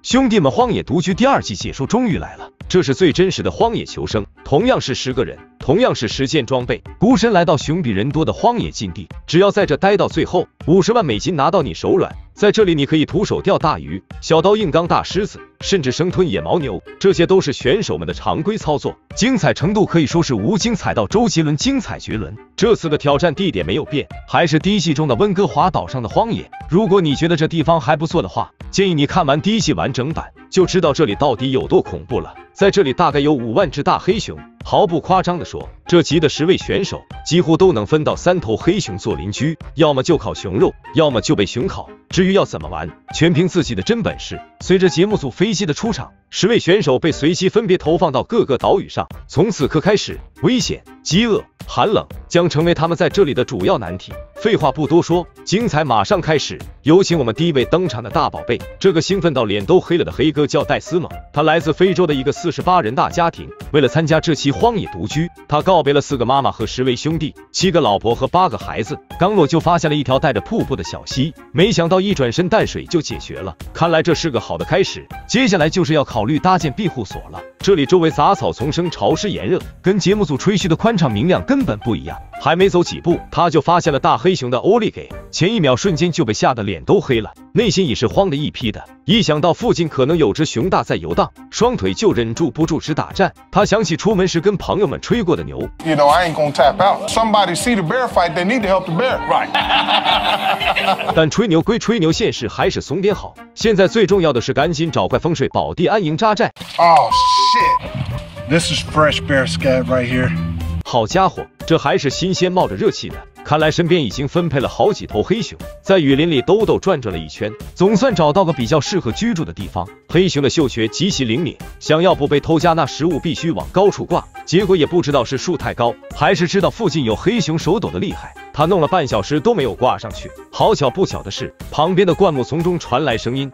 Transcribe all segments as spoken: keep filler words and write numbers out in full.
兄弟们，荒野独居第二季解说终于来了，这是最真实的荒野求生，同样是十个人，同样是十件装备，孤身来到熊比人多的荒野禁地，只要在这待到最后，五十万美金拿到你手软。在这里，你可以徒手钓大鱼、小刀硬刚大狮子，甚至生吞野牦牛，这些都是选手们的常规操作，精彩程度可以说是无精彩到周杰伦精彩绝伦。这次的挑战地点没有变，还是第一季中的温哥华岛上的荒野。如果你觉得这地方还不错的话，建议你看完第一季完整版，就知道这里到底有多恐怖了。在这里大概有五万只大黑熊，毫不夸张地说，这集的十位选手几乎都能分到三头黑熊做邻居，要么就烤熊肉，要么就被熊烤。至于要怎么玩，全凭自己的真本事。随着节目组飞机的出场，十位选手被随机分别投放到各个岛屿上。从此刻开始，危险、饥饿、寒冷将成为他们在这里的主要难题。废话不多说，精彩马上开始。有请我们第一位登场的大宝贝，这个兴奋到脸都黑了的黑哥叫戴斯蒙，他来自非洲的一个四十八人大家庭。为了参加这期荒野独居，他告别了四个妈妈和十位兄弟、七个老婆和八个孩子，刚落就发现了一条带着瀑布的小溪，没想到一转身淡水就解决了。看来这是个好的开始，接下来就是要考虑搭建庇护所了。这里周围杂草丛生，潮湿炎热，跟节目组吹嘘的宽敞明亮根本不一样。还没走几步，他就发现了大黑熊的欧利给，前一秒瞬间就被吓得脸都黑了，内心已是慌的一批的。一想到附近可能有只熊大在游荡，双腿就忍住不住直打颤。他想起出门时跟朋友们吹过的牛 You know, I ain't gonna tap out. Somebody see the bear fight, they need to help the bear. Right. 但吹牛归吹牛，现实还是怂点好。现在最重要的是赶紧找块风水宝地安营扎寨。 Oh shit. This is fresh bear scat right here. 好家伙，这还是新鲜冒着热气的。看来身边已经分配了好几头黑熊，在雨林里兜兜转转了一圈，总算找到个比较适合居住的地方。黑熊的嗅觉极其灵敏，想要不被偷家那食物必须往高处挂。结果也不知道是树太高，还是知道附近有黑熊手抖的厉害，他弄了半小时都没有挂上去。好巧不巧的是，旁边的灌木丛中传来声音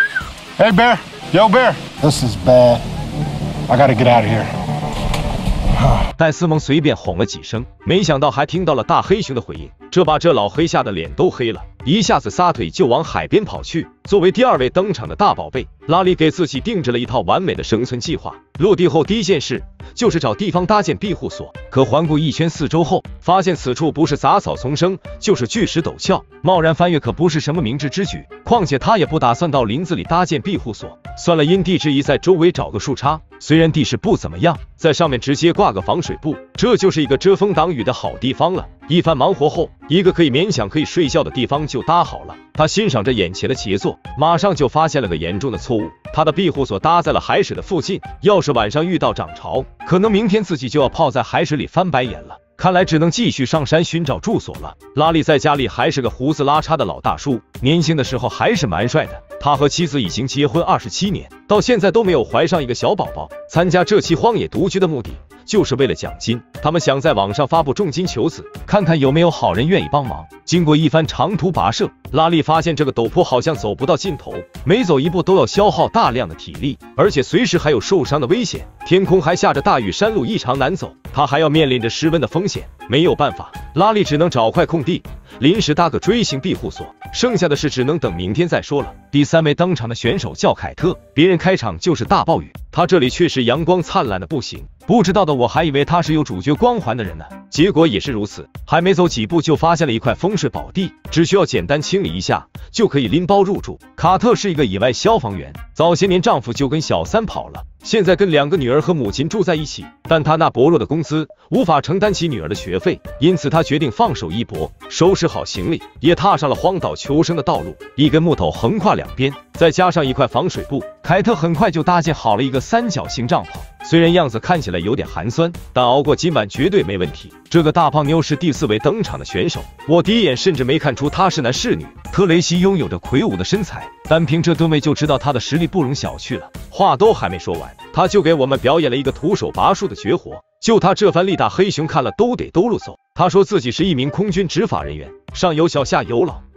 Hey bear, yo bear. This is bad. I gotta get out of here. 戴斯蒙随便哄了几声，没想到还听到了大黑熊的回应，这把这老黑吓得脸都黑了，一下子撒腿就往海边跑去。作为第二位登场的大宝贝，拉里给自己定制了一套完美的生存计划。落地后第一件事就是找地方搭建庇护所，可环顾一圈四周后，发现此处不是杂草丛生，就是巨石陡峭，贸然翻越可不是什么明智之举。况且他也不打算到林子里搭建庇护所，算了，因地制宜在周围找个树杈，虽然地势不怎么样，在上面直接挂个防水布，这就是一个遮风挡雨的好地方了。一番忙活后，一个可以勉强可以睡觉的地方就搭好了。他欣赏着眼前的杰作，马上就发现了个严重的错误，他的庇护所搭在了海水的附近，要是晚上遇到涨潮，可能明天自己就要泡在海水里翻白眼了。看来只能继续上山寻找住所了。拉力在家里还是个胡子拉碴的老大叔，年轻的时候还是蛮帅的。他和妻子已经结婚二十七年，到现在都没有怀上一个小宝宝。参加这期荒野独居的目的就是为了奖金，他们想在网上发布重金求子，看看有没有好人愿意帮忙。经过一番长途跋涉，拉力发现这个陡坡好像走不到尽头，每走一步都要消耗大量的体力，而且随时还有受伤的危险。天空还下着大雨，山路异常难走，他还要面临着失温的风险。没有办法，拉力只能找块空地，临时搭个锥形庇护所，剩下的事只能等明天再说了。第三位登场的选手叫凯特，别人开场就是大暴雨，他这里却是阳光灿烂的不行，不知道的我还以为他是有主角光环的人呢，结果也是如此。还没走几步就发现了一块风水宝地，只需要简单清理一下就可以拎包入住。卡特是一个野外消防员，早些年丈夫就跟小三跑了，现在跟两个女儿和母亲住在一起，但他那薄弱的工资无法承担起女儿的学费，因此他决定放手一搏，收拾好行李，也踏上了荒岛求生的道路。一根木头横跨两边，再加上一块防水布，凯特很快就搭建好了一个三角形帐篷。虽然样子看起来有点寒酸，但熬过今晚绝对没问题。这个大胖妞是第四位登场的选手，我第一眼甚至没看出她是男是女。特雷西拥有着魁梧的身材，单凭这吨位就知道她的实力不容小觑了。话都还没说完，他就给我们表演了一个徒手拔树的绝活，就他这番力大，黑熊看了都得兜路走。他说自己是一名空军执法人员，上有小下有老，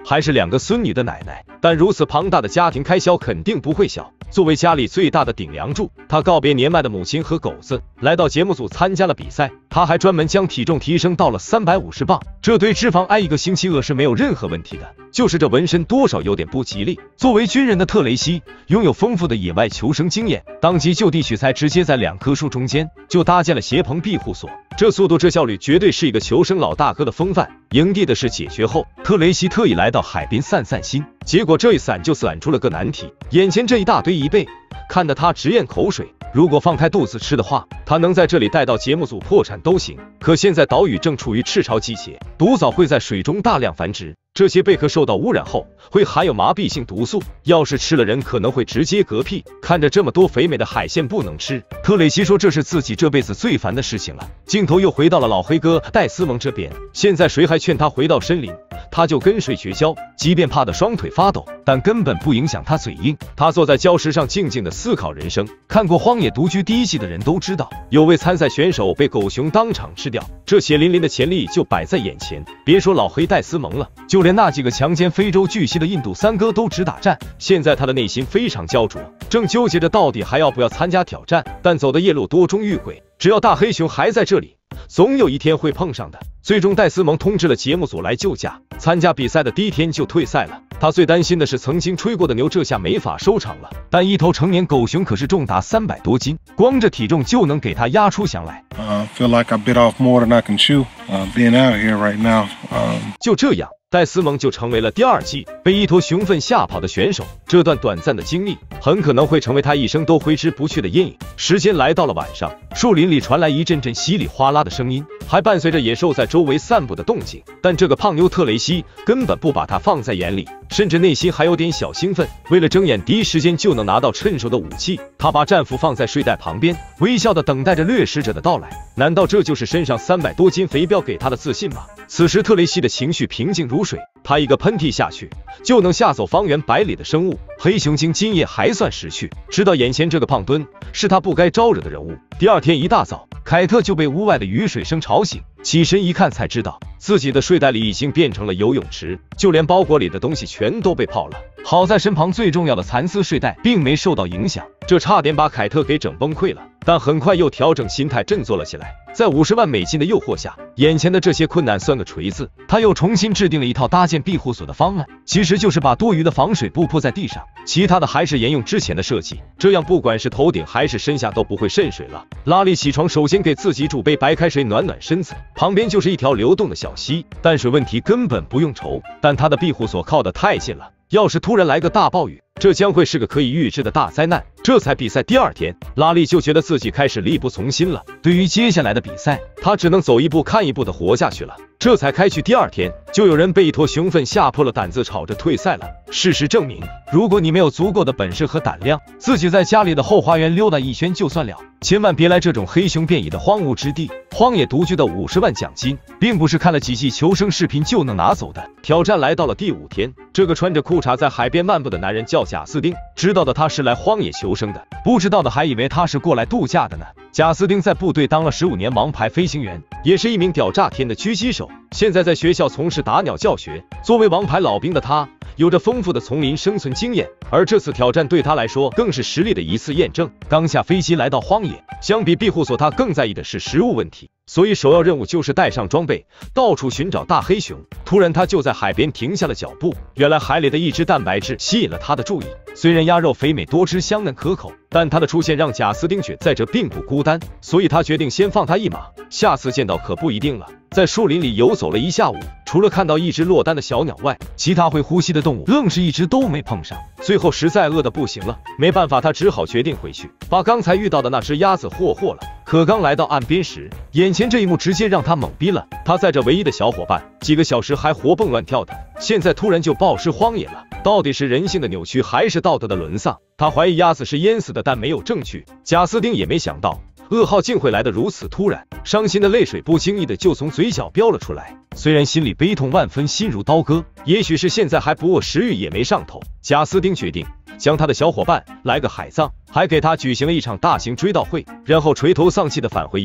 还是两个孙女的奶奶，但如此庞大的家庭开销肯定不会小。作为家里最大的顶梁柱，他告别年迈的母亲和狗子，来到节目组参加了比赛。他还专门将体重提升到了三百五十磅，这对脂肪挨一个星期饿是没有任何问题的。就是这纹身多少有点不吉利。作为军人的特雷西拥有丰富的野外求生经验，当即就地取材，直接在两棵树中间就搭建了斜棚庇护所。这速度这效率绝对是一个求生老大哥的风范。营地的事解决后，特雷西特意来到海边散散心，结果这一散就散出了个难题，眼前这一大堆贻贝看得他直咽口水。如果放开肚子吃的话，他能在这里待到节目组破产都行。可现在岛屿正处于赤潮季节，毒藻会在水中大量繁殖，这些贝壳受到污染后会含有麻痹性毒素，要是吃了人可能会直接嗝屁。看着这么多肥美的海鲜不能吃，特蕾西说这是自己这辈子最烦的事情了。镜头又回到了老黑哥戴斯蒙这边，现在谁还劝他回到森林，他就跟谁绝交，即便怕得双腿发抖，但根本不影响他嘴硬。他坐在礁石上静静的思考人生。看过《荒野独居》第一季的人都知道，有位参赛选手被狗熊当场吃掉，这血淋淋的潜力就摆在眼前。别说老黑戴斯蒙了，就连那几个强奸非洲巨蜥的印度三哥都只打战。现在他的内心非常焦灼，正纠结着到底还要不要参加挑战。但走的夜路多终遇鬼，只要大黑熊还在这里，总有一天会碰上的。最终戴斯蒙通知了节目组来救驾，参加比赛的第一天就退赛了。他最担心的是曾经吹过的牛这下没法收场了，但一头成年狗熊可是重达三百多斤，光这体重就能给他压出翔来。 I feel like I bit off more than I can chew. Uh, being out here right now. Um... 就这样，戴斯蒙就成为了第二季被一头熊粪吓跑的选手。这段短暂的经历很可能会成为他一生都挥之不去的阴影。时间来到了晚上，树林里传来一阵阵稀里哗啦的声音，还伴随着野兽在周围散步的动静。但这个胖妞特雷西根本不把他放在眼里，甚至内心还有点小兴奋。为了睁眼第一时间就能拿到趁手的武器，他把战斧放在睡袋旁边，微笑的等待着掠食者的到来。难道这就是身上三百多斤肥膘给他的自信吗？此时特雷西的情绪平静如水，他一个喷嚏下去就能吓走方圆百里的生物。黑熊精今夜还算识趣，知道眼前这个胖墩是他不该招惹的人物。第二天一大早，凯特就被屋外的雨水声吵醒，起身一看才知道自己的睡袋里已经变成了游泳池，就连包裹里的东西全都被泡了。好在身旁最重要的蚕丝睡袋并没受到影响，这差点把凯特给整崩溃了，但很快又调整心态振作了起来。在五十万美金的诱惑下，眼前的这些困难算个锤子。他又重新制定了一套搭建庇护所的方案，其实就是把多余的防水布铺在地上，其他的还是沿用之前的设计，这样不管是头顶还是身下都不会渗水了。拉力起床，首先给自己煮杯白开水暖暖身子，旁边就是一条流动的小溪，淡水问题根本不用愁。但他的庇护所靠得太近了，要是突然来个大暴雨，这将会是个可以预知的大灾难。这才比赛第二天，拉力就觉得自己开始力不从心了。对于接下来的比赛，他只能走一步看一步的活下去了。这才开去第二天，就有人被一坨熊粪吓破了胆子，吵着退赛了。事实证明，如果你没有足够的本事和胆量，自己在家里的后花园溜达一圈就算了，千万别来这种黑熊遍野的荒芜之地。荒野独居的五十万奖金，并不是看了几季求生视频就能拿走的。挑战来到了第五天，这个穿着裤衩在海边漫步的男人叫贾斯汀，知道的他是来荒野求生的，不知道的还以为他是过来度假的呢。贾斯汀在部队当了十五年王牌飞行员，也是一名屌炸天的狙击手，现在在学校从事打鸟教学。作为王牌老兵的他，有着丰富的丛林生存经验，而这次挑战对他来说更是实力的一次验证。刚下飞机来到荒野，相比庇护所，他更在意的是食物问题，所以首要任务就是带上装备，到处寻找大黑熊。突然他就在海边停下了脚步，原来海里的一只蛋白质吸引了他的注意。虽然鸭肉肥美多汁香嫩可口，但它的出现让贾斯汀觉在这并不孤单，所以他决定先放他一马，下次见到可不一定了。在树林里游走了一下午，除了看到一只落单的小鸟外，其他会呼吸的动物愣是一只都没碰上。最后实在饿得不行了，没办法，他只好决定回去把刚才遇到的那只鸭子霍霍了。可刚来到岸边时，眼前这一幕直接让他懵逼了。他在这唯一的小伙伴几个小时还活蹦乱跳的，现在突然就暴尸荒野了，到底是人性的扭曲还是道德的沦丧？他怀疑鸭子是淹死的，但没有证据。贾斯汀也没想到噩耗竟会来得如此突然，伤心的泪水不经意的就从嘴角飙了出来。虽然心里悲痛万分，心如刀割，也许是现在还不饿，食欲也没上头，贾斯汀决定将他的小伙伴来个海葬，还给他举行了一场大型追悼会，然后垂头丧气的返回营地。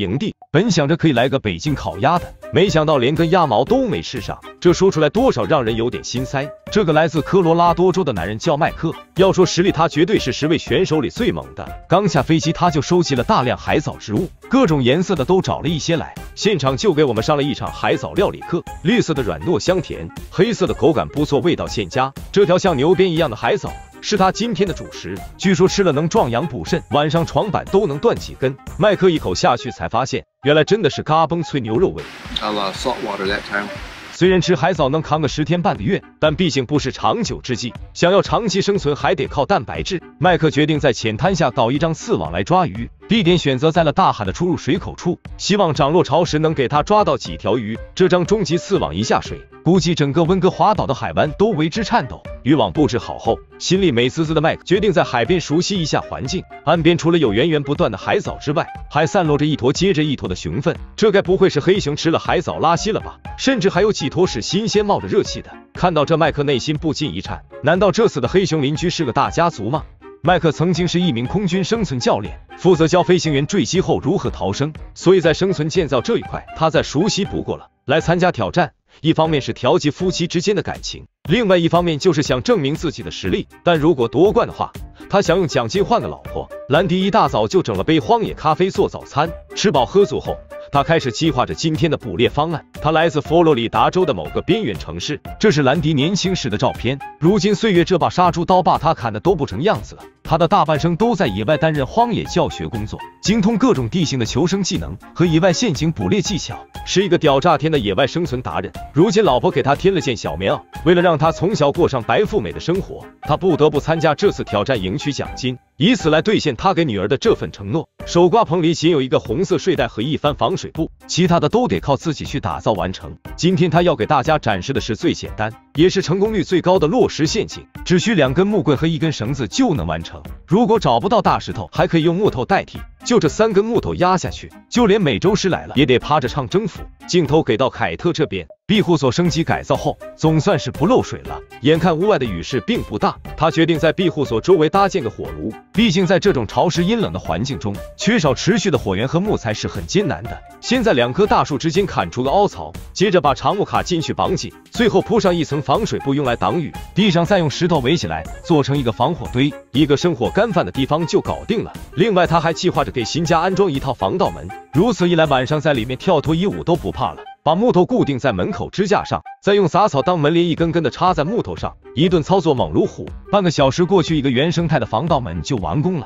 本想着可以来个北京烤鸭的，没想到连根鸭毛都没吃上，这说出来多少让人有点心塞。这个来自科罗拉多州的男人叫麦克，要说实力，他绝对是十位选手里最猛的。刚下飞机，他就收集了大量海藻植物，各种颜色的都找了一些来，现场就给我们上了一场海藻料理课。绿色的软糯香甜，黑色的口感不错，味道欠佳。这条像牛鞭一样的海藻是他今天的主食，据说吃了能壮阳补肾，晚上床板都能断几根。麦克一口下去才发现，原来真的是嘎嘣脆牛肉味。 I'll uh, salt water that time. 虽然吃海藻能扛个十天半个月，但毕竟不是长久之计，想要长期生存还得靠蛋白质。麦克决定在浅滩下搞一张刺网来抓鱼，地点选择在了大海的出入水口处，希望涨落潮时能给他抓到几条鱼。这张终极刺网一下水，估计整个温哥华岛的海湾都为之颤抖。渔网布置好后，心里美滋滋的麦克决定在海边熟悉一下环境。岸边除了有源源不断的海藻之外，还散落着一坨接着一坨的熊粪，这该不会是黑熊吃了海藻拉稀了吧？甚至还有几坨是新鲜冒着热气的。看到这，麦克内心不禁一颤，难道这死的黑熊邻居是个大家族吗？麦克曾经是一名空军生存教练，负责教飞行员坠机后如何逃生，所以在生存建造这一块他再熟悉不过了。来参加挑战，一方面是调剂夫妻之间的感情，另外一方面就是想证明自己的实力。但如果夺冠的话，他想用奖金换个老婆。兰迪一大早就整了杯荒野咖啡做早餐，吃饱喝足后，他开始计划着今天的捕猎方案。他来自佛罗里达州的某个边缘城市，这是兰迪年轻时的照片。如今岁月这把杀猪刀把他砍得都不成样子了。他的大半生都在野外担任荒野教学工作，精通各种地形的求生技能和野外陷阱捕猎技巧，是一个屌炸天的野外生存达人。如今老婆给他添了件小棉袄，为了让他从小过上白富美的生活，他不得不参加这次挑战，赢取奖金，以此来兑现他给女儿的这份承诺。手刮棚里仅有一个红色睡袋和一番防水布，其他的都得靠自己去打造完成。今天他要给大家展示的是最简单也是成功率最高的落石陷阱，只需两根木棍和一根绳子就能完成。如果找不到大石头，还可以用木头代替，就这三根木头压下去，就连美洲狮来了也得趴着唱征服。镜头给到凯特这边，庇护所升级改造后，总算是不漏水了。眼看屋外的雨势并不大，他决定在庇护所周围搭建个火炉，毕竟在这种潮湿阴冷的环境中，缺少持续的火源和木材是很艰难的。先在两棵大树之间砍出个凹槽，接着把长木卡进去绑紧，最后铺上一层防水布用来挡雨，地上再用石头围起来，做成一个防火堆，一个生火干饭的地方就搞定了。另外他还计划着给新家安装一套防盗门，如此一来晚上在里面跳脱衣舞都不怕了。把木头固定在门口支架上，再用杂草当门帘一根根的插在木头上，一顿操作猛如虎。半个小时过去，一个原生态的防盗门就完工了。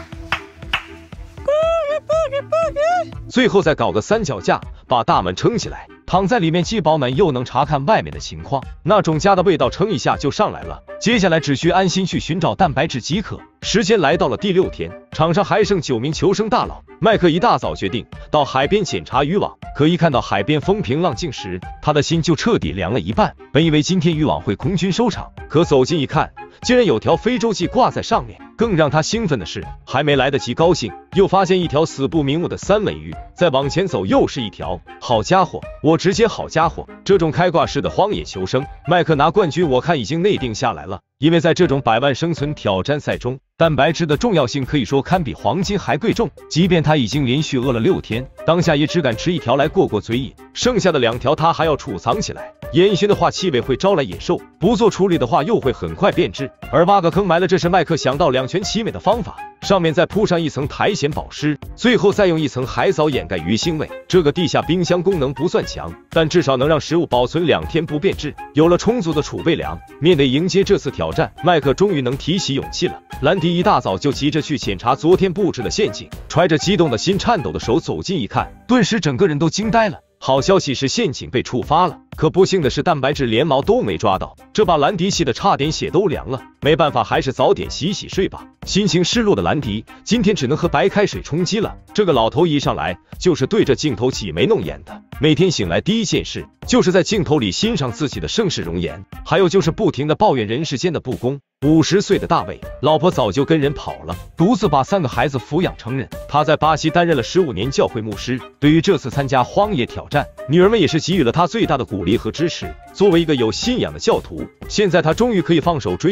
最后再搞个三脚架，把大门撑起来，躺在里面既保暖又能查看外面的情况，那种家的味道撑一下就上来了。接下来只需安心去寻找蛋白质即可。时间来到了第六天，场上还剩九名求生大佬。麦克一大早决定到海边检查渔网，可一看到海边风平浪静时，他的心就彻底凉了一半。本以为今天渔网会空军收场，可走近一看，竟然有条非洲鲫挂在上面。更让他兴奋的是，还没来得及高兴，又发现一条死不瞑目的三尾鱼。再往前走又是一条，好家伙，我直接好家伙！这种开挂式的荒野求生，麦克拿冠军我看已经内定下来了。因为在这种百万生存挑战赛中，蛋白质的重要性可以说堪比黄金还贵重。即便他已经连续饿了六天，当下也只敢吃一条来过过嘴瘾，剩下的两条他还要储藏起来。烟熏的话气味会招来野兽，不做处理的话又会很快变质。而挖个坑埋了，这是麦克想到两全其美的方法，上面再铺上一层苔藓保湿，最后再用一层海藻掩盖鱼腥味。这个地下冰箱功能不算强，但至少能让食物保存两天不变质。有了充足的储备粮，面对迎接这次挑战，麦克终于能提起勇气了。兰迪一大早就急着去检查昨天布置的陷阱，揣着激动的心，颤抖的手走近一看，顿时整个人都惊呆了。好消息是陷阱被触发了，可不幸的是蛋白质连毛都没抓到，这把兰迪气得差点血都凉了。没办法，还是早点洗洗睡吧。心情失落的兰迪今天只能喝白开水充饥了。这个老头一上来就是对着镜头挤眉弄眼的，每天醒来第一件事就是在镜头里欣赏自己的盛世容颜，还有就是不停的抱怨人世间的不公。五十岁的大卫，老婆早就跟人跑了，独自把三个孩子抚养成人。他在巴西担任了十五年教会牧师，对于这次参加荒野挑战，女儿们也是给予了他最大的鼓励和支持。作为一个有信仰的教徒，现在他终于可以放手追求自己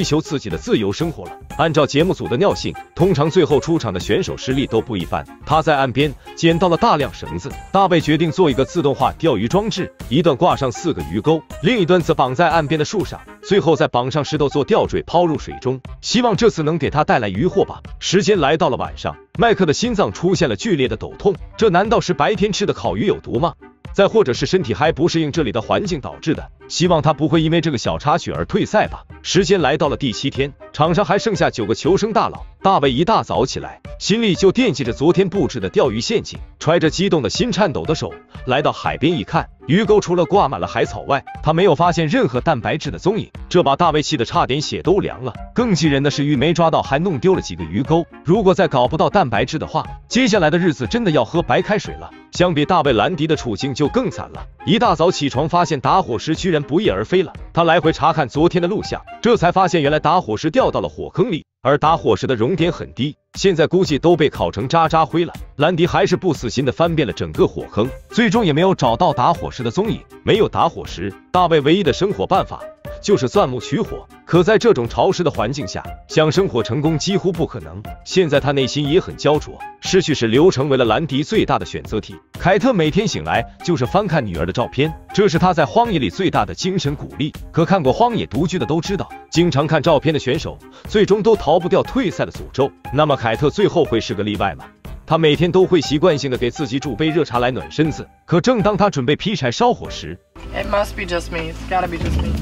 己的自由生活了。按照节目组的尿性，通常最后出场的选手实力都不一般。他在岸边捡到了大量绳子，大卫决定做一个自动化钓鱼装置，一端挂上四个鱼钩，另一端则绑在岸边的树上，最后再绑上石头做吊坠抛入水中，希望这次能给他带来渔获吧。时间来到了晚上，麦克的心脏出现了剧烈的抖痛，这难道是白天吃的烤鱼有毒吗？再或者是身体还不适应这里的环境导致的，希望他不会因为这个小插曲而退赛吧。时间来到了第七天，场上还剩下九个求生大佬。大卫一大早起来，心里就惦记着昨天布置的钓鱼陷阱，揣着激动的心颤抖的手来到海边一看，鱼钩除了挂满了海草外，他没有发现任何蛋白质的踪影，这把大卫气得差点血都凉了。更气人的是鱼没抓到，还弄丢了几个鱼钩，如果再搞不到蛋白质的话，接下来的日子真的要喝白开水了。相比大卫，兰迪的处境就更惨了。一大早起床发现打火石居然不翼而飞了，他来回查看昨天的录像，这才发现原来打火石掉到了火坑里，而打火石的熔点很低，现在估计都被烤成渣渣灰了。兰迪还是不死心的翻遍了整个火坑，最终也没有找到打火石的踪影。没有打火石，大卫唯一的生活办法就是钻木取火，可在这种潮湿的环境下，想生火成功几乎不可能。现在他内心也很焦灼，失去是留成为了兰迪最大的选择题。凯特每天醒来就是翻看女儿的照片，这是他在荒野里最大的精神鼓励。可看过荒野独居的都知道，经常看照片的选手最终都逃不掉退赛的诅咒。那么凯特最后会是个例外吗？他每天都会习惯性的给自己煮杯热茶来暖身子，可正当他准备劈柴烧火时 It must be just me. It's gotta be just me.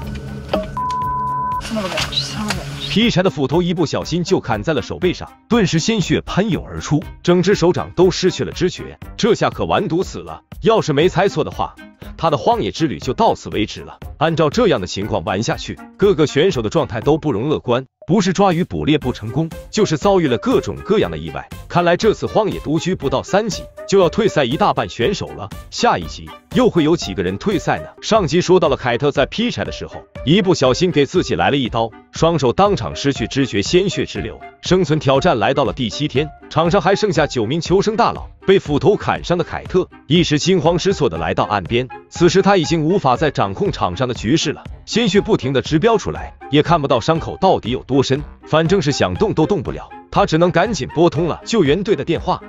Son of a bitch. Son of a bitch. 劈柴的斧头一不小心就砍在了手背上，顿时鲜血喷涌而出，整只手掌都失去了知觉。这下可完犊死了！要是没猜错的话，他的荒野之旅就到此为止了。按照这样的情况玩下去，各个选手的状态都不容乐观，不是抓鱼捕猎不成功，就是遭遇了各种各样的意外。看来这次荒野独居不到三集就要退赛一大半选手了，下一集又会有几个人退赛呢？上集说到了凯特在劈柴的时候，一不小心给自己来了一刀，双手当场失去知觉，鲜血直流。生存挑战来到了第七天，场上还剩下九名求生大佬。被斧头砍伤的凯特一时惊慌失措的来到岸边，此时他已经无法再掌控场上的局势了，鲜血不停的直飙出来，也看不到伤口到底有多深，反正是想动都动不了，他只能赶紧拨通了救援队的电话。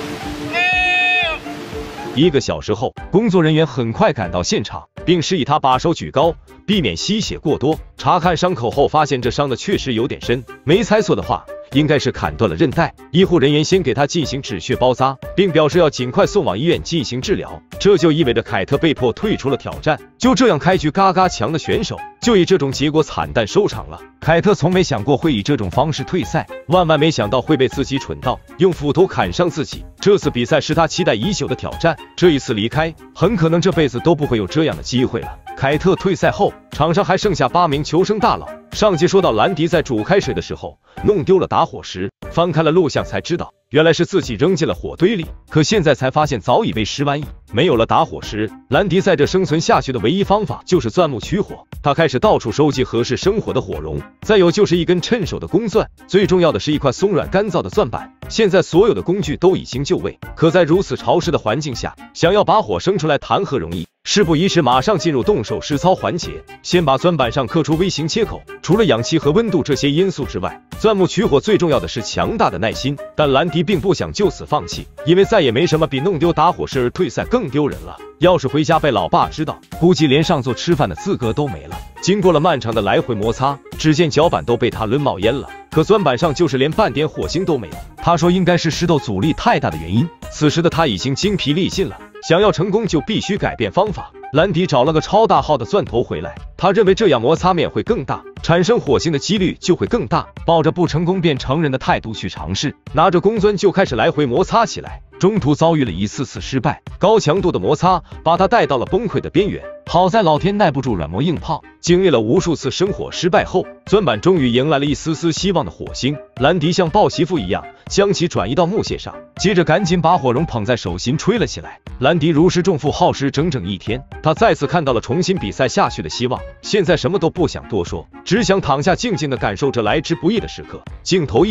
一个小时后，工作人员很快赶到现场，并示意他把手举高，避免吸血过多。查看伤口后，发现这伤的确实有点深，没猜错的话，应该是砍断了韧带。医护人员先给他进行止血包扎，并表示要尽快送往医院进行治疗。这就意味着凯特被迫退出了挑战。就这样，开局嘎嘎强的选手就以这种结果惨淡收场了。凯特从没想过会以这种方式退赛，万万没想到会被自己蠢到用斧头砍伤自己。这次比赛是他期待已久的挑战，这一次离开，很可能这辈子都不会有这样的机会了。凯特退赛后，场上还剩下八名求生大佬。上集说到兰迪在煮开水的时候弄丢了打火石，翻开了录像才知道，原来是自己扔进了火堆里，可现在才发现早已被石完矣。没有了打火石，兰迪在这生存下去的唯一方法就是钻木取火。他开始到处收集合适生火的火绒，再有就是一根趁手的公钻，最重要的是一块松软干燥的钻板。现在所有的工具都已经就位，可在如此潮湿的环境下，想要把火生出来谈何容易。事不宜迟，马上进入动手实操环节。先把钻板上刻出微型切口，除了氧气和温度这些因素之外，钻木取火最重要的是强大的耐心。但兰迪并不想就此放弃，因为再也没什么比弄丢打火石而退赛更丢人了。要是回家被老爸知道，估计连上座吃饭的资格都没了。经过了漫长的来回摩擦，只见脚板都被他抡冒烟了，可钻板上就是连半点火星都没有。他说应该是石头阻力太大的原因。此时的他已经精疲力尽了，想要成功就必须改变方法。兰迪找了个超大号的钻头回来，他认为这样摩擦面会更大，产生火星的几率就会更大。抱着不成功便成仁的态度去尝试，拿着公钻就开始来回摩擦起来。中途遭遇了一次次失败，高强度的摩擦把他带到了崩溃的边缘。好在老天耐不住软磨硬泡，经历了无数次生火失败后，钻板终于迎来了一丝丝希望的火星。兰迪像抱媳妇一样将其转移到木屑上，接着赶紧把火绒捧在手心吹了起来。兰迪如释重负，耗时整整一天，他再次看到了重新比赛下去的希望。现在什么都不想多说，只想躺下静静的感受这来之不易的时刻。镜头一转，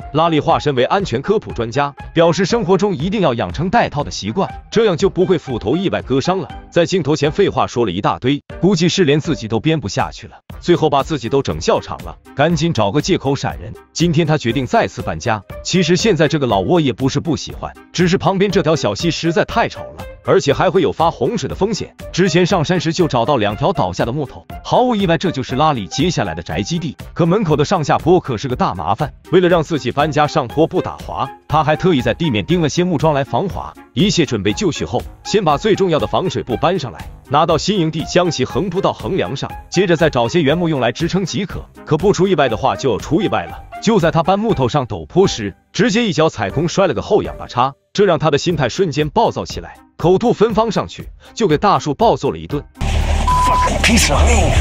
拉力化身为安全科普专家，表示生活中一定要养成带套的习惯，这样就不会斧头意外割伤了。在镜头前废话说了一大堆，估计是连自己都编不下去了，最后把自己都整笑场了，赶紧找个借口闪人。今天他决定再次搬家。其实现在这个老窝也不是不喜欢，只是旁边这条小溪实在太丑了，而且还会有发洪水的风险。之前上山时就找到两条倒下的木头，毫无意外这就是拉里接下来的宅基地。可门口的上下坡可是个大麻烦，为了让自己搬家上坡不打滑，他还特意在地面钉了些木桩来防滑。一切准备就绪后，先把最重要的防水布搬上来，拿到新营地将其横铺到横梁上，接着再找些原木用来支撑即可。可不出意外的话就要出意外了，就在他搬木头上陡坡时，直接一脚踩空摔了个后仰八叉，这让他的心态瞬间暴躁起来，口吐芬芳上去就给大树暴揍了一顿。 Fucking piece of meat.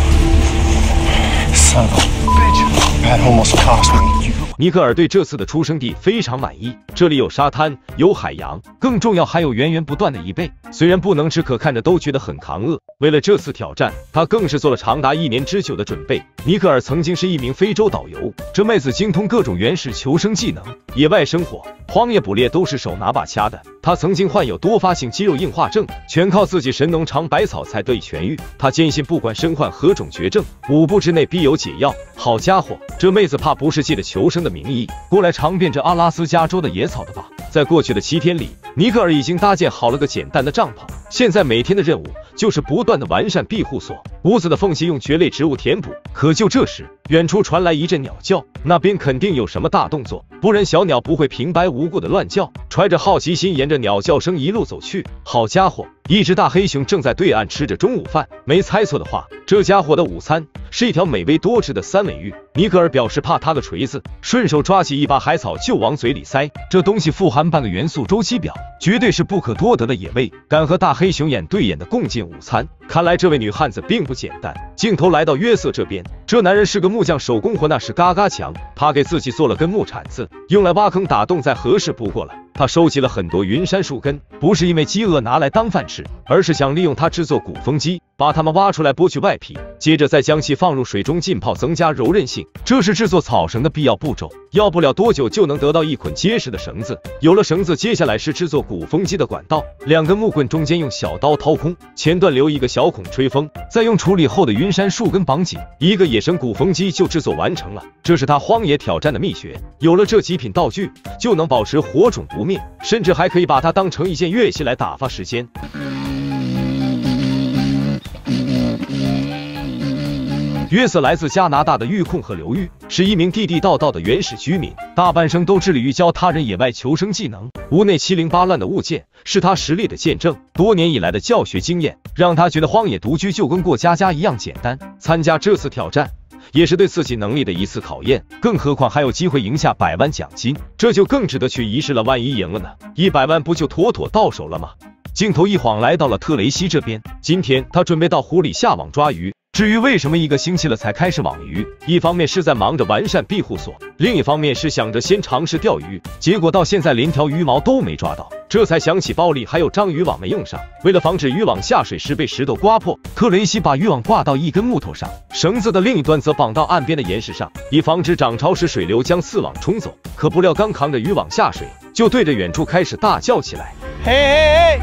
Son of a bitch. That almost cost me. 尼克尔对这次的出生地非常满意，这里有沙滩，有海洋，更重要还有源源不断的贻贝。虽然不能吃，可看着都觉得很扛饿。为了这次挑战，他更是做了长达一年之久的准备。尼克尔曾经是一名非洲导游，这妹子精通各种原始求生技能，野外生活、荒野捕猎都是手拿把掐的。他曾经患有多发性肌肉硬化症，全靠自己神农尝百草才得以痊愈。他坚信，不管身患何种绝症，五步之内必有解药。好家伙，这妹子怕不是借着求生的名义过来尝遍这阿拉斯加州的野草的吧？在过去的七天里，尼克尔已经搭建好了个简单的帐篷，现在每天的任务就是不断的完善庇护所，屋子的缝隙用蕨类植物填补。可就这时，远处传来一阵鸟叫，那边肯定有什么大动作，不然小鸟不会平白无故的乱叫。揣着好奇心，沿着鸟叫声一路走去。好家伙，一只大黑熊正在对岸吃着中午饭，没猜错的话，这家伙的午餐是一条美味多汁的三文鱼。尼克尔表示怕他个锤子，顺手抓起一把海草就往嘴里塞。这东西富含半个元素周期表，绝对是不可多得的野味。敢和大黑熊眼对眼的共进午餐，看来这位女汉子并不简单。镜头来到约瑟这边，这男人是个木匠，手工活那是嘎嘎强。他给自己做了根木铲子，用来挖坑打洞再合适不过了。他收集了很多云杉树根，不是因为饥饿拿来当饭吃，而是想利用它制作鼓风机，把它们挖出来剥去外皮，接着再将其放入水中浸泡，增加柔韧性。这是制作草绳的必要步骤，要不了多久就能得到一捆结实的绳子。有了绳子，接下来是制作鼓风机的管道，两根木棍中间用小刀掏空，前段留一个小孔吹风，再用处理后的云杉树根绑紧，一个野生鼓风机就制作完成了。这是他荒野挑战的秘诀，有了这几品道具，就能保持火种不灭，甚至还可以把它当成一件乐器来打发时间。约瑟来自加拿大的玉控河流域，是一名地地道道的原始居民，大半生都致力于教他人野外求生技能。屋内七零八乱的物件是他实力的见证，多年以来的教学经验让他觉得荒野独居就跟过家家一样简单。参加这次挑战也是对自己能力的一次考验，更何况还有机会赢下百万奖金，这就更值得去一试了。万一赢了呢？一百万不就妥妥到手了吗？镜头一晃来到了特雷西这边，今天他准备到湖里下网抓鱼。至于为什么一个星期了才开始网鱼，一方面是在忙着完善庇护所，另一方面是想着先尝试钓鱼，结果到现在连条鱼毛都没抓到，这才想起包里还有章鱼网没用上。为了防止渔网下水时被石头刮破，特雷西把渔网挂到一根木头上，绳子的另一端则绑到岸边的岩石上，以防止涨潮时水流将四网冲走。可不料刚扛着渔网下水，就对着远处开始大叫起来： 嘿嘿嘿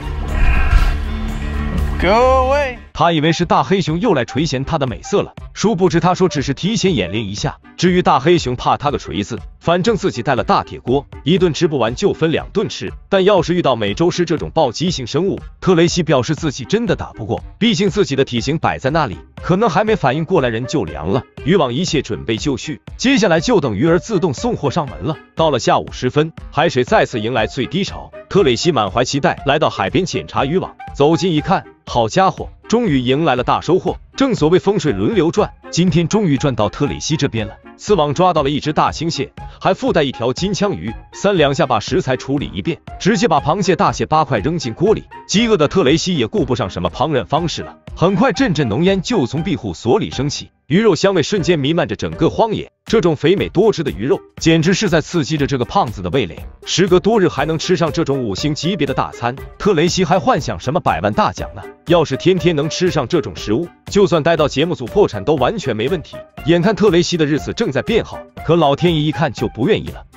Go away！ 他以为是大黑熊又来垂涎他的美色了，殊不知他说只是提前演练一下。至于大黑熊怕他个锤子，反正自己带了大铁锅，一顿吃不完就分两顿吃。但要是遇到美洲狮这种暴击性生物，特雷西表示自己真的打不过，毕竟自己的体型摆在那里，可能还没反应过来人就凉了。渔网一切准备就绪，接下来就等鱼儿自动送货上门了。到了下午时分，海水再次迎来最低潮，特雷西满怀期待来到海边检查渔网，走近一看，好家伙，终于迎来了大收获。正所谓风水轮流转，今天终于转到特雷西这边了。刺网抓到了一只大青蟹，还附带一条金枪鱼，三两下把食材处理一遍，直接把螃蟹、大蟹八块扔进锅里。饥饿的特雷西也顾不上什么烹饪方式了，很快阵阵浓烟就从庇护所里升起，鱼肉香味瞬间弥漫着整个荒野。这种肥美多汁的鱼肉，简直是在刺激着这个胖子的味蕾。时隔多日还能吃上这种五星级别的大餐，特雷西还幻想什么百万大奖呢？要是天天能吃上这种食物，就算待到节目组破产都完全没问题。眼看特雷西的日子正在变好，可老天爷一看就不愿意了。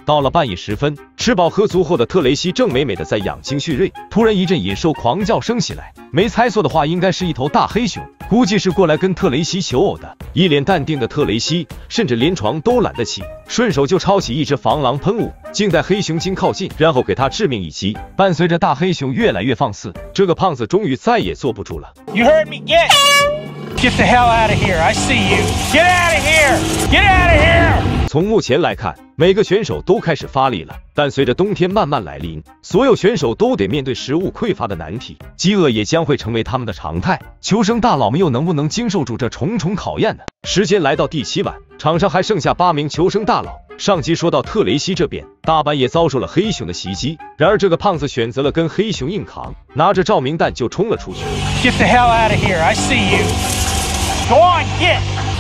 到了半夜时分，吃饱喝足后的特雷西正美美的在养精蓄锐，突然一阵野兽狂叫声袭来，没猜错的话，应该是一头大黑熊，估计是过来跟特雷西求偶的。一脸淡定的特雷西甚至连床都懒得起，顺手就抄起一支防狼喷雾，竟在黑熊近靠近，然后给他致命一击。伴随着大黑熊越来越放肆，这个胖子终于再也坐不住了。 You heard me. Get. Get the hell out of here. I see you. Get out of here. Get out of here. 从目前来看，每个选手都开始发力了，但随着冬天慢慢来临，所有选手都得面对食物匮乏的难题，饥饿也将会成为他们的常态。求生大佬们又能不能经受住这重重考验呢？时间来到第七晚，场上还剩下八名求生大佬。上集说到特雷西这边，大半夜遭受了黑熊的袭击，然而这个胖子选择了跟黑熊硬扛，拿着照明弹就冲了出去。 Get the hell out of here. I see you. Go on, get.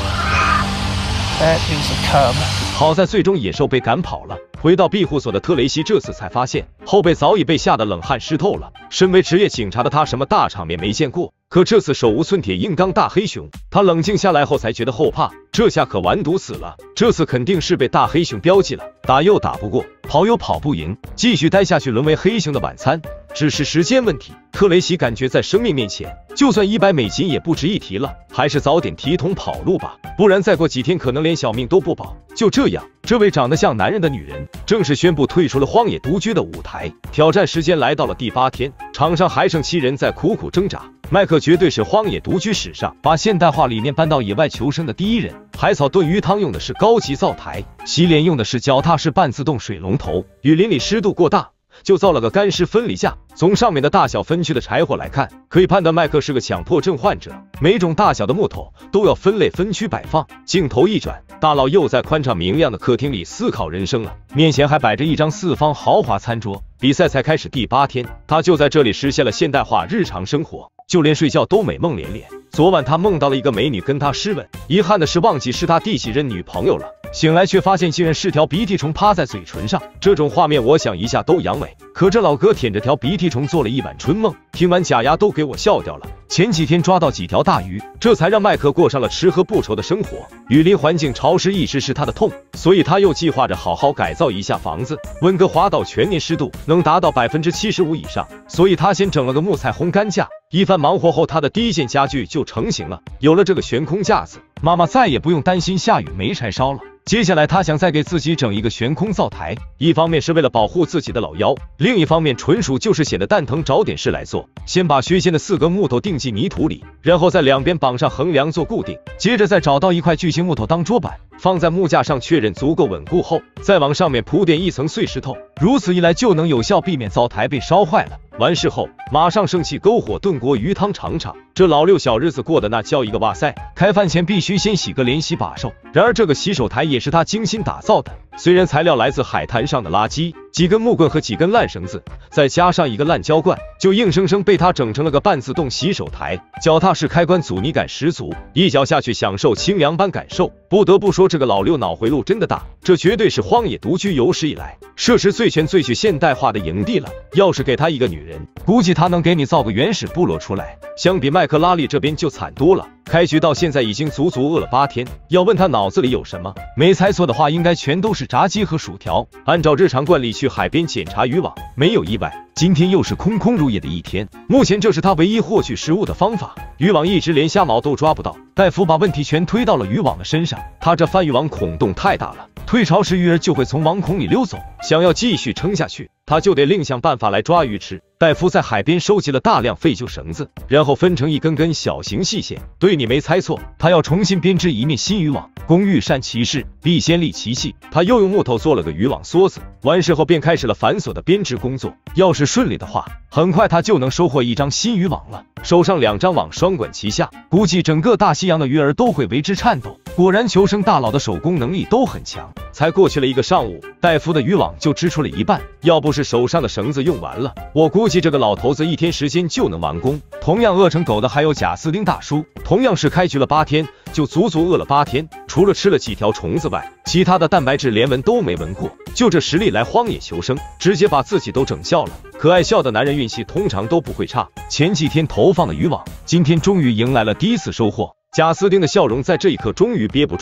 That is a cub. 好在最终野兽被赶跑了。回到庇护所的特雷西这次才发现，后背早已被吓得冷汗湿透了。身为职业警察的他，什么大场面没见过，可这次手无寸铁硬刚大黑熊，他冷静下来后才觉得后怕，这下可完犊死了。这次肯定是被大黑熊标记了，打又打不过，跑又跑不赢，继续待下去沦为黑熊的晚餐，只是时间问题。特雷西感觉在生命面前，就算一百美金也不值一提了，还是早点提桶跑路吧，不然再过几天可能连小命都不保。就这样，这位长得像男人的女人正式宣布退出了荒野独居的舞台。挑战时间来到了第八天，场上还剩七人在苦苦挣扎。麦克绝对是荒野独居史上把现代化理念搬到野外求生的第一人。海草炖鱼汤用的是高级灶台，洗脸用的是脚踏式半自动水龙头。雨林里湿度过大，就造了个干湿分离架。从上面的大小分区的柴火来看，可以判断麦克是个强迫症患者。每种大小的木头都要分类分区摆放。镜头一转，大佬又在宽敞明亮的客厅里思考人生了，面前还摆着一张四方豪华餐桌。比赛才开始第八天，他就在这里实现了现代化日常生活，就连睡觉都美梦连连。昨晚他梦到了一个美女跟他湿吻，遗憾的是忘记是他第几任女朋友了。醒来却发现竟然是条鼻涕虫趴在嘴唇上，这种画面我想一下都阳痿。可这老哥舔着条鼻涕虫做了一晚春梦，听完假牙都给我笑掉了。前几天抓到几条大鱼，这才让麦克过上了吃喝不愁的生活。雨林环境潮湿一直是他的痛，所以他又计划着好好改造一下房子。温哥华岛全年湿度能达到百分之七十五以上，所以他先整了个木材烘干架。一番忙活后，他的第一件家具就成型了。有了这个悬空架子，妈妈再也不用担心下雨没柴烧了。接下来他想再给自己整一个悬空灶台，一方面是为了保护自己的老腰，另一方面纯属就是显得蛋疼，找点事来做。先把削尖的四根木头钉进泥土里，然后在两边绑上横梁做固定，接着再找到一块巨型木头当桌板，放在木架上确认足够稳固后，再往上面铺垫一层碎石头，如此一来就能有效避免灶台被烧坏了。完事后马上生气篝火炖锅鱼汤尝尝，这老六小日子过得那叫一个哇塞。开饭前必须先洗个脸洗把手，然而这个洗手台也是他精心打造的，虽然材料来自海滩上的垃圾，几根木棍和几根烂绳子，再加上一个烂浇罐，就硬生生被他整成了个半自动洗手台。脚踏式开关阻尼感十足，一脚下去享受清凉般感受。不得不说这个老六脑回路真的大，这绝对是荒野独居有史以来设施最全最具现代化的营地了。要是给他一个女人，估计他能给你造个原始部落出来。相比麦克拉利这边就惨多了，开局到现在已经足足饿了八天，要问他脑子里有什么，没猜错的话应该全都是炸鸡和薯条。按照日常惯例去海边检查渔网，没有意外，今天又是空空如也的一天。目前这是他唯一获取食物的方法，渔网一直连虾毛都抓不到。戴夫把问题全推到了渔网的身上，他这翻渔网孔洞太大了，退潮时鱼儿就会从网孔里溜走，想要继续撑下去，他就得另想办法来抓鱼吃。戴夫在海边收集了大量废旧绳子，然后分成一根根小型细线。对，你没猜错，他要重新编织一面新渔网。工欲善其事，必先利其器。他又用木头做了个渔网梭子，完事后便开始了繁琐的编织工作。要是顺利的话，很快他就能收获一张新渔网了。手上两张网双管齐下，估计整个大西洋的鱼儿都会为之颤抖。果然求生大佬的手工能力都很强。才过去了一个上午，戴夫的渔网就织出了一半，要不是手上的绳子用完了，我估计这个老头子一天时间就能完工。同样饿成狗的还有贾斯汀大叔，同样是开局了八天，就足足饿了八天，除了吃了几条虫子外，其他的蛋白质连闻都没闻过。就这实力来荒野求生，直接把自己都整笑了。可爱笑的男人运气通常都不会差，前几天投放的渔网，今天终于迎来了第一次收获。贾斯汀的笑容在这一刻终于憋不住了，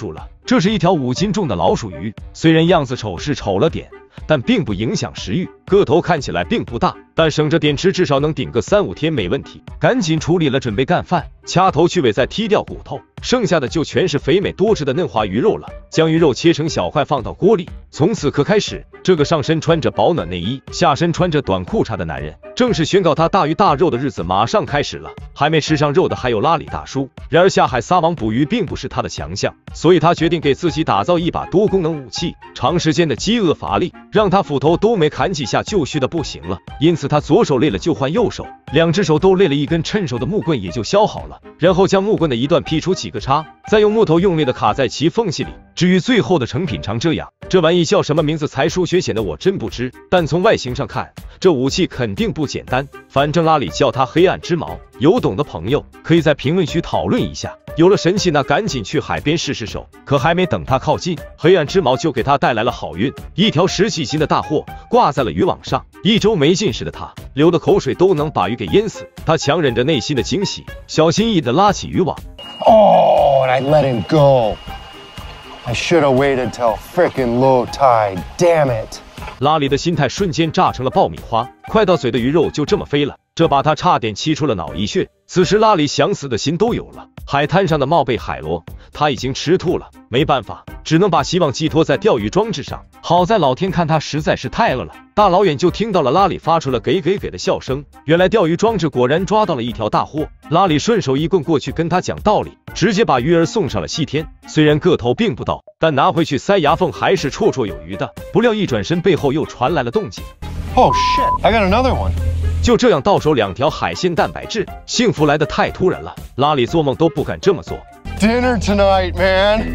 这是一条五斤重的老鼠鱼，虽然样子丑是丑了点，但并不影响食欲。个头看起来并不大，但省着点吃，至少能顶个三五天没问题。赶紧处理了，准备干饭，掐头去尾，再剔掉骨头，剩下的就全是肥美多汁的嫩滑鱼肉了。将鱼肉切成小块放到锅里。从此刻开始，这个上身穿着保暖内衣，下身穿着短裤衩的男人，正式宣告他大鱼大肉的日子马上开始了。还没吃上肉的还有拉里大叔。然而下海撒网捕鱼并不是他的强项，所以他决定给自己打造一把多功能武器。长时间的饥饿乏力让他斧头都没砍几下就虚的不行了，因此他左手累了就换右手，两只手都累了，一根趁手的木棍也就削好了，然后将木棍的一段劈出几个叉，再用木头用力的卡在其缝隙里。至于最后的成品长这样，这玩意叫什么名字才疏学浅的我真不知，但从外形上看，这武器肯定不简单。反正拉里叫它黑暗之矛，有懂的朋友可以在评论区讨论一下。有了神器，那赶紧去海边试试手。可还没等他靠近，黑暗之矛就给他带来了好运，一条十几斤的大货挂在了渔网上。一周没进食的他，流的口水都能把鱼给淹死。他强忍着内心的惊喜，小心翼翼地拉起渔网。 Oh, and I let him go. I should have waited till frickin' low tide. Damn it. 拉里的心态瞬间炸成了爆米花，快到嘴的鱼肉就这么飞了，这把他差点气出了脑溢血。此时拉里想死的心都有了。海滩上的冒贝海螺，他已经吃吐了，没办法，只能把希望寄托在钓鱼装置上。好在老天看他实在是太饿了，大老远就听到了拉里发出了给给给的笑声。原来钓鱼装置果然抓到了一条大货。拉里顺手一棍过去跟他讲道理，直接把鱼儿送上了西天。虽然个头并不大，但拿回去塞牙缝还是绰绰有余的。不料一转身，背后又传来了动静。 Oh shit! I got another one. 就这样到手两条海鲜蛋白质，幸福来得太突然了，拉里做梦都不敢这么做。 Dinner tonight, man.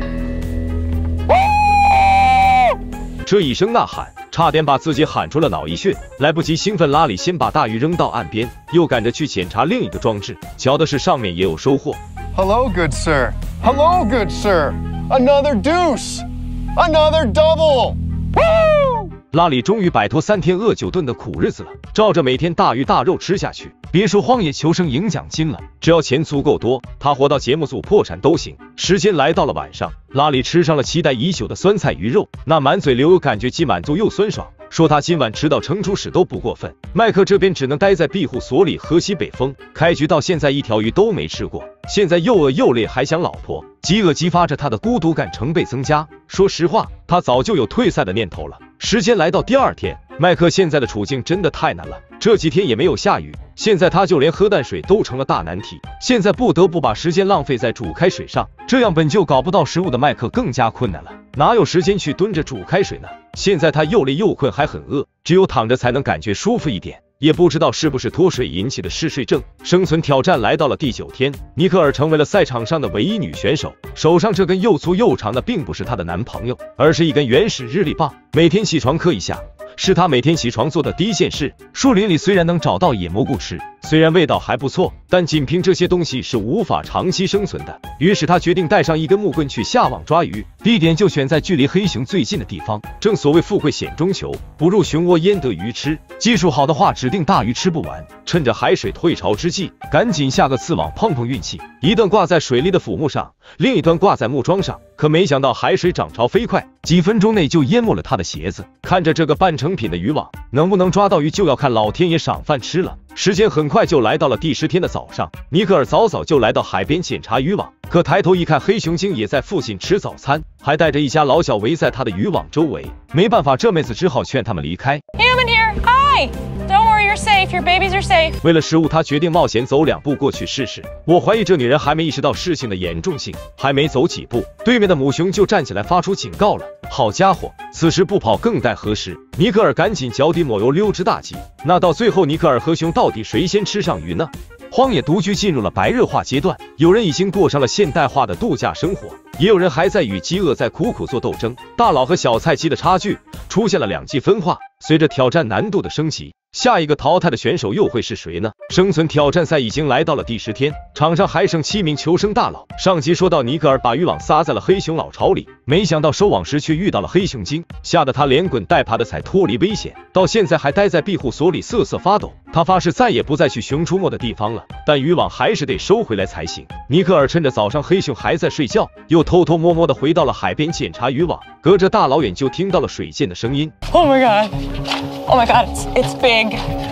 这一声呐喊，差点把自己喊出了脑溢血。来不及兴奋，拉里先把大鱼扔到岸边，又赶着去检查另一个装置，瞧的是上面也有收获。 Hello, good sir. Hello, good sir. Another deuce. Another double. Woo! 拉里终于摆脱三天饿九顿的苦日子了，照着每天大鱼大肉吃下去，别说荒野求生赢奖金了，只要钱足够多，他活到节目组破产都行。时间来到了晚上，拉里吃上了期待已久的酸菜鱼肉，那满嘴留有感觉，既满足又酸爽，说他今晚吃到成猪屎都不过分。麦克这边只能待在庇护所里喝西北风，开局到现在一条鱼都没吃过，现在又饿又累还想老婆，饥饿激发着他的孤独感成倍增加。说实话，他早就有退赛的念头了。时间来到第二天，麦克现在的处境真的太难了，这几天也没有下雨，现在他就连喝淡水都成了大难题，现在不得不把时间浪费在煮开水上，这样本就搞不到食物的麦克更加困难了，哪有时间去蹲着煮开水呢？现在他又累又困还很饿，只有躺着才能感觉舒服一点。也不知道是不是脱水引起的嗜睡症。生存挑战来到了第九天，尼克尔成为了赛场上的唯一女选手，手上这根又粗又长的并不是她的男朋友，而是一根原始日历棒，每天起床磕一下，是她每天起床做的第一件事。树林里虽然能找到野蘑菇吃，虽然味道还不错，但仅凭这些东西是无法长期生存的。于是他决定带上一根木棍去下网抓鱼，地点就选在距离黑熊最近的地方。正所谓富贵险中求，不入熊窝焉得鱼吃，技术好的话指定大鱼吃不完。趁着海水退潮之际，赶紧下个刺网碰碰运气，一段挂在水里的浮木上，另一端挂在木桩上。可没想到海水涨潮飞快，几分钟内就淹没了他的鞋子。看着这个半成品的渔网，能不能抓到鱼就要看老天爷赏饭吃了。时间很快就来到了第十天的早上，尼克尔早早就来到海边检查渔网，可抬头一看，黑熊精也在附近吃早餐，还带着一家老小围在他的渔网周围。没办法，这妹子只好劝他们离开。 Human here, hi. Don't worry, you're safe. Your babies are safe. 为了食物，他决定冒险走两步过去试试。我怀疑这女人还没意识到事情的严重性，还没走几步，对面的母熊就站起来发出警告了。好家伙，此时不跑更待何时？尼克尔赶紧脚底抹油溜之大吉。那到最后，尼克尔和熊到底谁先吃上鱼呢？荒野独居进入了白热化阶段，有人已经过上了现代化的度假生活，也有人还在与饥饿在苦苦做斗争。大佬和小菜鸡的差距出现了两极分化。随着挑战难度的升级，下一个淘汰的选手又会是谁呢？生存挑战赛已经来到了第十天，场上还剩七名求生大佬。上集说到，尼克尔把渔网撒在了黑熊老巢里，没想到收网时却遇到了黑熊精，吓得他连滚带爬的才脱离危险，到现在还待在庇护所里瑟瑟发抖。他发誓再也不再去熊出没的地方了，但渔网还是得收回来才行。尼克尔趁着早上黑熊还在睡觉，又偷偷摸摸的回到了海边检查渔网，隔着大老远就听到了水溅的声音。 Oh my god. Oh my god, it's, it's big.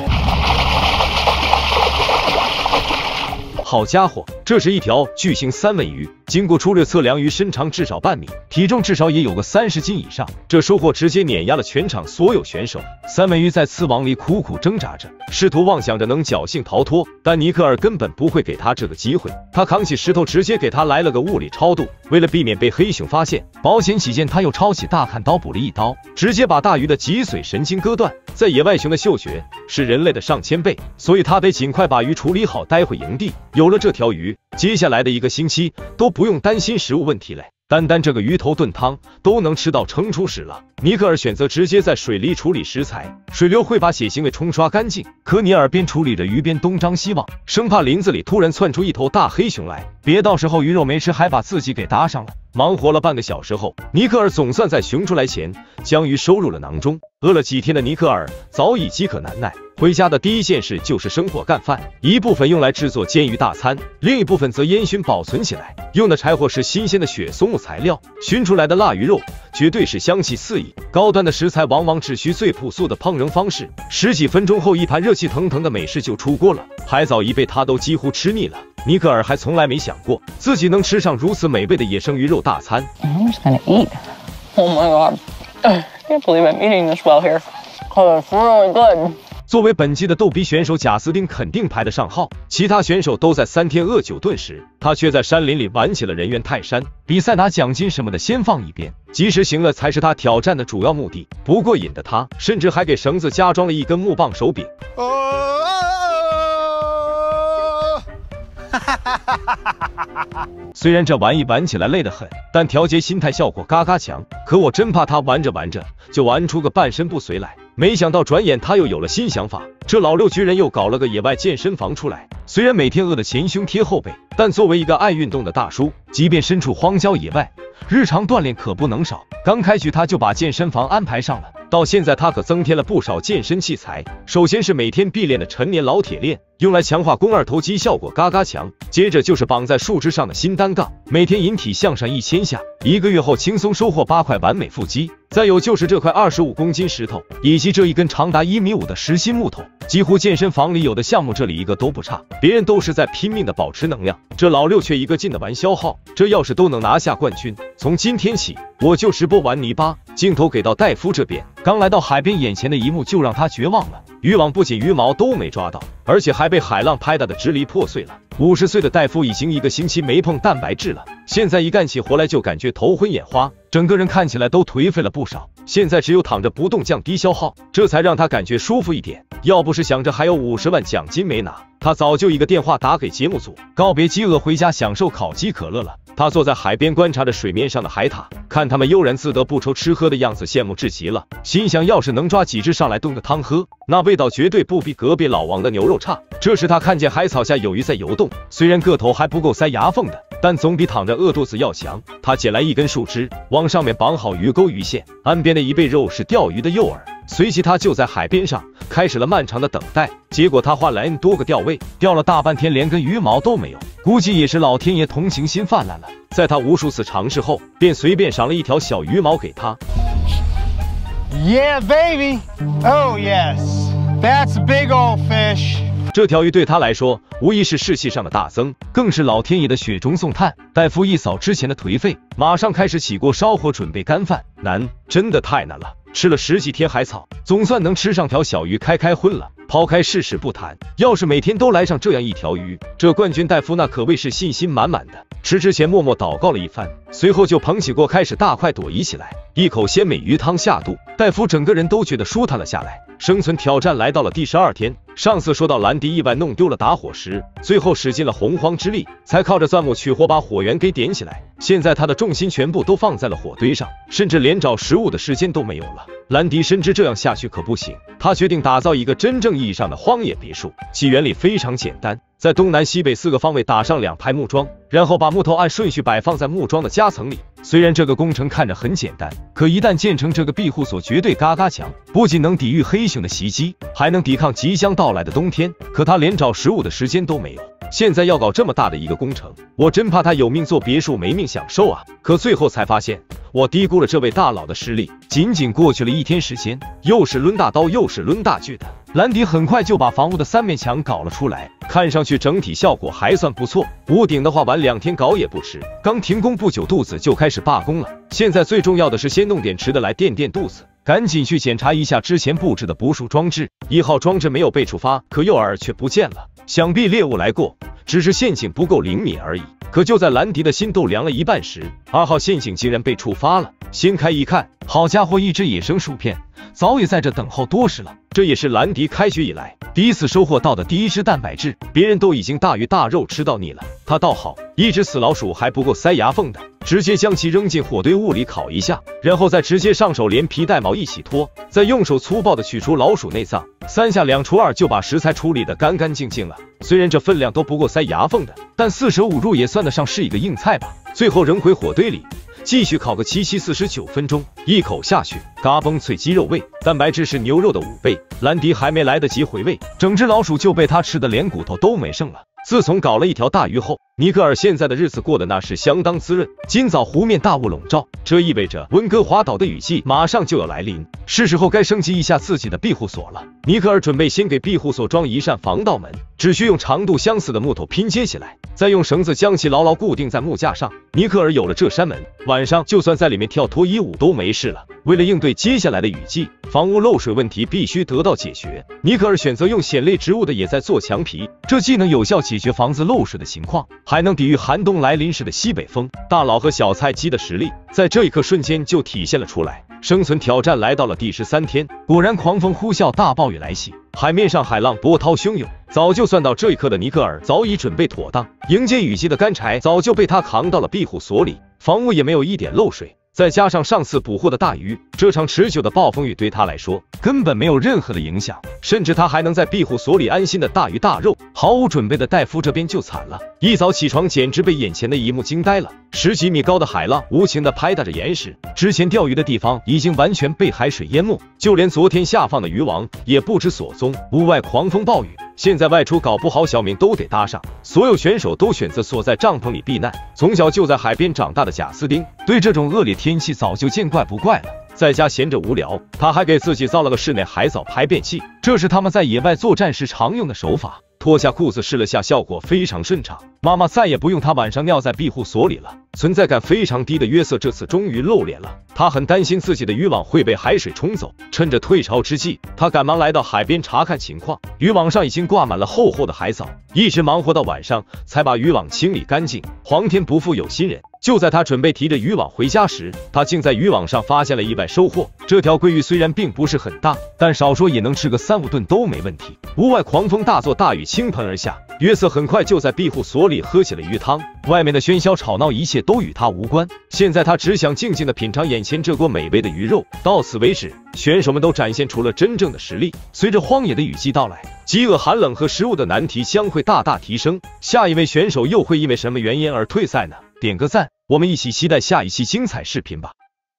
好家伙，这是一条巨型三文鱼，经过粗略测量，鱼身长至少半米，体重至少也有个三十斤以上。这收获直接碾压了全场所有选手。三文鱼在刺网里苦苦挣扎着，试图妄想着能侥幸逃脱，但尼克尔根本不会给他这个机会。他扛起石头，直接给他来了个物理超度。为了避免被黑熊发现，保险起见，他又抄起大砍刀补了一刀，直接把大鱼的脊髓神经割断。在野外，熊的嗅觉是人类的上千倍，所以他得尽快把鱼处理好，带回营地。有了这条鱼，接下来的一个星期都不用担心食物问题嘞。单单这个鱼头炖汤都能吃到撑出屎了。尼克尔选择直接在水里处理食材，水流会把血腥味冲刷干净。可尼尔边处理着鱼边东张西望，生怕林子里突然窜出一头大黑熊来，别到时候鱼肉没吃还把自己给搭上了。忙活了半个小时后，尼克尔总算在熊出来前将鱼收入了囊中。饿了几天的尼克尔早已饥渴难耐，回家的第一件事就是生火干饭，一部分用来制作煎鱼大餐，另一部分则烟熏保存起来。用的柴火是新鲜的雪松木材料，熏出来的腊鱼肉绝对是香气四溢。高端的食材往往只需最朴素的烹饪方式，十几分钟后，一盘热气腾腾的美食就出锅了。海藻一被他都几乎吃腻了。尼克尔还从来没想过自己能吃上如此美味的野生鱼肉大餐。 I'm just gonna eat. Oh my god. I can't believe I'm eating this well here. Oh, it's really good. 作为本季的逗比选手，贾斯汀肯定排得上号。其他选手都在三天饿九顿时，他却在山林里玩起了人猿泰山。比赛拿奖金什么的先放一边，及时行乐才是他挑战的主要目的。不过瘾的他，甚至还给绳子加装了一根木棒手柄。虽然这玩意玩起来累得很，但调节心态效果嘎嘎强。可我真怕他玩着玩着就玩出个半身不遂来。没想到转眼他又有了新想法，这老六居然又搞了个野外健身房出来。虽然每天饿得前胸贴后背，但作为一个爱运动的大叔，即便身处荒郊野外，日常锻炼可不能少。刚开局他就把健身房安排上了，到现在他可增添了不少健身器材。首先是每天必练的陈年老铁链，用来强化肱二头肌，效果嘎嘎强。接着就是绑在树枝上的新单杠，每天引体向上一千下，一个月后轻松收获八块完美腹肌。再有就是这块二十五公斤石头，以及这一根长达一米五的实心木头。几乎健身房里有的项目，这里一个都不差。别人都是在拼命的保持能量，这老六却一个劲的玩消耗。这要是都能拿下冠军，从今天起我就直播玩泥巴。镜头给到戴夫这边，刚来到海边，眼前的一幕就让他绝望了。渔网不仅鱼毛都没抓到，而且还被海浪拍打的支离破碎了。五十岁的戴夫已经一个星期没碰蛋白质了，现在一干起活来就感觉头昏眼花，整个人看起来都颓废了不少。现在只有躺着不动降低消耗，这才让他感觉舒服一点。要不是想着还有五十万奖金没拿，他早就一个电话打给节目组，告别饥饿，回家享受烤鸡可乐了。他坐在海边观察着水面上的海獭，看他们悠然自得不愁吃喝的样子，羡慕至极了。心想要是能抓几只上来炖个汤喝，那味道绝对不比隔壁老王的牛肉差。这时他看见海草下有鱼在游动，虽然个头还不够塞牙缝的，但总比躺着饿肚子要强。他捡来一根树枝，往上面绑好鱼钩鱼线，岸边的一背肉是钓鱼的诱饵。随即他就在海边上开始了漫长的等待，结果他换了 N 多个钓位，钓了大半天连根鱼毛都没有，估计也是老天爷同情心泛滥了。在他无数次尝试后，便随便赏了一条小鱼毛给他。 Yeah, baby. Oh, yes. That's a big old fish. 这条鱼对他来说无疑是士气上的大增，更是老天爷的雪中送炭。戴夫一扫之前的颓废，马上开始起锅烧火准备干饭。难，真的太难了。吃了十几天海草，总算能吃上条小鱼开开荤了。抛开事实不谈，要是每天都来上这样一条鱼，这冠军戴夫那可谓是信心满满的。吃之前默默祷告了一番，随后就捧起锅开始大快朵颐起来。一口鲜美鱼汤下肚，戴夫整个人都觉得舒坦了下来。生存挑战来到了第十二天，上次说到兰迪意外弄丢了打火石，最后使尽了洪荒之力，才靠着钻木取火把火源给点起来。现在他的重心全部都放在了火堆上，甚至连找食物的时间都没有了。兰迪深知这样下去可不行，他决定打造一个真正意义上的荒野别墅。其原理非常简单，在东南西北四个方位打上两排木桩，然后把木头按顺序摆放在木桩的夹层里。虽然这个工程看着很简单，可一旦建成，这个庇护所绝对嘎嘎强，不仅能抵御黑熊的袭击，还能抵抗即将到来的冬天。可他连找食物的时间都没有， 现在要搞这么大的一个工程，我真怕他有命做别墅没命享受啊！可最后才发现，我低估了这位大佬的实力。仅仅过去了一天时间，又是抡大刀又是抡大锯的，兰迪很快就把房屋的三面墙搞了出来，看上去整体效果还算不错。屋顶的话晚两天搞也不迟。刚停工不久，肚子就开始罢工了。现在最重要的是先弄点吃的来垫垫肚子。赶紧去检查一下之前布置的捕鼠装置，一号装置没有被触发，可诱饵却不见了，想必猎物来过，只是陷阱不够灵敏而已。可就在兰迪的心都凉了一半时，二号陷阱竟然被触发了。掀开一看，好家伙，一只野生薯片早已在这等候多时了。这也是兰迪开学以来第一次收获到的第一只蛋白质，别人都已经大鱼大肉吃到腻了，他倒好，一只死老鼠还不够塞牙缝的，直接将其扔进火堆物里烤一下，然后再直接上手连皮带毛一起脱，再用手粗暴的取出老鼠内脏，三下两除二就把食材处理得干干净净了。虽然这分量都不够塞牙缝的，但四舍五入也算得上是一个硬菜吧。最后扔回火堆里，继续烤个七七四十九分钟，一口下去，嘎嘣脆鸡肉味，蛋白质是牛肉的五倍。兰迪还没来得及回味，整只老鼠就被他吃的连骨头都没剩了。自从搞了一条大鱼后，尼克尔现在的日子过得那是相当滋润。今早湖面大雾笼罩，这意味着温哥华岛的雨季马上就要来临，是时候该升级一下自己的庇护所了。尼克尔准备先给庇护所装一扇防盗门，只需用长度相似的木头拼接起来，再用绳子将其牢牢固定在木架上。尼克尔有了这扇门，晚上就算在里面跳脱衣舞都没事了。为了应对接下来的雨季，房屋漏水问题必须得到解决。尼克尔选择用藓类植物的野菜做墙皮，这既能有效解决房子漏水的情况，还能抵御寒冬来临时的西北风。大佬和小菜鸡的实力在这一刻瞬间就体现了出来。生存挑战来到了第十三天，果然狂风呼啸，大暴雨来袭，海面上海浪波涛汹涌。早就算到这一刻的尼克尔早已准备妥当，迎接雨季的干柴早就被他扛到了庇护所里，房屋也没有一点漏水。再加上上次捕获的大鱼，这场持久的暴风雨对他来说根本没有任何的影响，甚至他还能在庇护所里安心的大鱼大肉。毫无准备的戴夫这边就惨了，一早起床简直被眼前的一幕惊呆了。十几米高的海浪无情地拍打着岩石，之前钓鱼的地方已经完全被海水淹没，就连昨天下放的渔网也不知所踪。屋外狂风暴雨，现在外出搞不好小命都得搭上。所有选手都选择锁在帐篷里避难。从小就在海边长大的贾斯汀对这种恶劣天气早就见怪不怪了，在家闲着无聊，他还给自己造了个室内海藻排便器，这是他们在野外作战时常用的手法。脱下裤子试了下，效果非常顺畅，妈妈再也不用他晚上尿在庇护所里了。存在感非常低的约瑟这次终于露脸了，他很担心自己的渔网会被海水冲走。趁着退潮之际，他赶忙来到海边查看情况，渔网上已经挂满了厚厚的海藻，一直忙活到晚上才把渔网清理干净。皇天不负有心人，就在他准备提着渔网回家时，他竟在渔网上发现了意外收获。这条鲑鱼虽然并不是很大，但少说也能吃个三五顿都没问题。屋外狂风大作，大雨倾盆而下，约瑟很快就在庇护所里喝起了鱼汤。外面的喧嚣吵闹一切都与他无关，现在他只想静静地品尝眼前这锅美味的鱼肉。到此为止，选手们都展现出了真正的实力。随着荒野的雨季到来，饥饿、寒冷和食物的难题将会大大提升。下一位选手又会因为什么原因而退赛呢？点个赞，我们一起期待下一期精彩视频吧。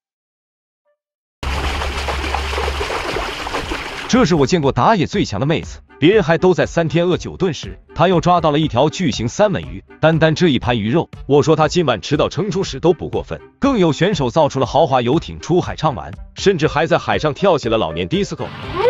这是我见过打野最强的妹子，别人还都在三天饿九顿时，她又抓到了一条巨型三文鱼。单单这一盘鱼肉，我说她今晚吃到撑出屎都不过分。更有选手造出了豪华游艇出海畅玩，甚至还在海上跳起了老年 disco。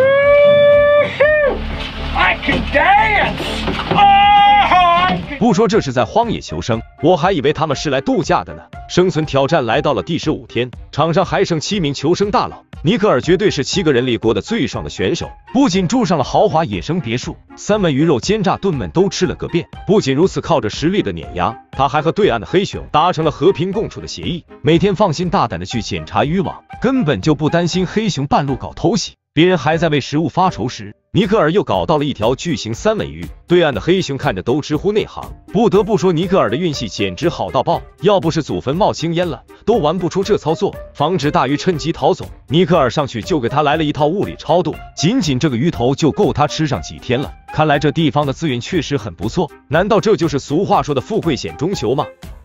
I can dance! Oh, I can... 不说这是在荒野求生，我还以为他们是来度假的呢。生存挑战来到了第十五天，场上还剩七名求生大佬。尼克尔绝对是七个人里过得最爽的选手，不仅住上了豪华野生别墅，三文鱼肉、煎炸炖焖都吃了个遍。不仅如此，靠着实力的碾压，他还和对岸的黑熊达成了和平共处的协议，每天放心大胆的去检查渔网，根本就不担心黑熊半路搞偷袭。别人还在为食物发愁时，尼克尔又搞到了一条巨型三文鱼。对岸的黑熊看着都直呼内行，不得不说尼克尔的运气简直好到爆，要不是祖坟冒青烟了，都玩不出这操作，防止大鱼趁机逃走。尼克尔上去就给他来了一套物理超度，仅仅这个鱼头就够他吃上几天了。看来这地方的资源确实很不错，难道这就是俗话说的富贵险中求吗？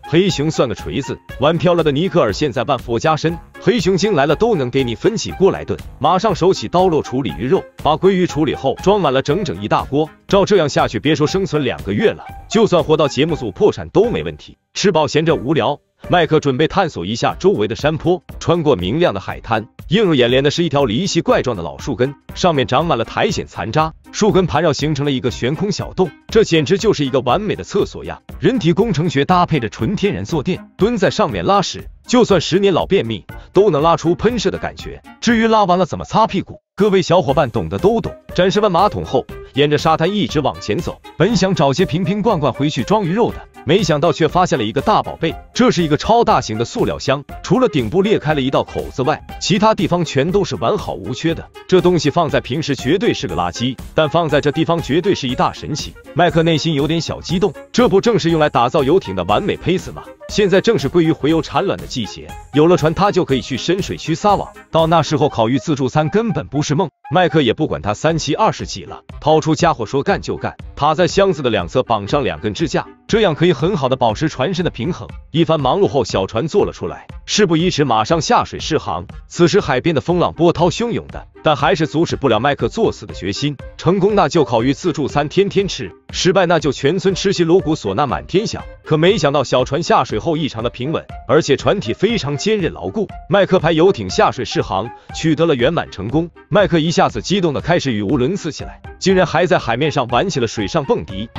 黑熊算个锤子！玩飘了的尼克尔现在万佛加身，黑熊精来了都能给你分起锅来炖。马上手起刀落处理鱼肉，把鲑鱼处理后装满了整整一大锅。照这样下去，别说生存两个月了，就算活到节目组破产都没问题。吃饱闲着无聊，麦克准备探索一下周围的山坡，穿过明亮的海滩。映入眼帘的是一条离奇怪状的老树根，上面长满了苔藓残渣，树根盘绕形成了一个悬空小洞，这简直就是一个完美的厕所呀！人体工程学搭配着纯天然坐垫，蹲在上面拉屎，就算十年老便秘都能拉出喷射的感觉。至于拉完了怎么擦屁股，各位小伙伴懂的都懂。展示完马桶后，沿着沙滩一直往前走，本想找些瓶瓶罐罐回去装鱼肉的，没想到却发现了一个大宝贝。这是一个超大型的塑料箱，除了顶部裂开了一道口子外，其他地方全都是完好无缺的。这东西放在平时绝对是个垃圾，但放在这地方绝对是一大神器。麦克内心有点小激动，这不正是用来打造游艇的完美胚子吗？现在正是鲑鱼洄游产卵的季节，有了船他就可以去深水区撒网，到那时候烤鱼自助餐根本不是梦。麦克也不管他三七二十几了，掏出家伙说干就干，他在箱子的两侧绑上两根支架，这样可以很好的保持船身的平衡。一番忙碌后，小船做了出来，事不宜迟，马上下水试航。此时海边的风浪波涛汹涌的，但还是阻止不了麦克作死的决心。成功那就烤鱼自助餐天天吃，失败那就全村吃西锣鼓唢呐满天响。可没想到小船下水后异常的平稳，而且船体非常坚韧牢固。麦克派游艇下水试航，取得了圆满成功。麦克一下子激动的开始语无伦次起来，竟然还在海面上玩起了水上蹦迪。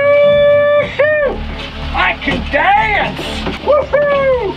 I can dance! Woohoo!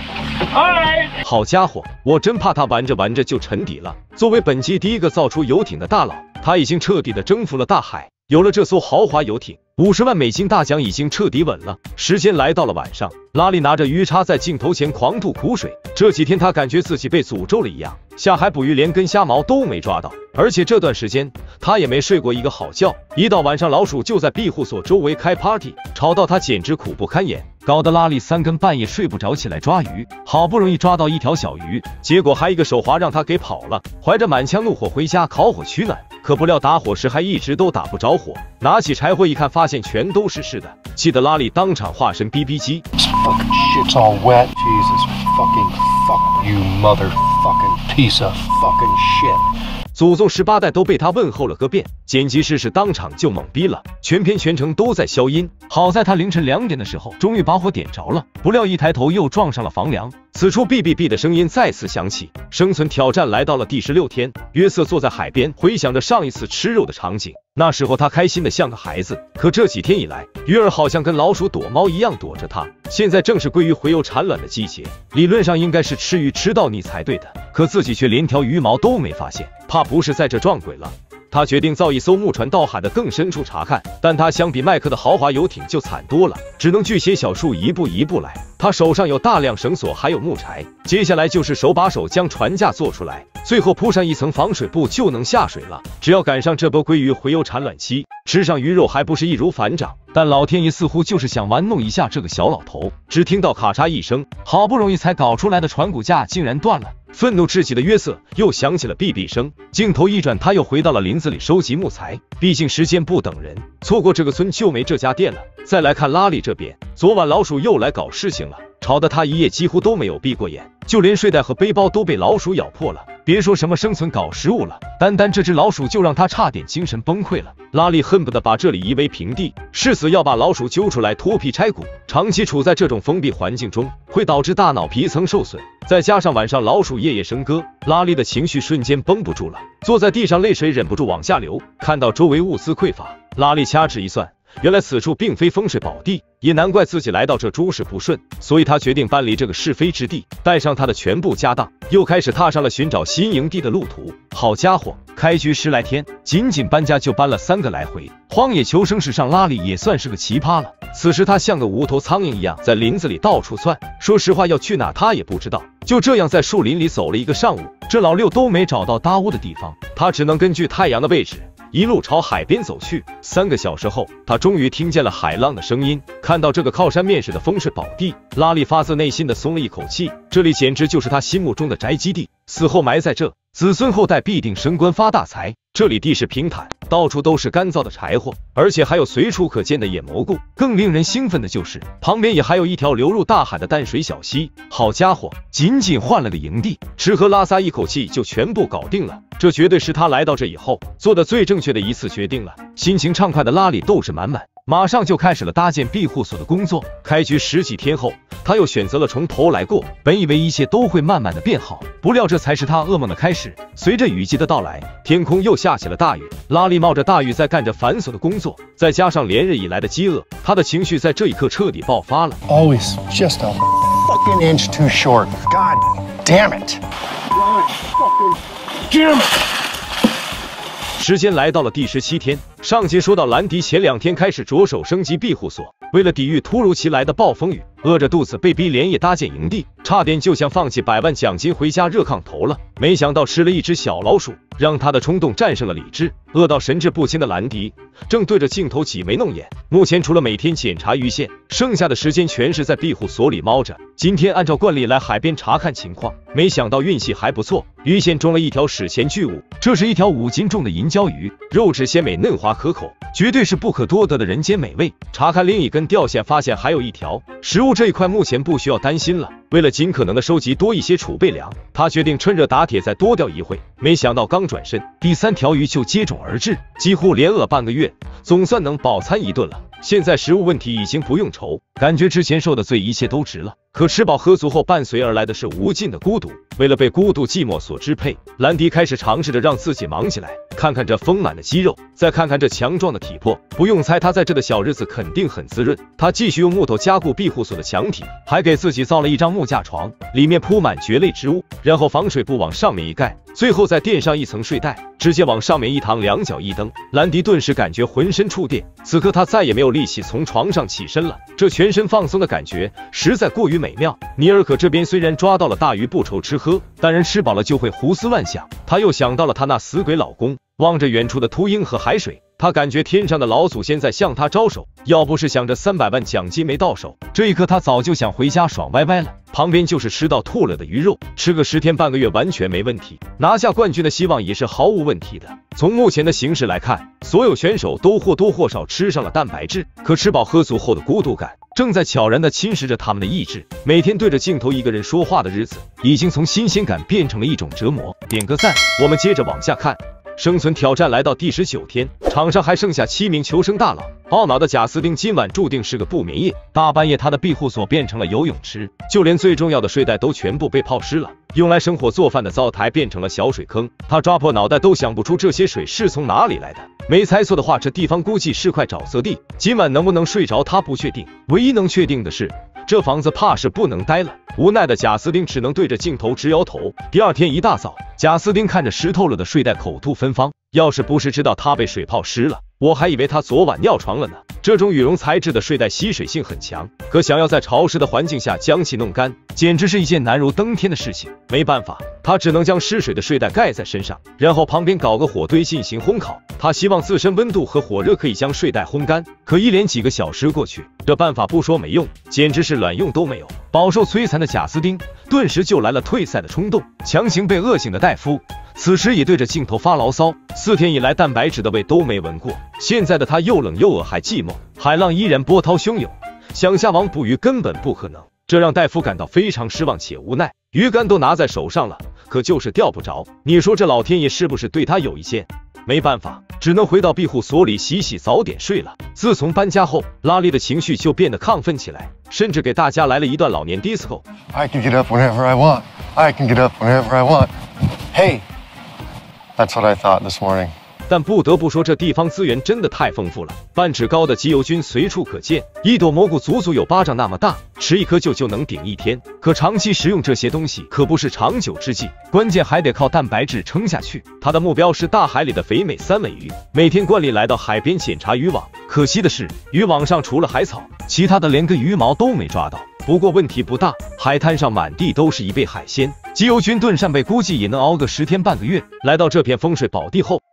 Alright! 好家伙，我真怕他玩着玩着就沉底了。作为本集第一个造出游艇的大佬，他已经彻底的征服了大海。有了这艘豪华游艇，五十万美金大奖已经彻底稳了。时间来到了晚上，拉力拿着鱼叉在镜头前狂吐苦水。这几天他感觉自己被诅咒了一样，下海捕鱼连根虾毛都没抓到，而且这段时间他也没睡过一个好觉。一到晚上，老鼠就在庇护所周围开 party， 吵到他简直苦不堪言，搞得拉力三更半夜睡不着起来抓鱼。好不容易抓到一条小鱼，结果还一个手滑让他给跑了。怀着满腔怒火回家烤火取暖，可不料打火石还一直都打不着火，拿起柴火一看，发现全都是湿的，气得拉力当场化身 B B 机。 Fucking shit's all wet. Jesus fucking fuck you motherfucking piece of fucking shit. 祖宗十八代都被他问候了个遍，剪辑师是当场就懵逼了，全片全程都在消音。好在他凌晨两点的时候终于把火点着了，不料一抬头又撞上了房梁。此处哔哔哔的声音再次响起，生存挑战来到了第十六天。约瑟坐在海边，回想着上一次吃肉的场景，那时候他开心的像个孩子。可这几天以来，鱼儿好像跟老鼠躲猫一样躲着他。现在正是鲑鱼洄游产卵的季节，理论上应该是吃鱼吃到腻才对的，可自己却连条鱼毛都没发现，怕不是在这撞鬼了。他决定造一艘木船到海的更深处查看，但他相比麦克的豪华游艇就惨多了，只能巨蟹小树一步一步来。他手上有大量绳索还有木柴，接下来就是手把手将船架做出来，最后铺上一层防水布就能下水了。只要赶上这波鲑鱼洄游产卵期，吃上鱼肉还不是易如反掌。但老天爷似乎就是想玩弄一下这个小老头，只听到咔嚓一声，好不容易才搞出来的船骨架竟然断了。愤怒至极的约瑟又响起了哔哔声，镜头一转，他又回到了林子里收集木材，毕竟时间不等人，错过这个村就没这家店了。再来看拉力这边，昨晚老鼠又来搞事情了，吵得他一夜几乎都没有闭过眼，就连睡袋和背包都被老鼠咬破了，别说什么生存搞食物了，单单这只老鼠就让他差点精神崩溃了。拉力恨不得把这里夷为平地，誓死要把老鼠揪出来脱皮拆骨。长期处在这种封闭环境中，会导致大脑皮层受损，再加上晚上老鼠夜夜笙歌，拉力的情绪瞬间绷不住了，坐在地上泪水忍不住往下流。看到周围物资匮乏，拉力掐指一算，原来此处并非风水宝地，也难怪自己来到这诸事不顺，所以他决定搬离这个是非之地，带上他的全部家当，又开始踏上了寻找新营地的路途。好家伙，开局十来天，仅仅搬家就搬了三个来回，荒野求生史上拉力也算是个奇葩了。此时他像个无头苍蝇一样在林子里到处窜，说实话要去哪他也不知道，就这样在树林里走了一个上午，这老六都没找到搭窝的地方，他只能根据太阳的位置一路朝海边走去。三个小时后，他终于听见了海浪的声音，看到这个靠山面水的风水宝地，拉力发自内心的松了一口气，这里简直就是他心目中的宅基地，死后埋在这子孙后代必定升官发大财。这里地势平坦，到处都是干燥的柴火，而且还有随处可见的野蘑菇。更令人兴奋的就是旁边也还有一条流入大海的淡水小溪。好家伙，仅仅换了个营地，吃喝拉撒一口气就全部搞定了。这绝对是他来到这以后做的最正确的一次决定了。心情畅快的拉里斗志满满，马上就开始了搭建庇护所的工作。开局十几天后，他又选择了从头来过。本以为一切都会慢慢的变好，不料这才是他噩梦的开始。随着雨季的到来，天空又下起了大雨。拉里冒着大雨在干着繁琐的工作，再加上连日以来的饥饿，他的情绪在这一刻彻底爆发了。 Always just a fucking inch too short. God damn it. Jim! 时间来到了第十七天，上节说到兰迪前两天开始着手升级庇护所，为了抵御突如其来的暴风雨，饿着肚子被逼连夜搭建营地，差点就想放弃百万奖金回家热炕头了。没想到吃了一只小老鼠，让他的冲动战胜了理智。饿到神志不清的兰迪正对着镜头挤眉弄眼。目前除了每天检查鱼线，剩下的时间全是在庇护所里猫着。今天按照惯例来海边查看情况，没想到运气还不错，鱼线中了一条史前巨物。这是一条五斤重的银鲛鱼，肉质鲜美嫩滑可口，绝对是不可多得的人间美味。查看另一根钓线，发现还有一条。食物这一块目前不需要担心了。为了尽可能的收集多一些储备粮，他决定趁热打铁再多钓一会。没想到刚转身，第三条鱼就接踵而至，几乎连饿半个月，总算能饱餐一顿了。现在食物问题已经不用愁，感觉之前受的罪一切都值了。可吃饱喝足后，伴随而来的是无尽的孤独。为了被孤独寂寞所支配，兰迪开始尝试着让自己忙起来。看看这丰满的肌肉，再看看这强壮的体魄，不用猜他在这的小日子肯定很滋润。他继续用木头加固庇护所的墙体，还给自己造了一张木架床，里面铺满蕨类植物，然后防水布往上面一盖，最后再垫上一层睡袋，直接往上面一躺，两脚一蹬。兰迪顿时感觉浑身触电，此刻他再也没有力气从床上起身了。这全身放松的感觉实在过于美妙。尼尔可这边虽然抓到了大鱼不愁吃喝，但人吃饱了就会胡思乱想。他又想到了他那死鬼老公，望着远处的秃鹰和海水，他感觉天上的老祖先在向他招手。要不是想着三百万奖金没到手，这一刻他早就想回家爽歪歪了。旁边就是吃到吐了的鱼肉，吃个十天半个月完全没问题，拿下冠军的希望也是毫无问题的。从目前的形势来看，所有选手都或多或少吃上了蛋白质，可吃饱喝足后的孤独感正在悄然地侵蚀着他们的意志。每天对着镜头一个人说话的日子，已经从新鲜感变成了一种折磨。点个赞，我们接着往下看。生存挑战来到第十九天，场上还剩下七名求生大佬。懊恼的贾斯汀今晚注定是个不眠夜。大半夜，他的庇护所变成了游泳池，就连最重要的睡袋都全部被泡湿了。用来生火做饭的灶台变成了小水坑，他抓破脑袋都想不出这些水是从哪里来的。没猜错的话，这地方估计是块沼泽地。今晚能不能睡着他不确定，唯一能确定的是这房子怕是不能待了。无奈的贾斯汀只能对着镜头直摇头。第二天一大早，贾斯汀看着湿透了的睡袋，口吐芬芳。要是不是知道他被水泡湿了，我还以为他昨晚尿床了呢。这种羽绒材质的睡袋吸水性很强，可想要在潮湿的环境下将其弄干，简直是一件难如登天的事情。没办法，他只能将湿水的睡袋盖在身上，然后旁边搞个火堆进行烘烤。他希望自身温度和火热可以将睡袋烘干，可一连几个小时过去，这办法不说没用，简直是卵用都没有。饱受摧残的贾斯汀顿时就来了退赛的冲动。强行被饿醒的戴夫此时也对着镜头发牢骚，四天以来蛋白质的味都没闻过，现在的他又冷又饿还寂寞，海浪依然波涛汹涌，想下网捕鱼根本不可能，这让戴夫感到非常失望且无奈。鱼竿都拿在手上了，可就是钓不着，你说这老天爷是不是对他有意见？没办法，只能回到庇护所里洗洗早点睡了。自从搬家后，拉力的情绪就变得亢奋起来，甚至给大家来了一段老年 disco。 I can get up whenever I want. I can get up whenever I want. Hey, that's what I thought this morning. 但不得不说，这地方资源真的太丰富了，半尺高的机油菌随处可见，一朵蘑菇足足有巴掌那么大，吃一颗就就能顶一天。可长期食用这些东西可不是长久之计，关键还得靠蛋白质撑下去。他的目标是大海里的肥美三文鱼，每天惯例来到海边检查渔网，可惜的是渔网上除了海草，其他的连个鱼毛都没抓到。不过问题不大，海滩上满地都是一贝海鲜，机油菌炖扇贝估计也能熬个十天半个月。来到这片风水宝地后，拉里虽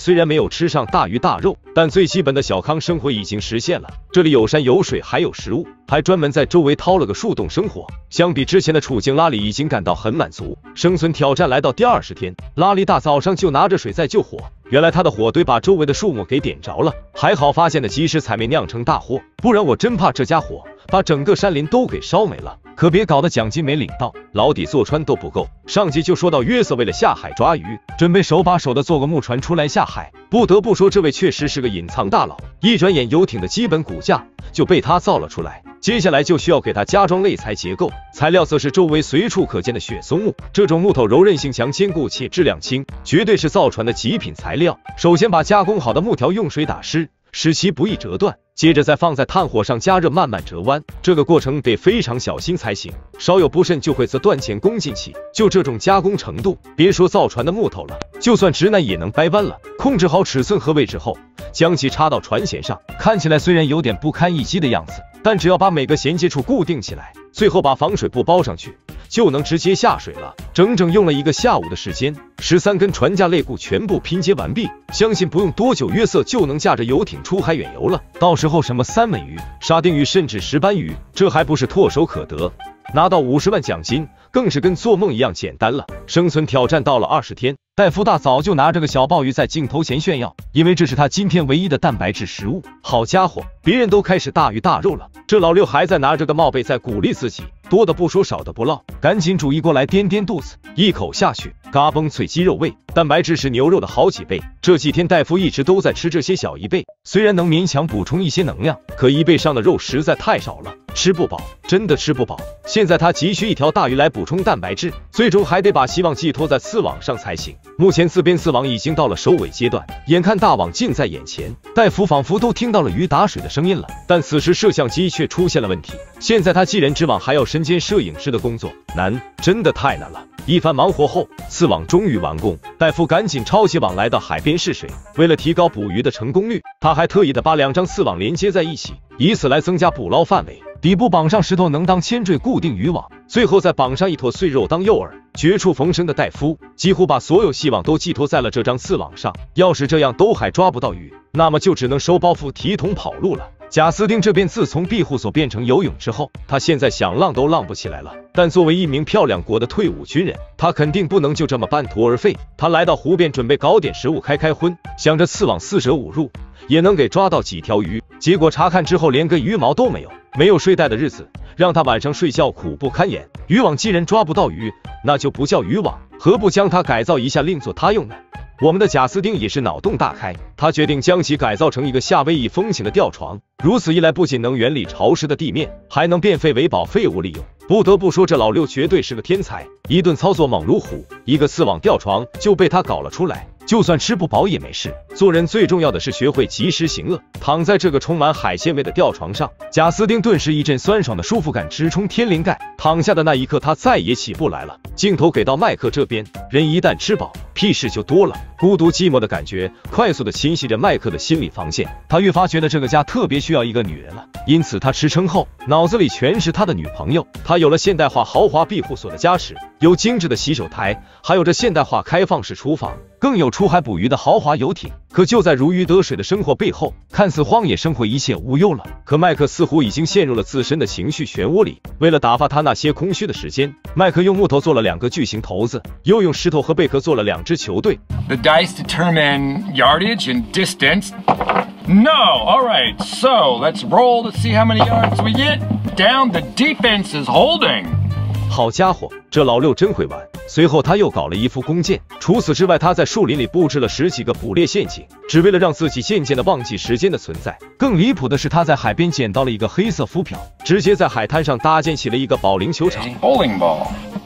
虽然没有吃上大鱼大肉，但最基本的小康生活已经实现了。这里有山有水，还有食物，还专门在周围掏了个树洞生活。相比之前的处境，拉里已经感到很满足。生存挑战来到第二十天，拉里大早上就拿着水在救火。原来他的火堆把周围的树木给点着了，还好发现的及时，才没酿成大祸，不然我真怕这家伙把整个山林都给烧没了。可别搞得奖金没领到，牢底坐穿都不够。上集就说到约瑟为了下海抓鱼，准备手把手的做个木船出来下海。不得不说，这位确实是个隐藏大佬。一转眼，游艇的基本骨架就被他造了出来。接下来就需要给它加装内材结构，材料则是周围随处可见的雪松木。这种木头柔韧性强、坚固且质量轻，绝对是造船的极品材料。首先把加工好的木条用水打湿，使其不易折断，接着再放在炭火上加热，慢慢折弯。这个过程得非常小心才行，稍有不慎就会则断前功尽弃。就这种加工程度，别说造船的木头了，就算直男也能掰弯了。控制好尺寸和位置后，将其插到船舷上，看起来虽然有点不堪一击的样子，但只要把每个衔接处固定起来，最后把防水布包上去，就能直接下水了。整整用了一个下午的时间，十三根船架肋骨全部拼接完毕，相信不用多久，约瑟就能驾着游艇出海远游了。到时候什么三文鱼、沙丁鱼甚至石斑鱼，这还不是唾手可得。拿到五十万奖金，更是跟做梦一样简单了。生存挑战到了二十天，戴夫大早就拿着个小鲍鱼在镜头前炫耀，因为这是他今天唯一的蛋白质食物。好家伙，别人都开始大鱼大肉了，这老六还在拿着个帽背在鼓励自己，多的不说，少的不落，赶紧煮一锅来垫垫肚子。一口下去，嘎嘣脆鸡肉味，蛋白质是牛肉的好几倍。这几天戴夫一直都在吃这些小贻贝，虽然能勉强补充一些能量，可贻贝上的肉实在太少了，吃不饱，真的吃不饱。现在他急需一条大鱼来补充蛋白质，最终还得把希望寄托在刺网上才行。目前自编刺网已经到了收尾阶段，眼看大网近在眼前，戴夫仿佛都听到了鱼打水的声音了。但此时摄像机却出现了问题，现在他既然织网，还要身兼摄影师的工作，难，真的太难了。一番忙活后，刺网终于完工，戴夫赶紧抄起网来到海边试水。为了提高捕鱼的成功率，他还特意的把两张刺网连接在一起，以此来增加捕捞范围。底部绑上石头能当铅坠固定渔网，最后再绑上一坨碎肉当诱饵。绝处逢生的戴夫几乎把所有希望都寄托在了这张刺网上，要是这样都还抓不到鱼，那么就只能收包袱提桶跑路了。贾斯汀这边自从庇护所变成游泳之后，他现在想浪都浪不起来了。但作为一名漂亮国的退伍军人，他肯定不能就这么半途而废。他来到湖边准备搞点食物开开荤，想着刺网四舍五入也能给抓到几条鱼。结果查看之后连个鱼毛都没有，没有睡袋的日子让他晚上睡觉苦不堪言。渔网既然抓不到鱼，那就不叫渔网，何不将它改造一下另作他用呢？我们的贾斯汀也是脑洞大开，他决定将其改造成一个夏威夷风情的吊床，如此一来不仅能原理潮湿的地面，还能变废为宝，废物利用。不得不说，这老六绝对是个天才，一顿操作猛如虎，一个刺网吊床就被他搞了出来。就算吃不饱也没事，做人最重要的是学会及时行乐。躺在这个充满海鲜味的吊床上，贾斯汀顿时一阵酸爽的舒服感直冲天灵盖。躺下的那一刻，他再也起不来了。镜头给到麦克这边，人一旦吃饱，屁事就多了。孤独寂寞的感觉快速的侵袭着麦克的心理防线，他越发觉得这个家特别需要一个女人了。因此他吃撑后，脑子里全是他的女朋友。他有了现代化豪华庇护所的加持，有精致的洗手台，还有着现代化开放式厨房，更有出海捕鱼的豪华游艇。可就在如鱼得水的生活背后，看似荒野生活一切无忧了。可麦克似乎已经陷入了自身的情绪漩涡里。为了打发他那些空虚的时间，麦克用木头做了两个巨型骰子，又用石头和贝壳做了两支球队。 The dice determine yardage and distance. No, all right. So let's roll to see how many yards we get. Down, the defense is holding. 好家伙，这老六真会玩。随后他又搞了一副弓箭，除此之外，他在树林里布置了十几个捕猎陷阱，只为了让自己渐渐的忘记时间的存在。更离谱的是，他在海边捡到了一个黑色浮漂，直接在海滩上搭建起了一个保龄球场。 Bowling ball.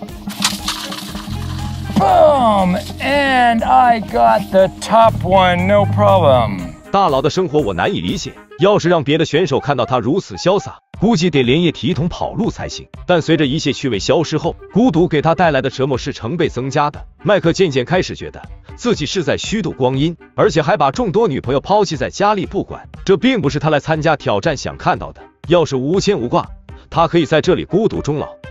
Boom! And I got the top one, no problem. 大佬的生活我难以理解，要是让别的选手看到他如此潇洒，估计得连夜提桶跑路才行。但随着一切趣味消失后，孤独给他带来的折磨是成倍增加的。麦克渐渐开始觉得自己是在虚度光阴，而且还把众多女朋友抛弃在家里不管，这并不是他来参加挑战想看到的。要是无牵无挂，他可以在这里孤独终老。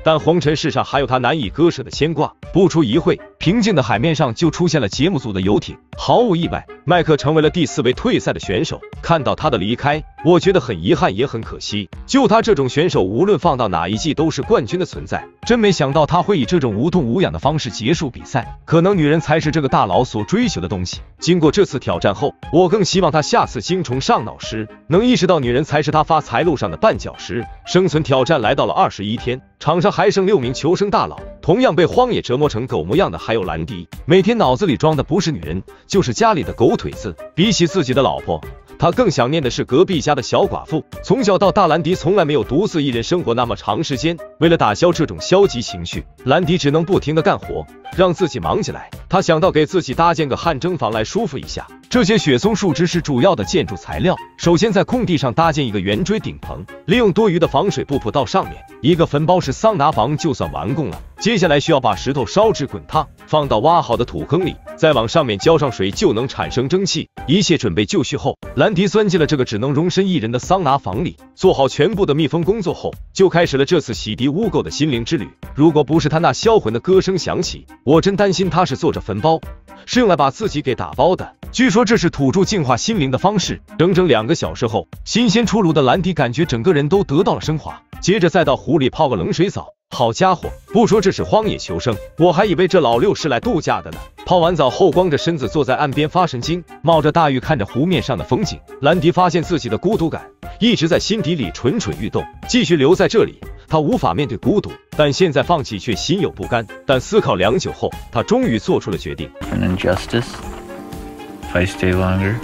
但红尘世上还有他难以割舍的牵挂。不出一会，平静的海面上就出现了节目组的游艇。毫无意外，麦克成为了第四位退赛的选手。看到他的离开，我觉得很遗憾，也很可惜。就他这种选手，无论放到哪一季都是冠军的存在。真没想到他会以这种无痛无痒的方式结束比赛。可能女人才是这个大佬所追求的东西。经过这次挑战后，我更希望他下次精虫上脑时，能意识到女人才是他发财路上的绊脚石。生存挑战来到了二十一天，场上还剩六名求生大佬，同样被荒野折磨成狗模样的还有兰迪，每天脑子里装的不是女人，就是家里的狗腿子。比起自己的老婆，他更想念的是隔壁家的小寡妇。从小到大，兰迪从来没有独自一人生活那么长时间。为了打消这种消极情绪，兰迪只能不停的干活，让自己忙起来。他想到给自己搭建个汗蒸房来舒服一下。这些雪松树枝是主要的建筑材料。首先在空地上搭建一个圆锥顶棚，利用多余的防水布铺到上面。一个坟包式桑拿房就算完工了。接下来需要把石头烧至滚烫，放到挖好的土坑里，再往上面浇上水，就能产生蒸汽。一切准备就绪后，兰迪钻进了这个只能容身一人的桑拿房里，做好全部的密封工作后，就开始了这次洗涤污垢的心灵之旅。如果不是他那销魂的歌声响起，我真担心他是做着坟包，是用来把自己给打包的。据说这是土著净化心灵的方式。整整两个小时后，新鲜出炉的兰迪感觉整个人都得到了升华，接着再到湖里泡个冷水澡。好家伙，不说这是荒野求生，我还以为这老六是来度假的呢。泡完澡后，光着身子坐在岸边发神经，冒着大雨看着湖面上的风景。兰迪发现自己的孤独感一直在心底里蠢蠢欲动，继续留在这里，他无法面对孤独，但现在放弃却心有不甘。但思考良久后，他终于做出了决定。 An injustice. If I stay longer,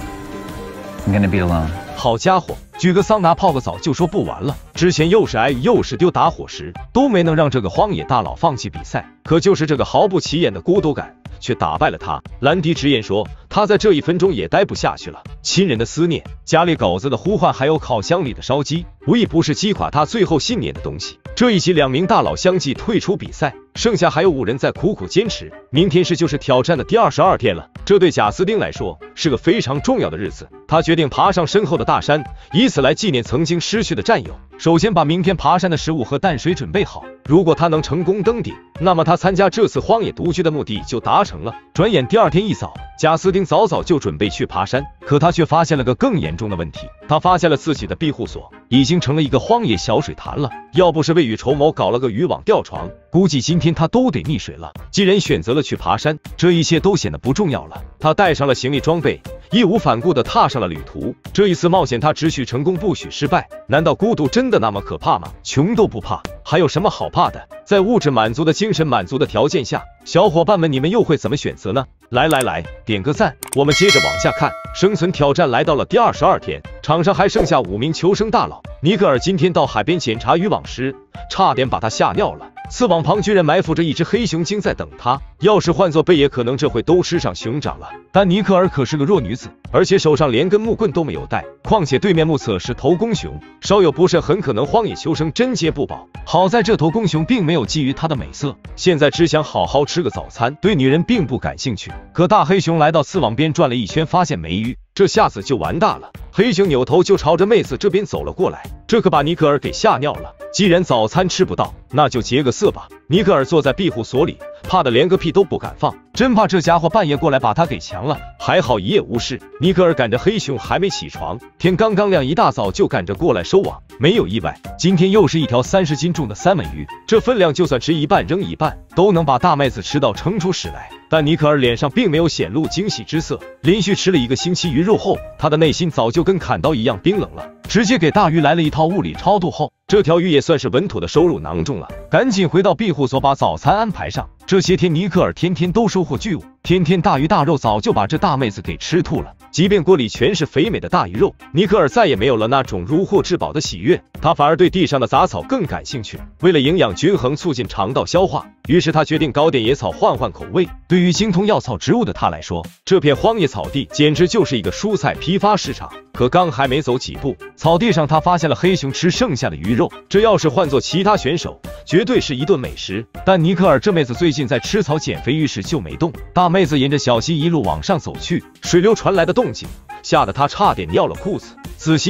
I'm gonna be alone. 好家伙，举个桑拿泡个澡就说不玩了，之前又是挨雨又是丢打火石，都没能让这个荒野大佬放弃比赛。可就是这个毫不起眼的孤独感却打败了他。兰迪直言说，他在这一分钟也待不下去了。亲人的思念，家里狗子的呼唤，还有烤箱里的烧鸡，无一不是击垮他最后信念的东西。这一集两名大佬相继退出比赛，剩下还有五人在苦苦坚持。明天是就是挑战的第二十二天了，这对贾斯汀来说是个非常重要的日子。他决定爬上身后的大山，以此来纪念曾经失去的战友。首先把明天爬山的食物和淡水准备好，如果他能成功登顶，那么他参加这次荒野独居的目的就达成了。转眼第二天一早，贾斯汀早早就准备去爬山，可他却发现了个更严重的问题。他发现了自己的庇护所已经成了一个荒野小水潭了，要不是未雨绸缪搞了个渔网吊床，估计今天他都得溺水了。既然选择了去爬山，这一切都显得不重要了。他带上了行李装备，义无反顾地踏上了旅途。这一次冒险，他只许成功不许失败。难道孤独真的那么可怕吗？穷都不怕，还有什么好怕的？在物质满足的精神满足的条件下，小伙伴们，你们又会怎么选择呢？来来来，点个赞，我们接着往下看。生存挑战来到了第二十二天，场上还剩下五名求生大佬。尼克尔今天到海边检查渔网时，差点把他吓尿了。刺网旁居然埋伏着一只黑熊精在等他，要是换做贝爷，可能这回都吃上熊掌了。但尼克尔可是个弱女子，而且手上连根木棍都没有带，况且对面目测是头公熊，稍有不慎很可能荒野求生真接不保。好在这头公熊并没有觊觎她的美色，现在只想好好吃个早餐，对女人并不感兴趣。可大黑熊来到刺网边转了一圈，发现没鱼，这下子就完大了。黑熊扭头就朝着妹子这边走了过来，这可把尼克尔给吓尿了。既然早餐吃不到，那就劫个色吧。尼克尔坐在庇护所里，怕的连个屁都不敢放，真怕这家伙半夜过来把他给强了。还好一夜无事。尼克尔赶着黑熊还没起床，天刚刚亮，一大早就赶着过来收网。没有意外，今天又是一条三十斤重的三文鱼，这分量就算吃一半扔一半，都能把大妹子吃到撑出屎来。但尼克尔脸上并没有显露惊喜之色，连续吃了一个星期鱼肉后，他的内心早就跟砍刀一样冰冷了。直接给大鱼来了一套物理超度后，这条鱼也算是稳妥的收入囊中了。赶紧回到庇护所把早餐安排上。这些天尼克尔天天都收获巨物，天天大鱼大肉，早就把这大妹子给吃吐了。即便锅里全是肥美的大鱼肉，尼克尔再也没有了那种如获至宝的喜悦，他反而对地上的杂草更感兴趣。为了营养均衡，促进肠道消化，于是他决定搞点野草换换口味。对于精通药草植物的他来说，这片荒野草地简直就是一个蔬菜批发市场。可刚还没走几步，草地上他发现了黑熊吃剩下的鱼肉，这要是换做其他选手，绝对是一顿美食。但尼克尔这妹子最近在吃草减肥，于是就没动。大妹子沿着小溪一路往上走去，水流传来的动静吓得他差点尿了裤子。仔细一看，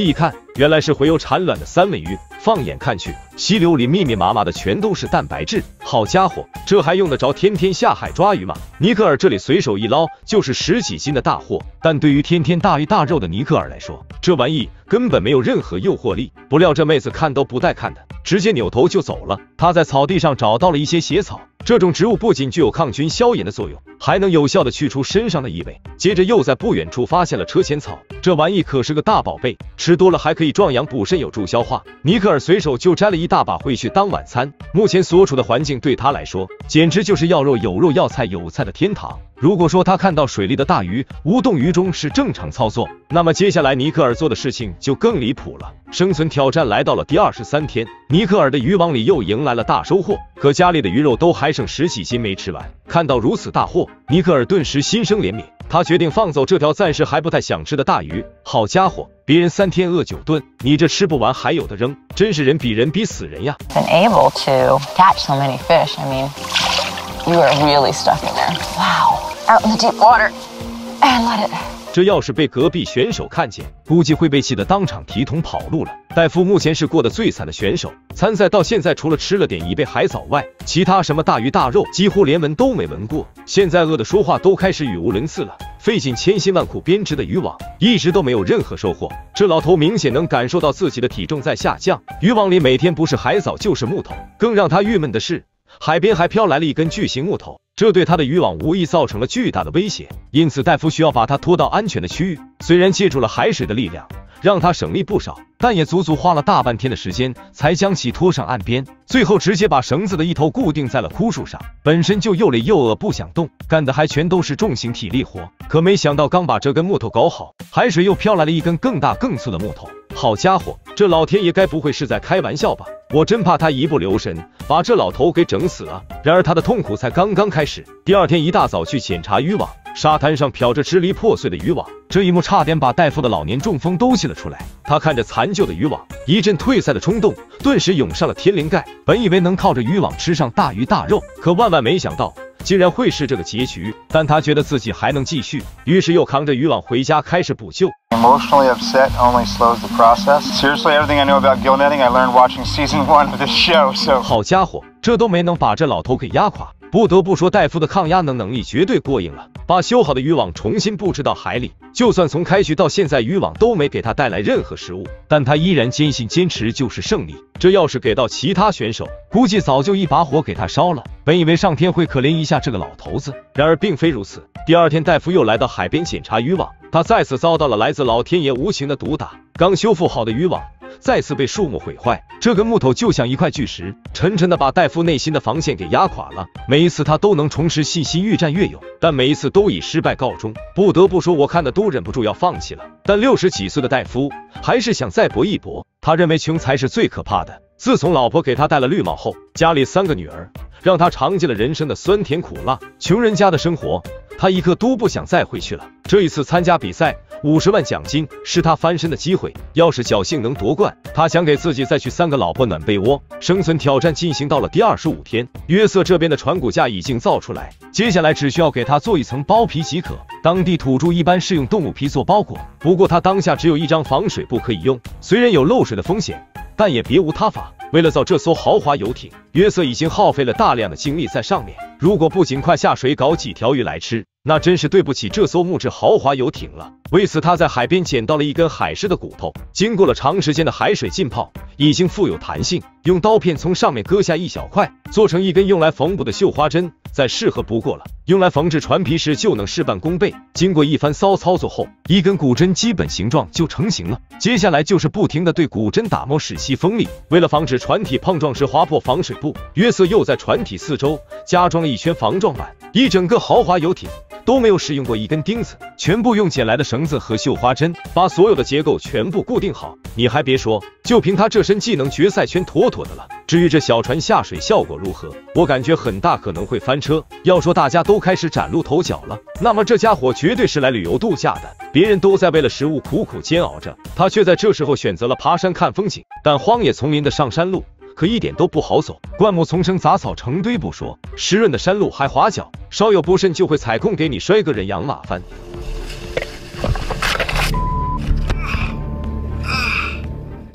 原来是洄游产卵的三文鱼。放眼看去，溪流里密密麻麻的全都是蛋白质。好家伙，这还用得着天天下海抓鱼吗？尼克尔这里随手一捞就是十几斤的大货，但对于天天大鱼大肉的尼克尔来说，这玩意根本没有任何诱惑力。不料这妹子看都不带看的，直接扭头就走了。她在草地上找到了一些血草，这种植物不仅具有抗菌消炎的作用，还能有效的去除身上的异味。接着又在不远处发现了车前草，这玩意可是个大宝贝，吃多了还可以壮阳补肾，有助消化。尼克尔随手就摘了一大把回去当晚餐。目前所处的环境对他来说，简直就是要肉有肉要菜有菜的天堂。如果说他看到水里的大鱼无动于衷是正常操作，那么接下来尼克尔做的事情就更离谱了。生存挑战来到了第二十三天，尼克尔的渔网里又迎来了大收获，可家里的鱼肉都还剩十几斤没吃完。看到如此大货，尼克尔顿时心生怜悯，他决定放走这条暂时还不太想吃的大鱼。好家伙，别人三天饿九顿，你这吃不完还有的扔，真是人比人比死人呀。 Been able to catch so many fish. I mean, you are really stuck in there. Wow. Out in the deep water and let it. 这要是被隔壁选手看见，估计会被气得当场提桶跑路了。戴夫目前是过得最惨的选手，参赛到现在除了吃了点乙贝海藻外，其他什么大鱼大肉几乎连闻都没闻过。现在饿得说话都开始语无伦次了，费尽千辛万苦编织的渔网一直都没有任何收获。这老头明显能感受到自己的体重在下降，渔网里每天不是海藻就是木头。更让他郁闷的是，海边还飘来了一根巨型木头，这对他的渔网无疑造成了巨大的威胁，因此戴夫需要把他拖到安全的区域。虽然借助了海水的力量让他省力不少，但也足足花了大半天的时间才将其拖上岸边，最后直接把绳子的一头固定在了枯树上。本身就又累又饿不想动，干的还全都是重型体力活，可没想到刚把这根木头搞好，海水又飘来了一根更大更粗的木头。好家伙，这老天爷该不会是在开玩笑吧？我真怕他一不留神把这老头给整死了。然而他的痛苦才刚刚开始。第二天一大早去检查渔网，沙滩上漂着支离破碎的渔网，这一幕差点把戴夫的老年中风都气了出来。他看着残旧的渔网，一阵退赛的冲动顿时涌上了天灵盖。本以为能靠着渔网吃上大鱼大肉，可万万没想到竟然会是这个结局。但他觉得自己还能继续，于是又扛着渔网回家开始补救。 Emotionally upset only slows the process. Seriously, everything I know about gill netting, I learned watching season one of this show. So 好家伙，这都没能把这老头给压垮。不得不说，戴夫的抗压能能力绝对过硬了。把修好的渔网重新布置到海里，就算从开局到现在，渔网都没给他带来任何失误，但他依然坚信坚持就是胜利。这要是给到其他选手，估计早就一把火给他烧了。本以为上天会可怜一下这个老头子，然而并非如此。第二天，戴夫又来到海边检查渔网，他再次遭到了来自老天爷无情的毒打。刚修复好的渔网再次被树木毁坏，这根木头就像一块巨石，沉沉的把戴夫内心的防线给压垮了。每一次他都能重拾信心，越战越勇，但每一次都以失败告终。不得不说，我看的都忍不住要放弃了。但六十几岁的戴夫还是想再搏一搏，他认为穷才是最可怕的。自从老婆给他戴了绿帽后，家里三个女儿让他尝尽了人生的酸甜苦辣，穷人家的生活他一刻都不想再回去了。这一次参加比赛，五十万奖金是他翻身的机会，要是侥幸能夺冠，他想给自己再娶三个老婆暖被窝。生存挑战进行到了第二十五天，约瑟这边的船骨架已经造出来，接下来只需要给他做一层包皮即可。当地土著一般是用动物皮做包裹，不过他当下只有一张防水布可以用，虽然有漏水的风险，但也别无他法。为了造这艘豪华游艇，约瑟已经耗费了大量的精力在上面，如果不尽快下水搞几条鱼来吃，那真是对不起这艘木质豪华游艇了。为此，他在海边捡到了一根海狮的骨头，经过了长时间的海水浸泡，已经富有弹性，用刀片从上面割下一小块，做成一根用来缝补的绣花针，再适合不过了。用来缝制船皮时就能事半功倍。经过一番骚操作后，一根骨针基本形状就成型了。接下来就是不停地对骨针打磨，使其锋利。为了防止船体碰撞时划破防水布，约瑟又在船体四周加装了一圈防撞板。一整个豪华游艇都没有使用过一根钉子，全部用捡来的绳子和绣花针把所有的结构全部固定好。你还别说，就凭他这身技能，决赛圈妥妥的了。至于这小船下水效果如何，我感觉很大可能会翻车。要说大家都开始崭露头角了，那么这家伙绝对是来旅游度假的。别人都在为了食物苦苦煎熬着，他却在这时候选择了爬山看风景。但荒野丛林的上山路可一点都不好走，灌木丛生，杂草成堆不说，湿润的山路还滑脚，稍有不慎就会踩空给你摔个人仰马翻。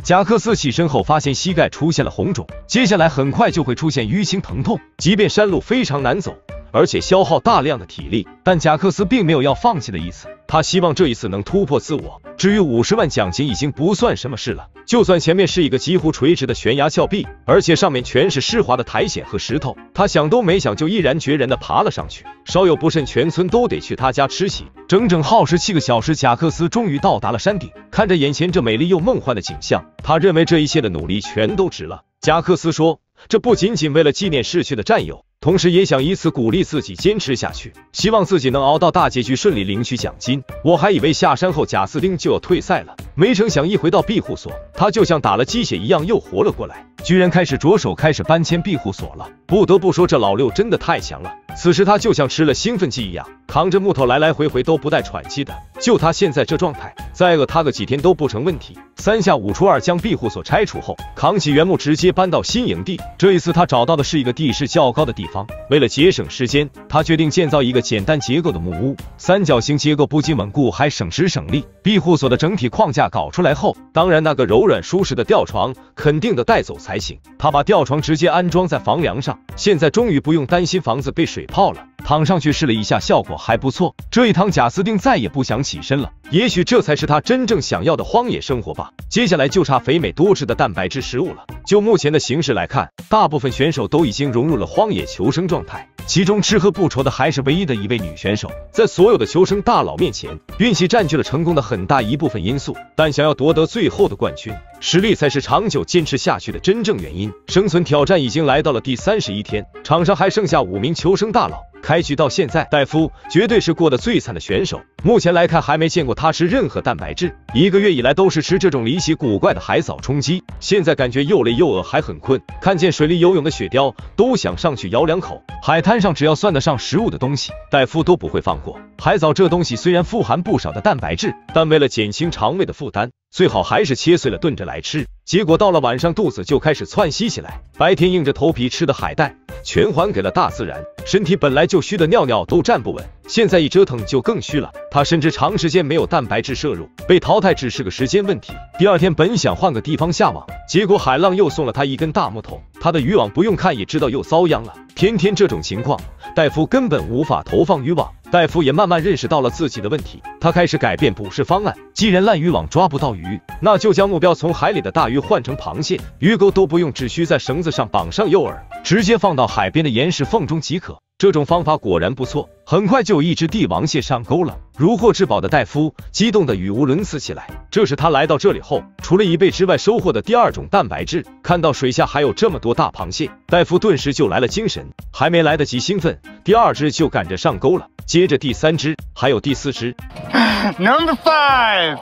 贾克斯起身后发现膝盖出现了红肿，接下来很快就会出现淤青疼痛。即便山路非常难走，而且消耗大量的体力，但贾克斯并没有要放弃的意思。他希望这一次能突破自我。至于五十万奖金已经不算什么事了，就算前面是一个几乎垂直的悬崖峭壁，而且上面全是湿滑的苔藓和石头，他想都没想就毅然决然地爬了上去。稍有不慎，全村都得去他家吃席。整整耗时七个小时，贾克斯终于到达了山顶。看着眼前这美丽又梦幻的景象，他认为这一切的努力全都值了。贾克斯说，这不仅仅为了纪念逝去的战友，同时也想以此鼓励自己坚持下去，希望自己能熬到大结局顺利领取奖金。我还以为下山后贾斯汀就要退赛了，没成想一回到庇护所，他就像打了鸡血一样又活了过来，居然开始着手开始搬迁庇护所了。不得不说，这老六真的太强了。此时他就像吃了兴奋剂一样，扛着木头来来回回都不带喘气的。就他现在这状态，再饿他个几天都不成问题。三下五除二将庇护所拆除后，扛起原木直接搬到新营地。这一次他找到的是一个地势较高的地方，为了节省时间，他决定建造一个简单结构的木屋。三角形结构不仅稳固，还省时省力。庇护所的整体框架搞出来后，当然那个柔软舒适的吊床肯定得带走才行。他把吊床直接安装在房梁上，现在终于不用担心房子被水泡了。躺上去试了一下，效果还不错。这一躺，贾斯汀再也不想起身了。也许这才是他真正想要的荒野生活吧。接下来就差肥美多汁的蛋白质食物了。就目前的形势来看，大部分选手都已经融入了荒野求生状态，其中吃喝不愁的还是唯一的一位女选手。在所有的求生大佬面前，运气占据了成功的很大一部分因素，但想要夺得最后的冠军，实力才是长久坚持下去的真正原因。生存挑战已经来到了第三十一天，场上还剩下五名求生大佬。开局到现在，戴夫绝对是过得最惨的选手。目前来看，还没见过他吃任何蛋白质，一个月以来都是吃这种离奇古怪的海藻充饥。现在感觉又累又饿，还很困。看见水里游泳的雪貂，都想上去咬两口。海滩上只要算得上食物的东西，戴夫都不会放过。海藻这东西虽然富含不少的蛋白质，但为了减轻肠胃的负担，最好还是切碎了炖着来吃。结果到了晚上，肚子就开始窜稀起来。白天硬着头皮吃的海带，全还给了大自然。身体本来就虚的尿尿都站不稳，现在一折腾就更虚了。他甚至长时间没有蛋白质摄入，被淘汰只是个时间问题。第二天本想换个地方下网，结果海浪又送了他一根大木头，他的渔网不用看也知道又遭殃了。天天这种情况，戴夫根本无法投放渔网。戴夫也慢慢认识到了自己的问题，他开始改变捕食方案。既然烂渔网抓不到鱼，那就将目标从海里的大鱼换成螃蟹，鱼钩都不用，只需在绳子上绑上诱饵，直接放到海边的岩石缝中即可。这种方法果然不错，很快就有一只帝王蟹上钩了。如获至宝的戴夫激动得语无伦次起来，这是他来到这里后除了贻贝之外收获的第二种蛋白质。看到水下还有这么多大螃蟹，戴夫顿时就来了精神，还没来得及兴奋，第二只就赶着上钩了，接着第三只，还有第四只。 Number five.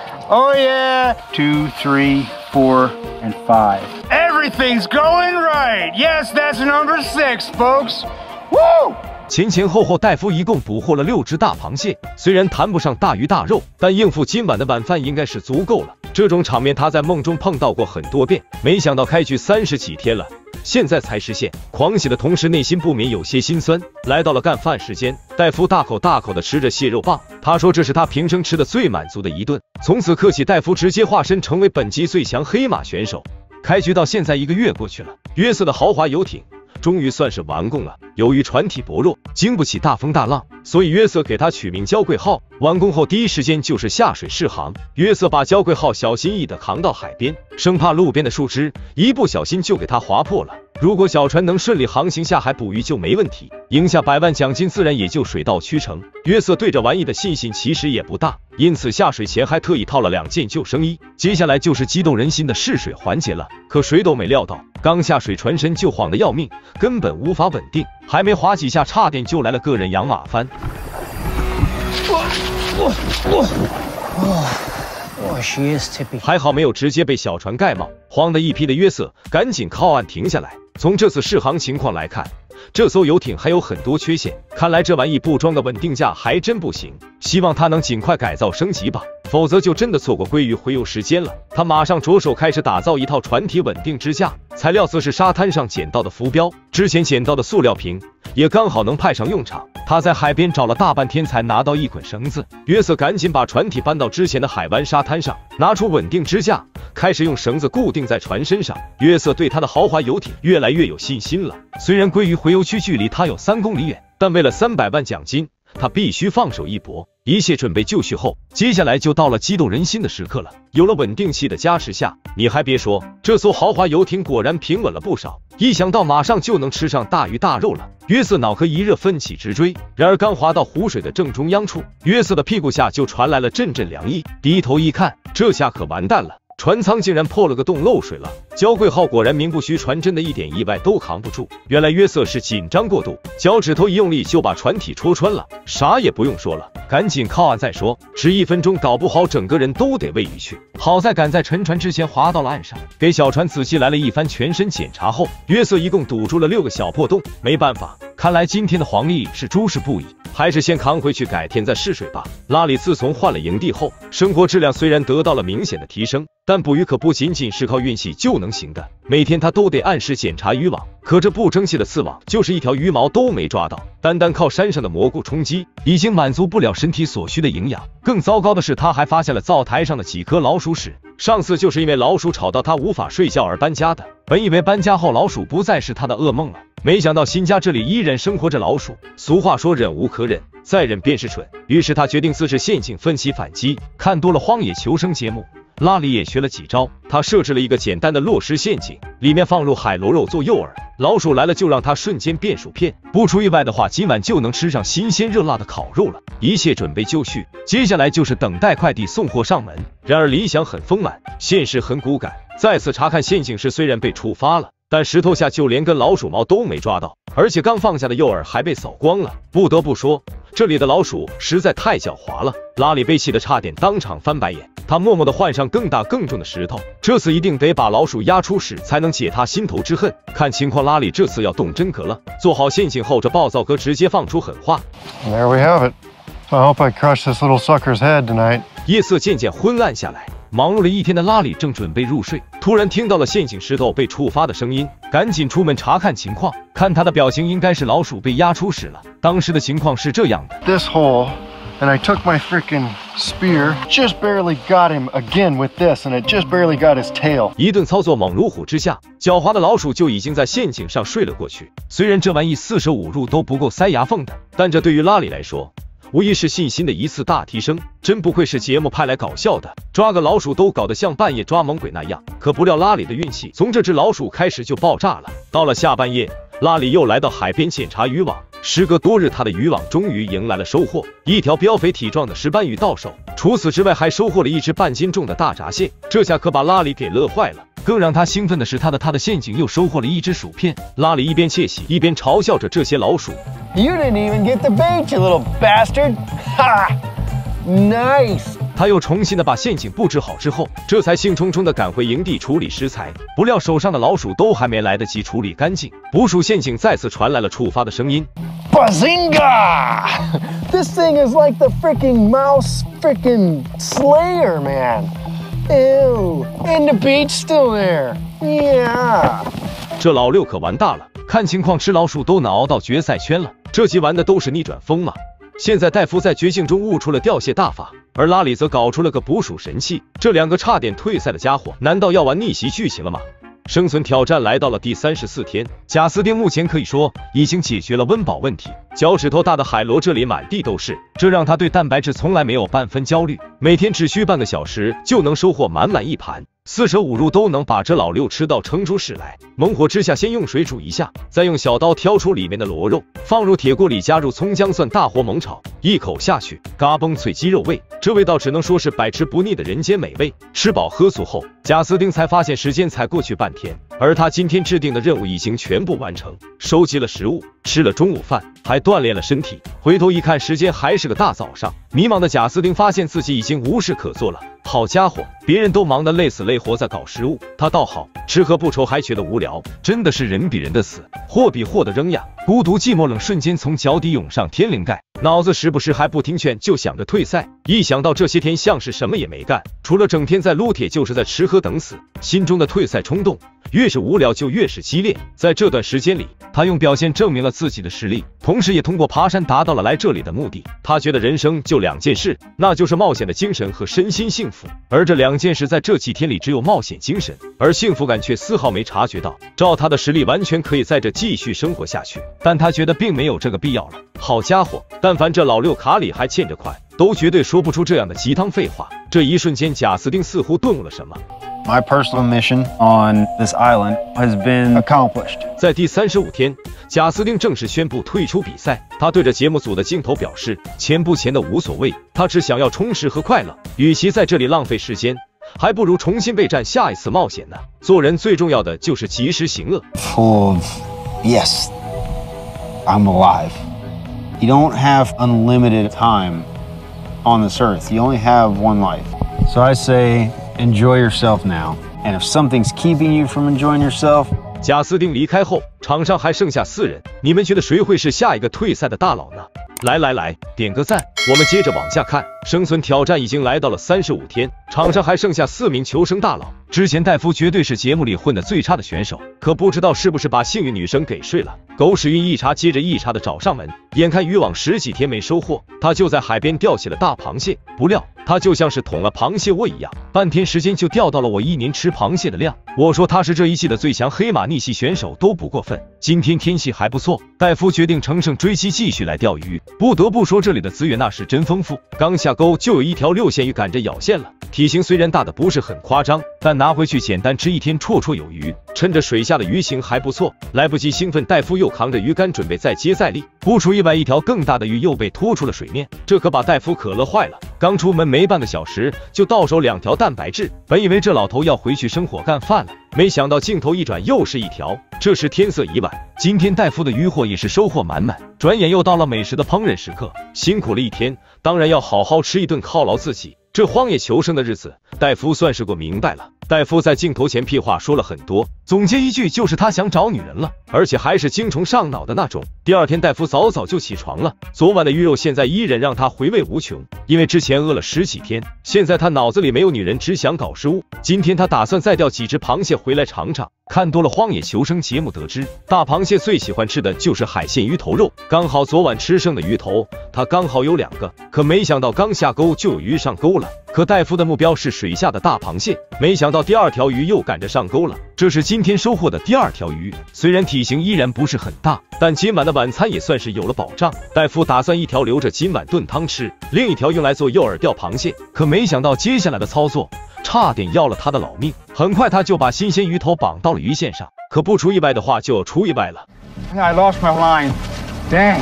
Oh yeah. Two, three, four, and five. Everything's going right. Yes, that's number six, folks. Woo! 前前后后，戴夫一共捕获了六只大螃蟹，虽然谈不上大鱼大肉，但应付今晚的晚饭应该是足够了。这种场面他在梦中碰到过很多遍，没想到开局三十几天了，现在才实现。狂喜的同时，内心不免有些心酸。来到了干饭时间，戴夫大口大口地吃着蟹肉棒，他说这是他平生吃的最满足的一顿。从此刻起，戴夫直接化身成为本集最强黑马选手。开局到现在一个月过去了，约瑟的豪华游艇终于算是完工了。由于船体薄弱，经不起大风大浪，所以约瑟给他取名娇贵号。完工后第一时间就是下水试航。约瑟把娇贵号小心翼翼地扛到海边，生怕路边的树枝一不小心就给它划破了。如果小船能顺利航行下海捕鱼就没问题，赢下百万奖金自然也就水到渠成。约瑟对这玩意的信心其实也不大，因此下水前还特意套了两件救生衣。接下来就是激动人心的试水环节了，可谁都没料到，刚下水船身就晃得要命，根本无法稳定，还没划几下差点就来了个人仰马翻。还好没有直接被小船盖帽，慌得一批的约瑟赶紧靠岸停下来。从这次试航情况来看，这艘游艇还有很多缺陷，看来这玩意不装个稳定架还真不行，希望它能尽快改造升级吧，否则就真的错过鲑鱼洄游时间了。他马上着手开始打造一套船体稳定支架， 材料则是沙滩上捡到的浮标，之前捡到的塑料瓶也刚好能派上用场。他在海边找了大半天才拿到一捆绳子，约瑟赶紧把船体搬到之前的海湾沙滩上，拿出稳定支架，开始用绳子固定在船身上。约瑟对他的豪华游艇越来越有信心了。虽然鲑鱼回游区距离他有三公里远，但为了三百万奖金，他必须放手一搏。一切准备就绪后，接下来就到了激动人心的时刻了。有了稳定器的加持下，你还别说，这艘豪华游艇果然平稳了不少。一想到马上就能吃上大鱼大肉了，约瑟脑壳一热，奋起直追。然而刚滑到湖水的正中央处，约瑟的屁股下就传来了阵阵凉意。低头一看，这下可完蛋了，船舱竟然破了个洞，漏水了。交贵号果然名不虚传，真的一点意外都扛不住。原来约瑟是紧张过度，脚趾头一用力就把船体戳穿了。啥也不用说了，赶紧靠岸再说，只一分钟搞不好整个人都得喂鱼去。好在赶在沉船之前滑到了岸上，给小船仔细来了一番全身检查后，约瑟一共堵住了六个小破洞。没办法，看来今天的黄历是诸事不宜，还是先扛回去，改天再试水吧。拉里自从换了营地后，生活质量虽然得到了明显的提升，但捕鱼可不仅仅是靠运气就能行的。每天他都得按时检查渔网，可这不争气的刺网就是一条鱼毛都没抓到。单单靠山上的蘑菇充饥，已经满足不了身体所需的营养。更糟糕的是，他还发现了灶台上的几颗老鼠屎。上次就是因为老鼠吵到他无法睡觉而搬家的。本以为搬家后老鼠不再是他的噩梦了，没想到新家这里依然生活着老鼠。俗话说忍无可忍，再忍便是蠢。于是他决定自制陷阱，奋起反击。看多了荒野求生节目，拉里也学了几招。他设置了一个简单的落石陷阱，里面放入海螺肉做诱饵，老鼠来了就让它瞬间变薯片。不出意外的话，今晚就能吃上新鲜热辣的烤肉了。一切准备就绪，接下来就是等待快递送货上门。然而理想很丰满，现实很骨感。再次查看陷阱时，虽然被触发了，但石头下就连根老鼠毛都没抓到，而且刚放下的诱饵还被扫光了。不得不说，这里的老鼠实在太狡猾了。拉里被气得差点当场翻白眼，他默默地换上更大更重的石头，这次一定得把老鼠压出屎，才能解他心头之恨。看情况，拉里这次要动真格了。做好陷阱后，这暴躁哥直接放出狠话 And there we have it. I hope I crush this little sucker's head tonight. 夜色渐渐昏暗下来，忙碌了一天的拉里正准备入睡，突然听到了陷阱石头被触发的声音，赶紧出门查看情况。看他的表情，应该是老鼠被压出屎了。当时的情况是这样的 This hole, and I took my freaking spear, just barely got him again with this, and it just barely got his tail. 一顿操作猛如虎之下，狡猾的老鼠就已经在陷阱上睡了过去。虽然这玩意四舍五入都不够塞牙缝的，但这对于拉里来说无疑是信心的一次大提升。真不愧是节目派来搞笑的，抓个老鼠都搞得像半夜抓猛鬼那样。可不料拉里的运气从这只老鼠开始就爆炸了。到了下半夜，拉里又来到海边检查渔网，时隔多日，他的渔网终于迎来了收获，一条膘肥体壮的石斑鱼到手。除此之外，还收获了一只半斤重的大闸蟹，这下可把拉里给乐坏了。更让他兴奋的是，他的他的陷阱又收获了一只薯片。拉里一边窃喜，一边嘲笑着这些老鼠。 You didn't even get the bait, you little bastard! Ha! Nice! 他又重新的把陷阱布置好之后，这才兴冲冲的赶回营地处理食材。不料手上的老鼠都还没来得及处理干净，捕鼠陷阱再次传来了触发的声音。 Bazinga! This thing is like the freaking mouse freaking slayer, man. Ew! And the bait's still there. Yeah. 这老六可玩大了，看情况吃老鼠都能熬到决赛圈了。这集玩的都是逆转风嘛。现在戴夫在绝境中悟出了钓蟹大法，而拉里则搞出了个捕鼠神器。这两个差点退赛的家伙，难道要玩逆袭剧情了吗？生存挑战来到了第三十四天，贾斯汀目前可以说已经解决了温饱问题。脚趾头大的海螺这里满地都是，这让他对蛋白质从来没有半分焦虑。每天只需半个小时就能收获满满一盘，四舍五入都能把这老六吃到撑出屎来。猛火之下，先用水煮一下，再用小刀挑出里面的螺肉，放入铁锅里，加入葱姜蒜，大火猛炒，一口下去，嘎嘣脆鸡肉味，这味道只能说是百吃不腻的人间美味。吃饱喝足后，贾斯汀才发现时间才过去半天，而他今天制定的任务已经全部完成，收集了食物，吃了中午饭，还锻炼了身体。回头一看，时间还是个大早上。迷茫的贾斯汀发现自己已经无事可做了。好家伙，别人都忙得累死累活在搞食物，他倒好，吃喝不愁，还觉得无聊。真的是人比人的死，货比货的扔呀！孤独寂寞冷瞬间从脚底涌上天灵盖，脑子时不时还不听劝，就想着退赛。 一想到这些天像是什么也没干，除了整天在撸铁就是在吃喝等死，心中的退赛冲动越是无聊就越是激烈。在这段时间里，他用表现证明了自己的实力，同时也通过爬山达到了来这里的目的。他觉得人生就两件事，那就是冒险的精神和身心幸福，而这两件事在这几天里只有冒险精神，而幸福感却丝毫没察觉到。照他的实力完全可以在这继续生活下去，但他觉得并没有这个必要了。好家伙，但凡这老六卡里还欠着款，都绝对说不出这样的鸡汤废话。这一瞬间，贾斯汀似乎顿悟了什么。 My personal mission on this island has been accomplished. 在第三十五天，贾斯汀正式宣布退出比赛。他对着节目组的镜头表示，钱不钱的无所谓，他只想要充实和快乐。与其在这里浪费时间，还不如重新备战下一次冒险呢。做人最重要的就是及时行乐。 Full of, yes, I'm alive. You don't have unlimited time on this earth. You only have one life. So I say, enjoy yourself now. And if something's keeping you from enjoying yourself, 贾斯汀离开后，场上还剩下四人，你们觉得谁会是下一个退赛的大佬呢？来来来，点个赞，我们接着往下看。生存挑战已经来到了三十五天，场上还剩下四名求生大佬。之前戴夫绝对是节目里混得最差的选手，可不知道是不是把幸运女生给睡了。狗屎运一茬接着一茬的找上门，眼看渔网十几天没收获，他就在海边钓起了大螃蟹。不料他就像是捅了螃蟹窝一样，半天时间就钓到了我一年吃螃蟹的量。我说他是这一季的最强黑马逆袭选手都不过分。今天天气还不错，戴夫决定乘胜追击，继续来钓鱼。不得不说这里的资源那是真丰富，刚下钩就有一条六线鱼赶着咬线了。体型虽然大的不是很夸张，但拿回去简单吃一天绰绰有余。趁着水下的鱼形还不错，来不及兴奋，戴夫又扛着鱼竿准备再接再厉。不出意外，一条更大的鱼又被拖出了水面，这可把戴夫可乐坏了。刚出门没半个小时就到手两条蛋白质，本以为这老头要回去生火干饭了，没想到镜头一转又是一条。这时天色已晚，今天戴夫的渔获也是收获满满。转眼又到了美食的烹饪时刻，辛苦了一天，当然要好好吃一顿犒劳自己。这荒野求生的日子，戴夫算是过明白了。戴夫在镜头前屁话说了很多，总结一句就是他想找女人了，而且还是精虫上脑的那种。第二天戴夫早早就起床了，昨晚的鱼肉现在依然让他回味无穷，因为之前饿了十几天，现在他脑子里没有女人，只想搞食物。今天他打算再钓几只螃蟹回来尝尝。看多了荒野求生节目得知，大螃蟹最喜欢吃的就是海鲜鱼头肉，刚好昨晚吃剩的鱼头他刚好有两个，可没想到刚下钩就有鱼上钩了。可戴夫的目标是水下的大螃蟹，没想到第二条鱼又赶着上钩了。这是今天收获的第二条鱼，虽然体型依然不是很大，但今晚的晚餐也算是有了保障。戴夫打算一条留着今晚炖汤吃，另一条用来做诱饵钓螃蟹。可没想到接下来的操作差点要了他的老命，很快他就把新鲜鱼头绑到了鱼线上，可不出意外的话就要出意外了。 I lost my line. Dang.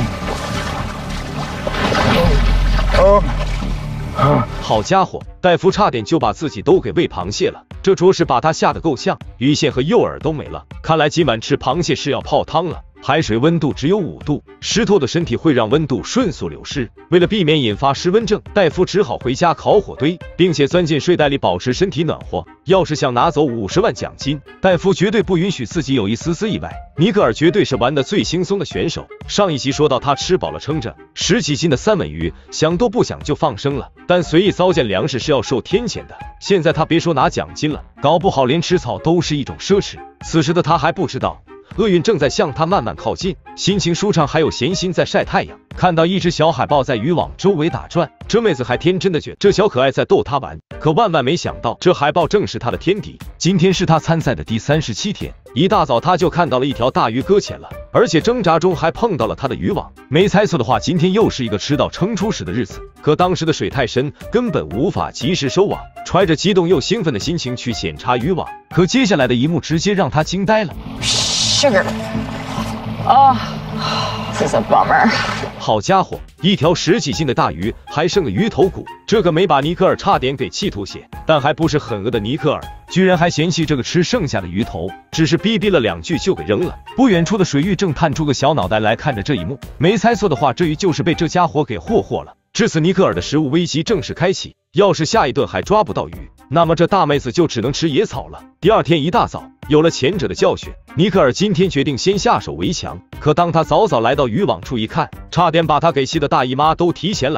Oh. 好家伙，戴夫差点就把自己都给喂螃蟹了，这着实把他吓得够呛，鱼线和诱饵都没了。看来今晚吃螃蟹是要泡汤了。海水温度只有五度，湿透的身体会让温度迅速流失。为了避免引发失温症，戴夫只好回家烤火堆，并且钻进睡袋里保持身体暖和。要是想拿走五十万奖金，戴夫绝对不允许自己有一丝丝意外。尼克尔绝对是玩的最轻松的选手。上一集说到他吃饱了撑着，十几斤的三文鱼想都不想就放生了，但随意糟践粮食是要受天谴的。现在他别说拿奖金了，搞不好连吃草都是一种奢侈。此时的他还不知道，厄运正在向他慢慢靠近，心情舒畅，还有闲心在晒太阳。看到一只小海豹在渔网周围打转，这妹子还天真的觉得这小可爱在逗他玩，可万万没想到，这海豹正是他的天敌。今天是他参赛的第三十七天，一大早他就看到了一条大鱼搁浅了，而且挣扎中还碰到了他的渔网。没猜错的话，今天又是一个吃到撑出屎的日子。可当时的水太深，根本无法及时收网，揣着激动又兴奋的心情去检查渔网，可接下来的一幕直接让他惊呆了。 Sugar. Oh, this is a bummer. 好家伙，一条十几斤的大鱼，还剩个鱼头骨，这个没把尼克尔差点给气吐血。但还不是很饿的尼克尔，居然还嫌弃这个吃剩下的鱼头，只是逼逼了两句就给扔了。不远处的水域正探出个小脑袋来看着这一幕，没猜错的话，这鱼就是被这家伙给霍霍了。至此，尼克尔的食物危机正式开启。要是下一顿还抓不到鱼，那么这大妹子就只能吃野草了。第二天一大早，有了前者的教训，尼克尔今天决定先下手为强。可当他早早来到渔网处一看，差点把他给气的大姨妈都提前来了。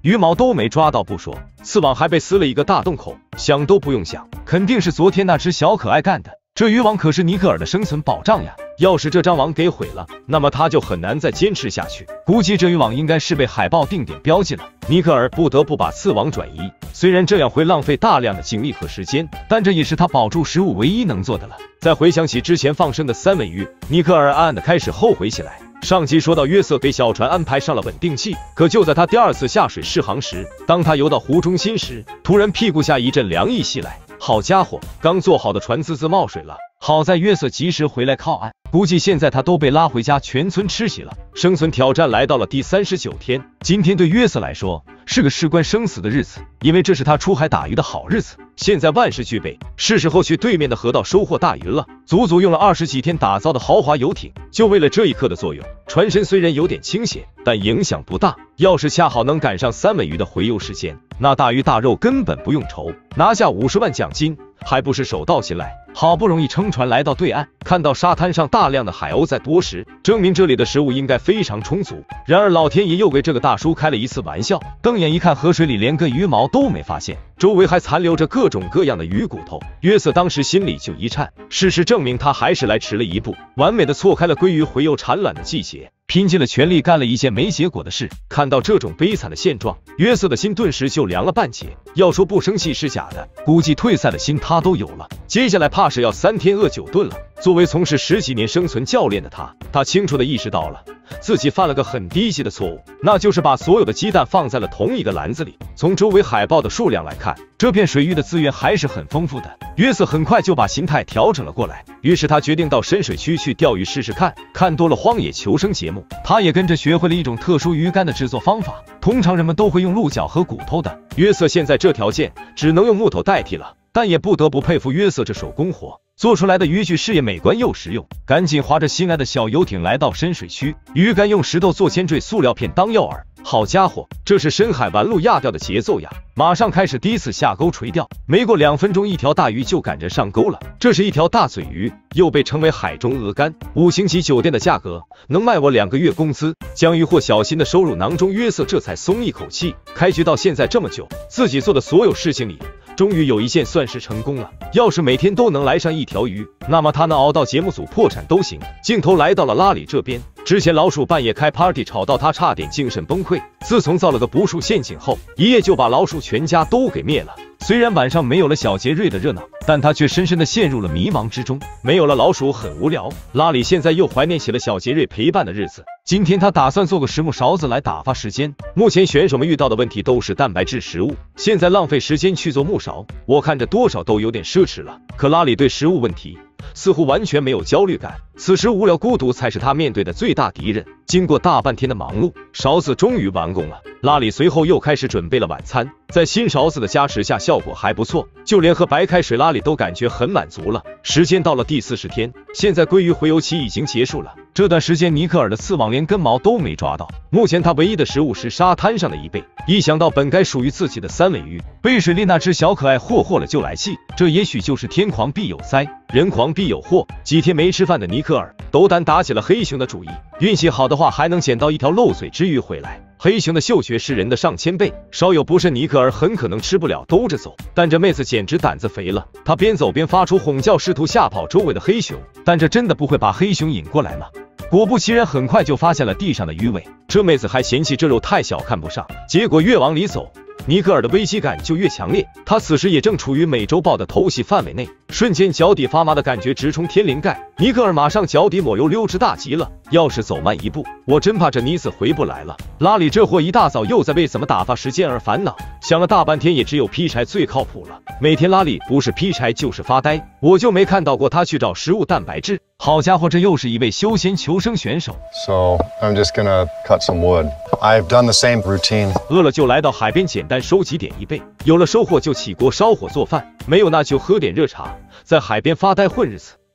鱼毛都没抓到不说，刺网还被撕了一个大洞口，想都不用想，肯定是昨天那只小可爱干的。这渔网可是尼克尔的生存保障呀，要是这张网给毁了，那么他就很难再坚持下去。估计这渔网应该是被海豹定点标记了，尼克尔不得不把刺网转移。虽然这样会浪费大量的精力和时间，但这也是他保住食物唯一能做的了。再回想起之前放生的三尾鱼，尼克尔暗暗的开始后悔起来。上集说到约瑟给小船安排上了稳定器，可就在他第二次下水试航时，当他游到湖中心时，突然屁股下一阵凉意袭来。好家伙，刚做好的船滋滋冒水了，好在约瑟及时回来靠岸，估计现在他都被拉回家全村吃席了。生存挑战来到了第三十九天，今天对约瑟来说是个事关生死的日子，因为这是他出海打鱼的好日子。现在万事俱备，是时候去对面的河道收获大鱼了。足足用了二十几天打造的豪华游艇，就为了这一刻的作用。船身虽然有点倾斜，但影响不大。要是恰好能赶上三尾鱼的回游时间，那大鱼大肉根本不用愁，拿下五十万奖金，还不是手到擒来。好不容易撑船来到对岸，看到沙滩上大量的海鸥在夺食，证明这里的食物应该非常充足。然而老天爷又给这个大叔开了一次玩笑，瞪眼一看，河水里连个鱼毛都没发现，周围还残留着各种各样的鱼骨头。约瑟当时心里就一颤，事实证明他还是来迟了一步，完美的错开了鲑鱼洄游产卵的季节，拼尽了全力干了一件没结果的事。看到这种悲惨的现状，约瑟的心顿时就凉了半截。要说不生气是假的，估计退赛的心他都有了。接下来怕是要三天饿九顿了。作为从事十几年生存教练的他，他清楚地意识到了自己犯了个很低级的错误，那就是把所有的鸡蛋放在了同一个篮子里。从周围海豹的数量来看，这片水域的资源还是很丰富的。约瑟很快就把心态调整了过来，于是他决定到深水区去钓鱼试试看。看多了荒野求生节目，他也跟着学会了一种特殊鱼竿的制作方法，通常人们都会用鹿角和骨头的，约瑟现在这条件只能用木头代替了，但也不得不佩服约瑟这手工活，做出来的渔具是也美观又实用。赶紧划着心爱的小游艇来到深水区，鱼竿用石头做铅坠，塑料片当诱饵。好家伙，这是深海玩路亚钓的节奏呀！马上开始第一次下钩垂钓，没过两分钟，一条大鱼就赶着上钩了。这是一条大嘴鱼，又被称为海中鹅肝，五星级酒店的价格能卖我两个月工资。将渔获小心的收入囊中，约瑟这才松一口气。开局到现在这么久，自己做的所有事情里，终于有一件算是成功了。要是每天都能来上一条鱼，那么他能熬到节目组破产都行。镜头来到了拉里这边，之前老鼠半夜开 party 吵到他差点精神崩溃，自从造了个捕鼠陷阱后，一夜就把老鼠全家都给灭了。虽然晚上没有了小杰瑞的热闹，但他却深深的陷入了迷茫之中。没有了老鼠很无聊，拉里现在又怀念起了小杰瑞陪伴的日子。今天他打算做个石木勺子来打发时间。目前选手们遇到的问题都是蛋白质食物，现在浪费时间去做木勺，我看着多少都有点奢侈了。可拉里对食物问题似乎完全没有焦虑感，此时无聊孤独才是他面对的最大敌人。经过大半天的忙碌，勺子终于完工了。拉里随后又开始准备了晚餐，在新勺子的加持下效果还不错，就连喝白开水拉里都感觉很满足了。时间到了第四十天，现在鲑鱼洄游期已经结束了。这段时间尼克尔的刺网连根毛都没抓到，目前他唯一的食物是沙滩上的一贝。一想到本该属于自己的三尾鱼被水里那只小可爱霍霍了就来气，这也许就是天狂必有灾，人狂必有祸。几天没吃饭的尼克尔斗胆打起了黑熊的主意，运气好的话还能捡到一条漏嘴之鱼回来。黑熊的嗅觉是人的上千倍，稍有不慎尼克尔很可能吃不了兜着走。但这妹子简直胆子肥了，她边走边发出哄叫，试图吓跑周围的黑熊，但这真的不会把黑熊引过来吗？果不其然，很快就发现了地上的鱼尾。这妹子还嫌弃这肉太小看不上，结果越往里走，尼克尔的危机感就越强烈。他此时也正处于美洲豹的偷袭范围内，瞬间脚底发麻的感觉直冲天灵盖。尼克尔马上脚底抹油溜之大吉了，要是走慢一步，我真怕这妮子回不来了。拉里这货一大早又在为怎么打发时间而烦恼，想了大半天也只有劈柴最靠谱了。每天拉里不是劈柴就是发呆，我就没看到过他去找食物蛋白质。好家伙，这又是一位休闲求生选手。 So I'm just gonna cut some wood. I've done the same routine. 饿了就来到海边简单收集点一贝，有了收获就起锅烧火做饭，没有那就喝点热茶，在海边发呆混日子。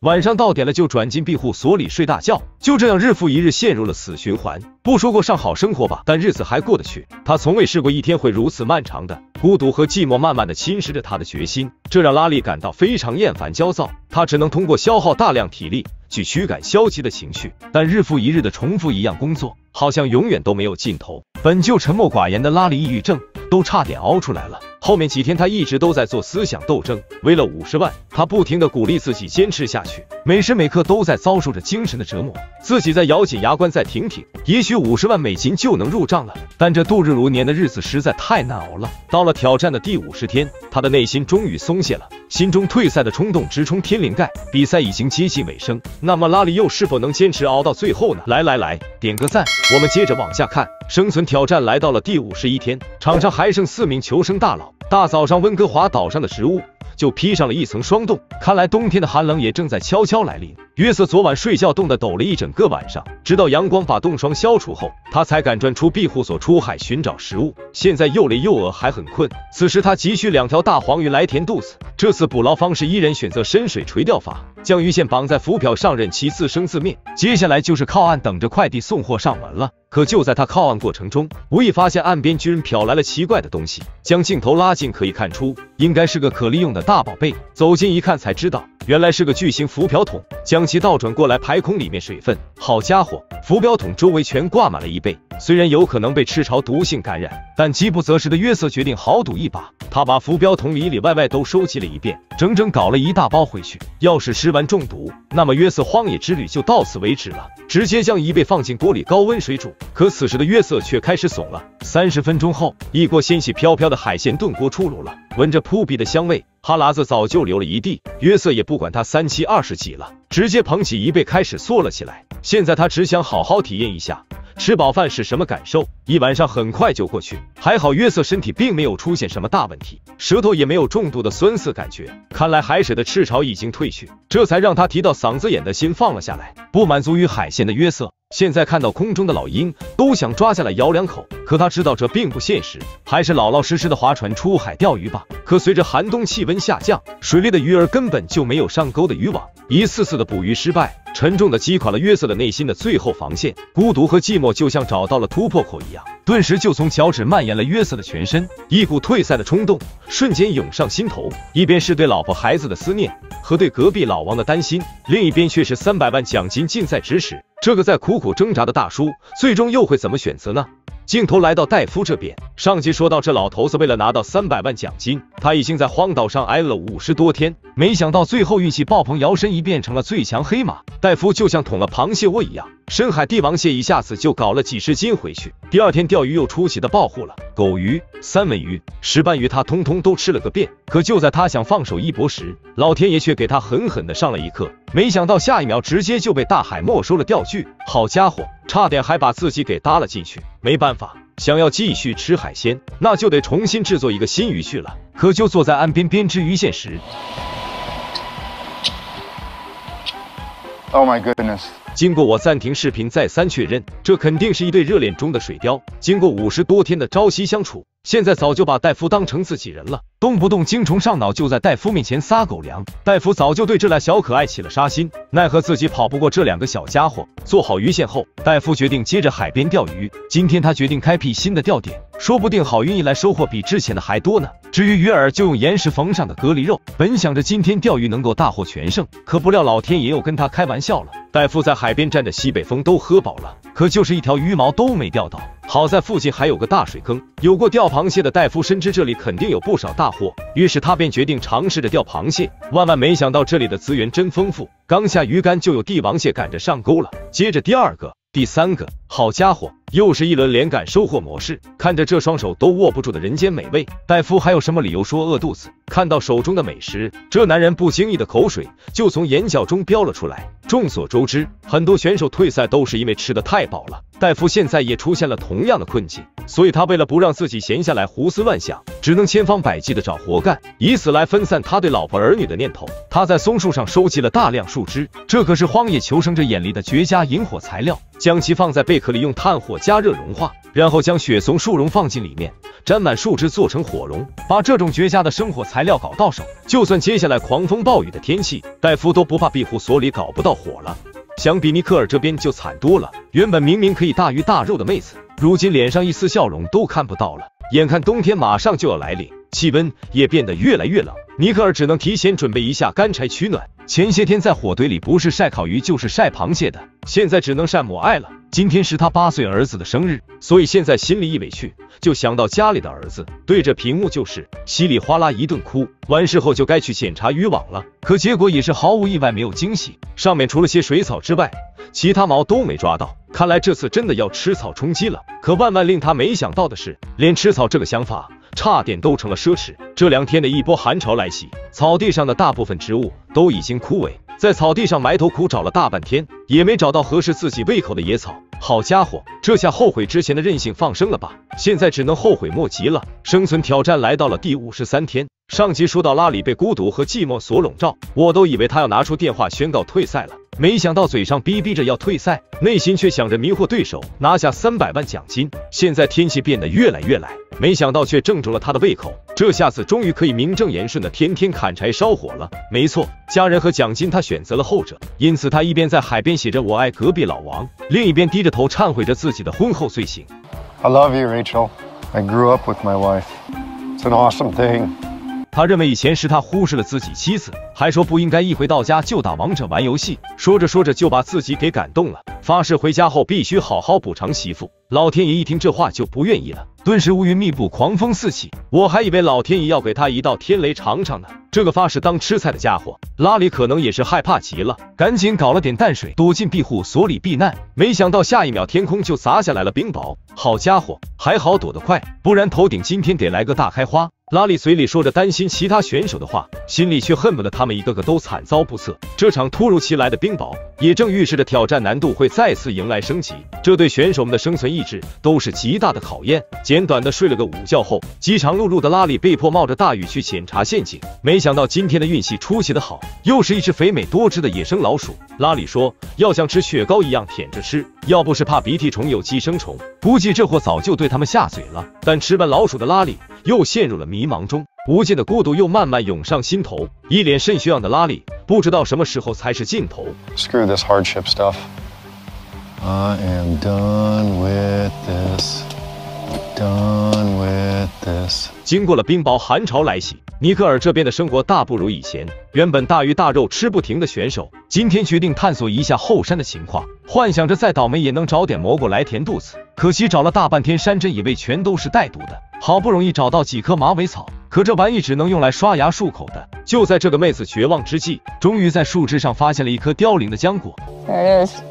晚上到点了就转进庇护所里睡大觉，就这样日复一日陷入了死循环。不说过上好生活吧，但日子还过得去。他从未试过一天会如此漫长的孤独和寂寞慢慢的侵蚀着他的决心，这让拉力感到非常厌烦焦躁。他只能通过消耗大量体力去驱赶消极的情绪，但日复一日的重复一样工作，好像永远都没有尽头。本就沉默寡言的拉力抑郁症都差点熬出来了。后面几天他一直都在做思想斗争，为了五十万，他不停地鼓励自己坚持下去，每时每刻都在遭受着精神的折磨，自己在咬紧牙关再挺挺，也许五十万美金就能入账了。但这度日如年的日子实在太难熬了。到了挑战的第五十天，他的内心终于松懈了，心中退赛的冲动直冲天灵盖。比赛已经接近尾声，那么拉力又是否能坚持熬到最后呢？来来来，点个赞，我们接着往下看。生存挑战来到了第五十一天，场上还剩四名求生大佬。大早上，温哥华岛上的食物就披上了一层霜冻，看来冬天的寒冷也正在悄悄来临。约瑟昨晚睡觉冻得抖了一整个晚上，直到阳光把冻霜消除后，他才敢转出庇护所出海寻找食物。现在又累又饿，还很困。此时他急需两条大黄鱼来填肚子。这次捕捞方式依然选择深水垂钓法，将鱼线绑在浮漂上，任其自生自灭。接下来就是靠岸等着快递送货上门了。可就在他靠岸过程中，无意发现岸边居然飘来了奇怪的东西。将镜头拉近可以看出，应该是个可利用的大宝贝。走近一看才知道，原来是个巨型浮漂桶。将其倒转过来排空里面水分，好家伙，浮漂桶周围全挂满了贻贝。虽然有可能被赤潮毒性感染，但饥不择食的约瑟决定豪赌一把。他把浮标桶里里外外都收集了一遍，整整搞了一大包回去。要是吃完中毒，那么约瑟荒野之旅就到此为止了。直接将贻贝放进锅里高温水煮。可此时的约瑟却开始怂了。三十分钟后，一锅鲜气飘飘的海鲜炖锅出炉了，闻着扑鼻的香味，哈喇子早就流了一地。约瑟也不管他三七二十几了，直接捧起贻贝开始嗦了起来。现在他只想好好体验一下吃饱饭是什么感受。一晚上很快就过去，还好约瑟身体并没有出现什么大问题，舌头也没有重度的酸涩感觉，看来海水的赤潮已经退去，这才让他提到嗓子眼的心放了下来。不满足于海鲜的约瑟，现在看到空中的老鹰都想抓下来咬两口，可他知道这并不现实，还是老老实实的划船出海钓鱼吧。可随着寒冬气温下降，水里的鱼儿根本就没有上钩的渔网，一次次的捕鱼失败，沉重的击垮了约瑟的内心的最后防线。孤独和寂寞就像找到了突破口一样，顿时就从脚趾蔓延了约瑟的全身，一股退赛的冲动瞬间涌上心头，一边是对老婆孩子的思念和对隔壁老王的担心，另一边却是三百万奖金近在咫尺。这个在苦苦挣扎的大叔最终又会怎么选择呢？镜头来到戴夫这边，上集说到这老头子为了拿到三百万奖金，他已经在荒岛上挨了五十多天，没想到最后运气爆棚，摇身一变成了最强黑马。戴夫就像捅了螃蟹窝一样，深海帝王蟹一下子就搞了几十斤回去。第二天钓鱼又出奇的爆户了，狗鱼、三文鱼、石斑鱼他通通都吃了个遍。可就在他想放手一搏时，老天爷却给他狠狠的上了一课，没想到下一秒直接就被大海没收了钓具。好家伙，差点还把自己给搭了进去。没办法，想要继续吃海鲜，那就得重新制作一个新鱼去了。可就坐在岸边编织鱼线时 ，Oh my goodness！ 经过我暂停视频再三确认，这肯定是一对热恋中的水貂。经过五十多天的朝夕相处，现在早就把戴夫当成自己人了，动不动精虫上脑就在戴夫面前撒狗粮。戴夫早就对这俩小可爱起了杀心，奈何自己跑不过这两个小家伙。做好鱼线后，戴夫决定接着海边钓鱼。今天他决定开辟新的钓点，说不定好运一来收获比之前的还多呢。至于鱼饵，就用岩石缝上的蛤蜊肉。本想着今天钓鱼能够大获全胜，可不料老天爷又跟他开玩笑了。戴夫在海边站着西北风都喝饱了，可就是一条鱼毛都没钓到。好在附近还有个大水坑，有过钓螃蟹的戴夫深知这里肯定有不少大货，于是他便决定尝试着钓螃蟹。万万没想到这里的资源真丰富，刚下鱼竿就有帝王蟹赶着上钩了，接着第二个、第三个，好家伙，又是一轮连杆收获模式。看着这双手都握不住的人间美味，戴夫还有什么理由说饿肚子？看到手中的美食，这男人不经意的口水就从眼角中飙了出来。众所周知，很多选手退赛都是因为吃得太饱了，戴夫现在也出现了同样的困境，所以他为了不让自己闲下来胡思乱想，只能千方百计的找活干，以此来分散他对老婆儿女的念头。他在松树上收集了大量树枝，这可是荒野求生者眼里的绝佳引火材料，将其放在贝壳壳里用炭火加热融化，然后将雪松树蓉放进里面，沾满树枝做成火绒，把这种绝佳的生火材料搞到手，就算接下来狂风暴雨的天气，戴夫都不怕庇护所里搞不到火了。相比尼克尔这边就惨多了，原本明明可以大鱼大肉的妹子，如今脸上一丝笑容都看不到了。眼看冬天马上就要来临，气温也变得越来越冷，尼克尔只能提前准备一下干柴取暖。前些天在火堆里不是晒烤鱼就是晒螃蟹的，现在只能晒母爱了。今天是他八岁儿子的生日，所以现在心里一委屈，就想到家里的儿子，对着屏幕就是稀里哗啦一顿哭。完事后就该去检查渔网了，可结果也是毫无意外，没有惊喜。上面除了些水草之外，其他毛都没抓到，看来这次真的要吃草充饥了。可万万令他没想到的是，连吃草这个想法差点都成了奢侈。这两天的一波寒潮来袭，草地上的大部分植物都已经枯萎，在草地上埋头苦找了大半天，也没找到合适自己胃口的野草。好家伙，这下后悔之前的任性放生了吧？现在只能后悔莫及了。生存挑战来到了第五十三天，上集说到拉里被孤独和寂寞所笼罩，我都以为他要拿出电话宣告退赛了，没想到嘴上逼逼着要退赛，内心却想着迷惑对手，拿下三百万奖金。现在天气变得越来越来，没想到却正中了他的胃口，这下子终于可以名正言顺的天天砍柴烧火了。没错，家人和奖金他选择了后者，因此他一边在海边写着我爱隔壁老王，另一边低着头忏悔着自己的婚后罪行。 I love you, Rachel. I grew up with my wife. It's an awesome thing. 他认为以前是他忽视了自己妻子，还说不应该一回到家就打王者玩游戏，说着说着就把自己给感动了，发誓回家后必须好好补偿媳妇。老天爷一听这话就不愿意了，顿时乌云密布，狂风四起。我还以为老天爷要给他一道天雷尝尝呢，这个发誓当吃菜的家伙，拉里可能也是害怕极了，赶紧搞了点淡水躲进庇护所里避难。没想到下一秒天空就砸下来了冰雹，好家伙，还好躲得快，不然头顶今天得来个大开花。拉里嘴里说着担心其他选手的话，心里却恨不得他们一个个都惨遭不测。这场突如其来的冰雹也正预示着挑战难度会再次迎来升级，这对选手们的生存意志都是极大的考验。简短的睡了个午觉后，饥肠辘辘的拉里被迫冒着大雨去检查陷阱，没想到今天的运气出奇的好，又是一只肥美多汁的野生老鼠。拉里说要像吃雪糕一样舔着吃，要不是怕鼻涕虫有寄生虫，估计这货早就对他们下嘴了。但吃完老鼠的拉里又陷入了迷茫中，无尽的孤独又慢慢涌上心头，一脸肾虚样的拉里不知道什么时候才是尽头。 Screw this hardship stuff. I am done with this. Done with this. 经过了冰雹寒潮来袭，尼克尔这边的生活大不如以前。原本大鱼大肉吃不停的选手，今天决定探索一下后山的情况，幻想着再倒霉也能找点蘑菇来填肚子。可惜找了大半天，山珍野味全都是带毒的。好不容易找到几棵马尾草，可这玩意只能用来刷牙漱口的。就在这个妹子绝望之际，终于在树枝上发现了一颗凋零的浆果。 There it is.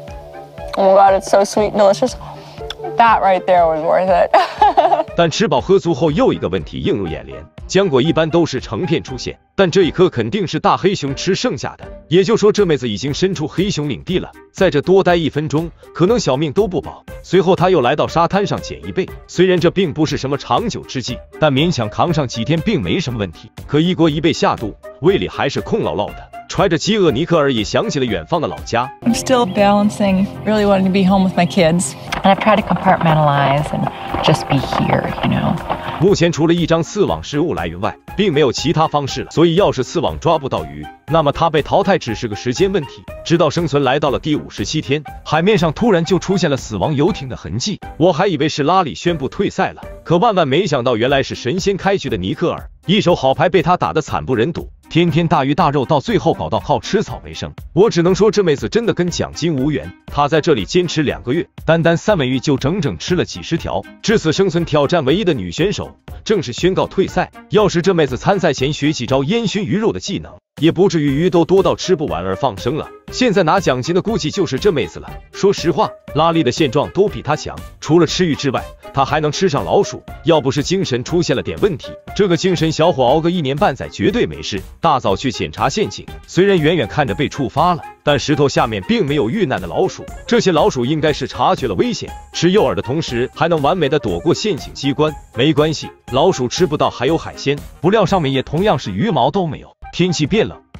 Oh my god, it's so sweet and delicious. That right there was worth it. 但吃饱喝足后，又一个问题映入眼帘。浆果一般都是成片出现，但这一颗肯定是大黑熊吃剩下的，也就说这妹子已经身处黑熊领地了。在这多待一分钟，可能小命都不保。随后他又来到沙滩上捡一贝，虽然这并不是什么长久之计，但勉强扛上几天并没什么问题。可一锅一贝下肚，胃里还是空落落的。揣着饥饿，尼克尔也想起了远方的老家。 I'm still balancing, really wanting to be home with my kids. And I've tried to compartmentalize and just be here, you know. 目前除了一张刺网食物来源外，并没有其他方式了。所以要是刺网抓不到鱼，那么他被淘汰只是个时间问题。直到生存来到了第五十七天，海面上突然就出现了死亡游艇的痕迹。我还以为是拉里宣布退赛了，可万万没想到，原来是神仙开局的尼克尔。一手好牌被他打得惨不忍睹，天天大鱼大肉，到最后搞到靠吃草为生。我只能说这妹子真的跟奖金无缘。她在这里坚持两个月，单单三文鱼就整整吃了几十条。至此生存挑战唯一的女选手正式宣告退赛。要是这妹子参赛前学几招烟熏鱼肉的技能，也不至于鱼都多到吃不完而放生了。现在拿奖金的估计就是这妹子了。说实话，拉力的现状都比她强，除了吃鱼之外，她还能吃上老鼠。要不是精神出现了点问题，这个精神小伙熬个一年半载绝对没事。大早去检查陷阱，虽然远远看着被触发了，但石头下面并没有遇难的老鼠。这些老鼠应该是察觉了危险，吃诱饵的同时还能完美的躲过陷阱机关。没关系，老鼠吃不到还有海鲜，不料上面也同样是鱼毛都没有。天气变冷，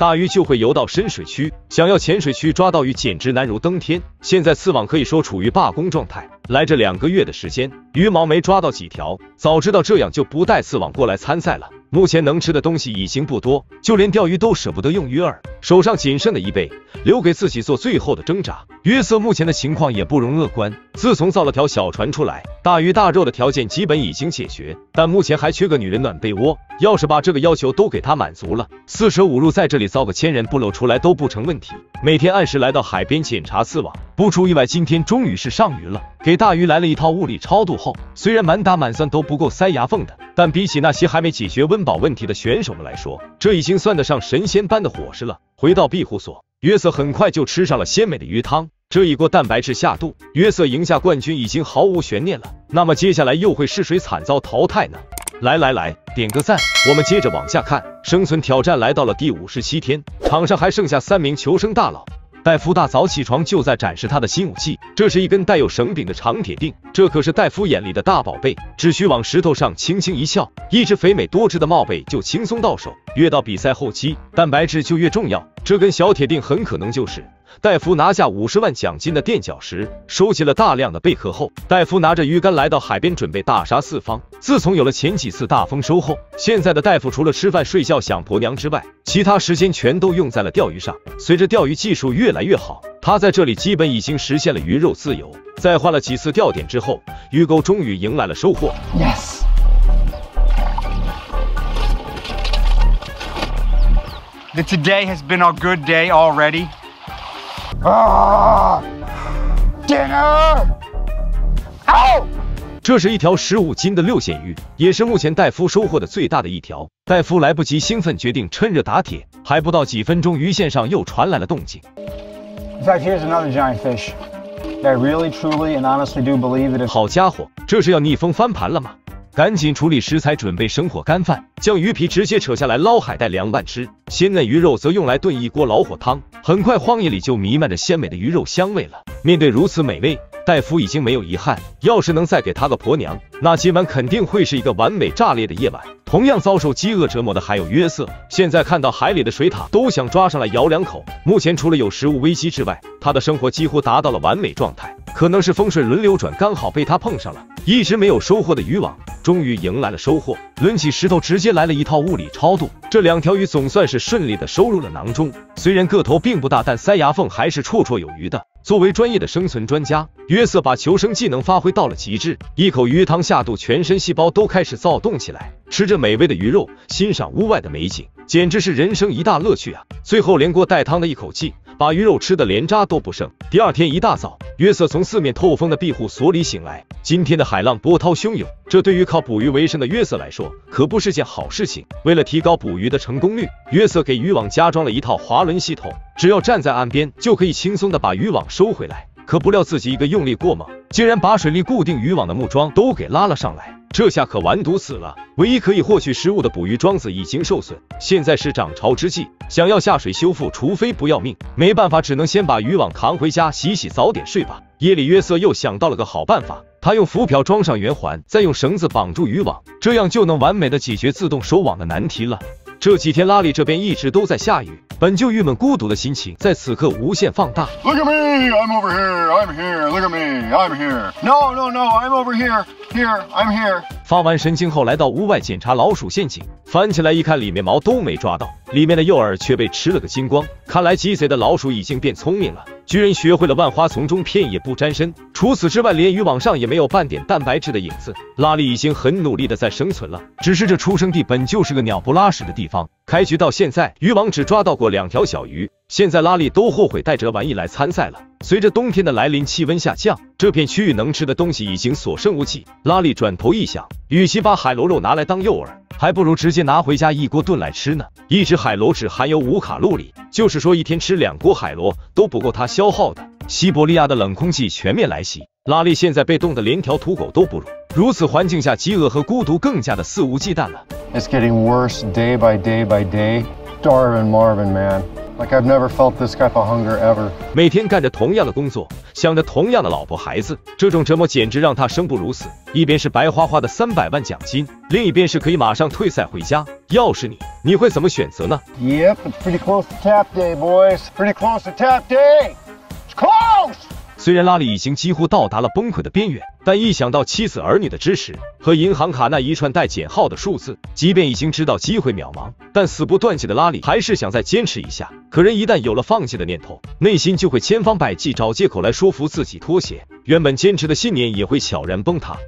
大鱼就会游到深水区，想要浅水区抓到鱼简直难如登天。现在刺网可以说处于罢工状态，来这两个月的时间，鱼毛没抓到几条，早知道这样就不带刺网过来参赛了。目前能吃的东西已经不多，就连钓鱼都舍不得用鱼饵，手上仅剩的一倍留给自己做最后的挣扎。约瑟目前的情况也不容乐观，自从造了条小船出来，大鱼大肉的条件基本已经解决，但目前还缺个女人暖被窝，要是把这个要求都给他满足了，四舍五入在这里造个千人不露出来都不成问题。每天按时来到海边检查刺网，不出意外今天终于是上鱼了。给大鱼来了一套物理超度后，虽然满打满算都不够塞牙缝的，但比起那些还没解决温饱问题的选手们来说，这已经算得上神仙般的伙食了。回到庇护所，约瑟很快就吃上了鲜美的鱼汤，这一锅蛋白质下肚，约瑟赢下冠军已经毫无悬念了。那么接下来又会是谁惨遭淘汰呢？来来来，点个赞，我们接着往下看。生存挑战来到了第五十七天，场上还剩下三名求生大佬。戴夫大早起床就在展示他的新武器，这是一根带有绳柄的长铁锭，这可是戴夫眼里的大宝贝，只需往石头上轻轻一翘，一只肥美多汁的帽贝就轻松到手。越到比赛后期，蛋白质就越重要，这根小铁锭很可能就是戴夫拿下五十万奖金的垫脚石。收集了大量的贝壳后，戴夫拿着鱼竿来到海边准备大杀四方。自从有了前几次大丰收后，现在的戴夫除了吃饭睡觉想婆娘之外，其他时间全都用在了钓鱼上。随着钓鱼技术越来越好，他在这里基本已经实现了鱼肉自由。在换了几次钓点之后，鱼钩终于迎来了收获。 Yes. The today has been a good day already. Ah, dinner. Ow! 这是一条十五斤的六线鱼，也是目前戴夫收获的最大的一条。戴夫来不及兴奋，决定趁热打铁。还不到几分钟，鱼线上又传来了动静。 In fact, here's another giant fish. I really, truly, and honestly do believe it is. 好家伙，这是要逆风翻盘了吗？赶紧处理食材，准备生火干饭，将鱼皮直接扯下来捞海带凉拌吃，鲜嫩鱼肉则用来炖一锅老火汤。很快，荒野里就弥漫着鲜美的鱼肉香味了。面对如此美味，戴夫已经没有遗憾。要是能再给他个婆娘，那今晚肯定会是一个完美炸裂的夜晚。同样遭受饥饿折磨的还有约瑟，现在看到海里的水獭都想抓上来咬两口。目前除了有食物危机之外，他的生活几乎达到了完美状态。可能是风水轮流转，刚好被他碰上了。一直没有收获的渔网，终于迎来了收获。抡起石头，直接来了一套物理超度。这两条鱼总算是顺利的收入了囊中。虽然个头并不大，但塞牙缝还是绰绰有余的。作为专业的生存专家，约瑟把求生技能发挥到了极致。一口鱼汤下肚，全身细胞都开始躁动起来。吃着美味的鱼肉，欣赏屋外的美景，简直是人生一大乐趣啊！最后连锅带汤的一口气，把鱼肉吃的连渣都不剩。第二天一大早，约瑟从四面透风的庇护所里醒来。今天的海浪波涛汹涌，这对于靠捕鱼为生的约瑟来说，可不是件好事情。为了提高捕鱼的成功率，约瑟给渔网加装了一套滑轮系统，只要站在岸边，就可以轻松的把渔网收回来。可不料自己一个用力过猛，竟然把水力固定渔网的木桩都给拉了上来。这下可完犊子了！唯一可以获取食物的捕鱼桩子已经受损，现在是涨潮之际，想要下水修复，除非不要命。没办法，只能先把渔网扛回家洗洗，早点睡吧。夜里，约瑟又想到了个好办法，他用浮漂装上圆环，再用绳子绑住渔网，这样就能完美的解决自动收网的难题了。这几天拉里这边一直都在下雨，本就郁闷孤独的心情在此刻无限放大。 Look at me, I'm over here, I'm here, look at me, I'm here. No, no, no, I'm over here, here, I'm here. 发完神经后，来到屋外检查老鼠陷阱，翻起来一看，里面毛都没抓到，里面的诱饵却被吃了个精光。看来鸡贼的老鼠已经变聪明了，居然学会了万花丛中片叶不沾身。除此之外，连渔网上也没有半点蛋白质的影子。拉力已经很努力的在生存了，只是这出生地本就是个鸟不拉屎的地方。开局到现在，渔网只抓到过两条小鱼。现在拉力都后悔带着玩意来参赛了。随着冬天的来临，气温下降，这片区域能吃的东西已经所剩无几。拉力转头一想，与其把海螺肉拿来当诱饵，还不如直接拿回家一锅炖来吃呢。一只海螺只含有五卡路里，就是说一天吃两锅海螺都不够它消耗的。西伯利亚的冷空气全面来袭，拉力现在被冻得连条土狗都不如。如此环境下，饥饿和孤独更加的肆无忌惮了。 It's getting worse day by day by day. Darwin Marvin, man. like I've never felt this type of hunger ever. 每天干着同样的工作，想着同样的老婆孩子，这种折磨简直让他生不如死。一边是白花花的三百万奖金，另一边是可以马上退赛回家。要是你，你会怎么选择呢？ Yep, it's pretty close to tap day, boys. Pretty close to tap day. It's close. 虽然拉里已经几乎到达了崩溃的边缘，但一想到妻子儿女的支持和银行卡那一串带减号的数字，即便已经知道机会渺茫，但死不断气的拉里还是想再坚持一下。可人一旦有了放弃的念头，内心就会千方百计找借口来说服自己脱鞋，原本坚持的信念也会悄然崩塌。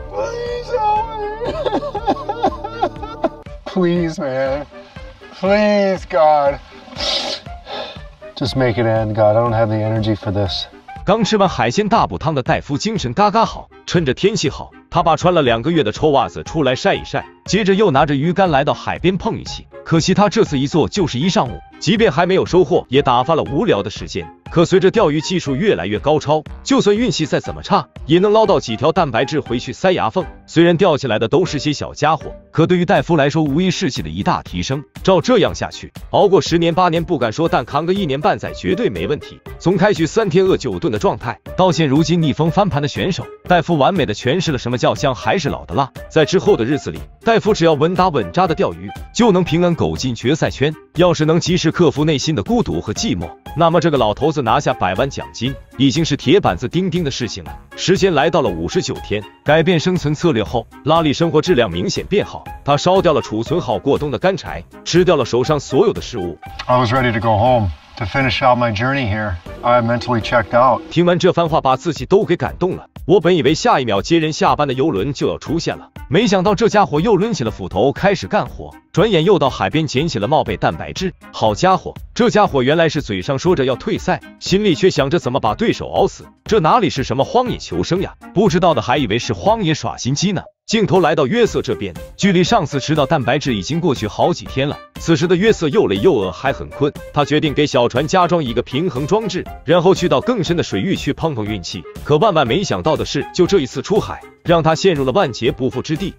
Please, man. Please, God. Just make it end, God. I don't have the energy for this. 刚吃完海鲜大补汤的戴夫精神嘎嘎好，趁着天气好，他把穿了两个月的臭袜子出来晒一晒，接着又拿着鱼竿来到海边碰运气。可惜他这次一坐就是一上午，即便还没有收获，也打发了无聊的时间。可随着钓鱼技术越来越高超，就算运气再怎么差，也能捞到几条蛋白质回去塞牙缝。虽然钓起来的都是些小家伙，可对于戴夫来说无疑士气的一大提升。照这样下去，熬过十年八年不敢说，但扛个一年半载绝对没问题。从开局三天饿九顿的状态，到现如今逆风翻盘的选手，戴夫完美的诠释了什么叫香还是老的辣。在之后的日子里，戴夫只要稳打稳扎的钓鱼，就能平安苟进决赛圈。要是能及时克服内心的孤独和寂寞，那么这个老头子拿下百万奖金已经是铁板子钉钉的事情了。时间来到了五十九天，改变生存策略后，拉里生活质量明显变好。他烧掉了储存好过冬的干柴，吃掉了手上所有的食物。 I was ready to go home to finish out my journey here. I mentally checked out. 听完这番话，把自己都给感动了。我本以为下一秒接人下班的游轮就要出现了，没想到这家伙又抡起了斧头开始干活，转眼又到海边捡起了帽贝蛋白质。好家伙，这家伙原来是嘴上说着要退赛，心里却想着怎么把对手熬死。这哪里是什么荒野求生呀？不知道的还以为是荒野耍心机呢。镜头来到约瑟这边，距离上次吃到蛋白质已经过去好几天了。此时的约瑟又累又饿还很困，他决定给小船加装一个平衡装置，然后去到更深的水域去碰碰运气。可万万没想到的是，就这一次出海，让他陷入了万劫不复之地。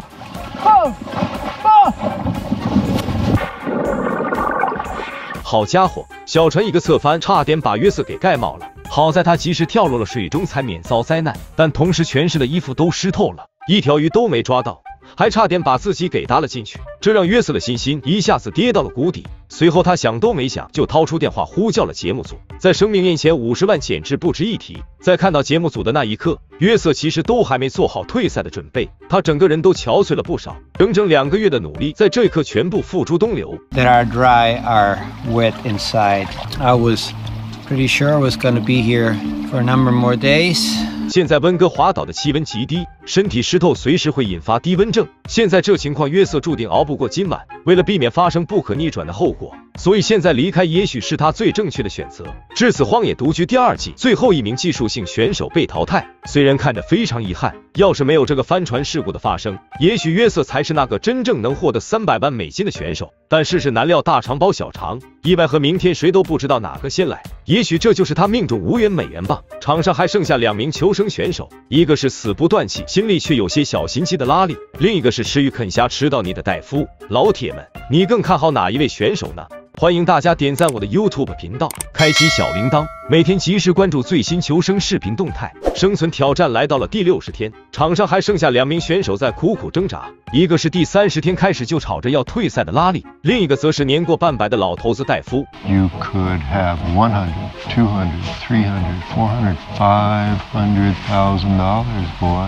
好家伙，小船一个侧翻，差点把约瑟给盖冒了。好在他及时跳入了水中，才免遭灾难，但同时全身的衣服都湿透了，一条鱼都没抓到，还差点把自己给搭了进去，这让约瑟的信心一下子跌到了谷底。随后他想都没想，就掏出电话呼叫了节目组。在生命面前，五十万简直不值一提。在看到节目组的那一刻，约瑟其实都还没做好退赛的准备，他整个人都憔悴了不少。整整两个月的努力，在这一刻全部付诸东流。 That are dry are wet inside. I was pretty sure I was going to be here for a number more days. 现在温哥华岛的气温极低，身体湿透随时会引发低温症。现在这情况，约瑟注定熬不过今晚。为了避免发生不可逆转的后果，所以现在离开也许是他最正确的选择。至此，荒野独居第二季最后一名技术性选手被淘汰，虽然看着非常遗憾，要是没有这个帆船事故的发生，也许约瑟才是那个真正能获得三百万美金的选手。但世事难料，大肠包小肠，意外和明天谁都不知道哪个先来，也许这就是他命中无缘美元吧。场上还剩下两名求生选手，一个是死不断气，心里却有些小心机的拉力，另一个是吃鱼啃虾吃到腻的戴夫。老铁们，你更看好哪一位选手呢？欢迎大家点赞我的 YouTube 频道，开启小铃铛，每天及时关注最新求生视频动态。生存挑战来到了第六十天，场上还剩下两名选手在苦苦挣扎，一个是第三十天开始就吵着要退赛的拉力，另一个则是年过半百的老头子戴夫。 You could have one hundred, two hundred, three hundred, four hundred, five hundred thousand dollars, boy.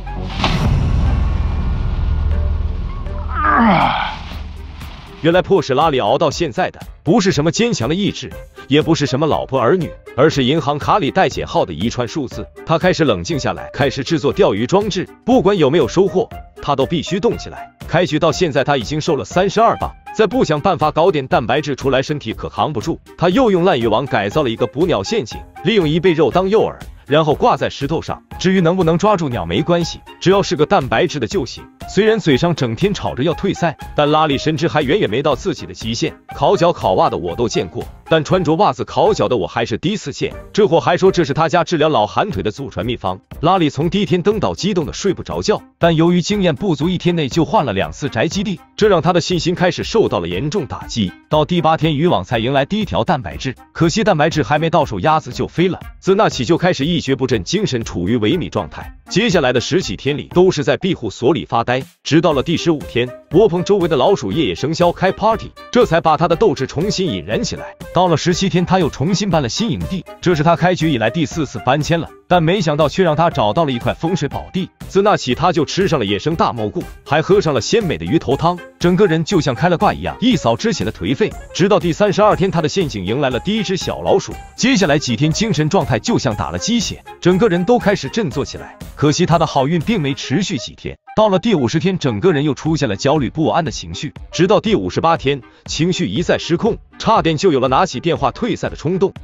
原来迫使拉里熬到现在的，不是什么坚强的意志，也不是什么老婆儿女，而是银行卡里带减号的一串数字。他开始冷静下来，开始制作钓鱼装置，不管有没有收获，他都必须动起来。开局到现在，他已经瘦了三十二磅，再不想办法搞点蛋白质出来，身体可扛不住。他又用烂鱼网改造了一个捕鸟陷阱，利用一背肉当诱饵，然后挂在石头上。至于能不能抓住鸟没关系，只要是个蛋白质的就行。虽然嘴上整天吵着要退赛，但拉里深知还远远没到自己的极限。烤脚烤袜的我都见过，但穿着袜子烤脚的我还是第一次见。这货还说这是他家治疗老寒腿的祖传秘方。拉里从第一天登岛激动的睡不着觉， 但由于经验不足，一天内就换了两次宅基地，这让他的信心开始受到了严重打击。到第八天，渔网才迎来第一条蛋白质，可惜蛋白质还没到手，鸭子就飞了。自那起就开始一蹶不振，精神处于萎靡状态。接下来的十几天里，都是在庇护所里发呆，直到了第十五天，窝棚周围的老鼠夜夜笙箫开 party， 这才把他的斗志重新引燃起来。到了十七天，他又重新搬了新营地，这是他开局以来第四次搬迁了，但没想到却让他找到了一块风水宝地。自那起，他就吃上了野生大蘑菇，还喝上了鲜美的鱼头汤，整个人就像开了挂一样，一扫之前的颓废。直到第三十二天，他的陷阱迎来了第一只小老鼠。接下来几天，精神状态就像打了鸡血，整个人都开始振作起来。可惜他的好运并没持续几天，到了第五十天，整个人又出现了焦虑不安的情绪，直到第五十八天，情绪一再失控，差点就有了拿起电话退赛的冲动。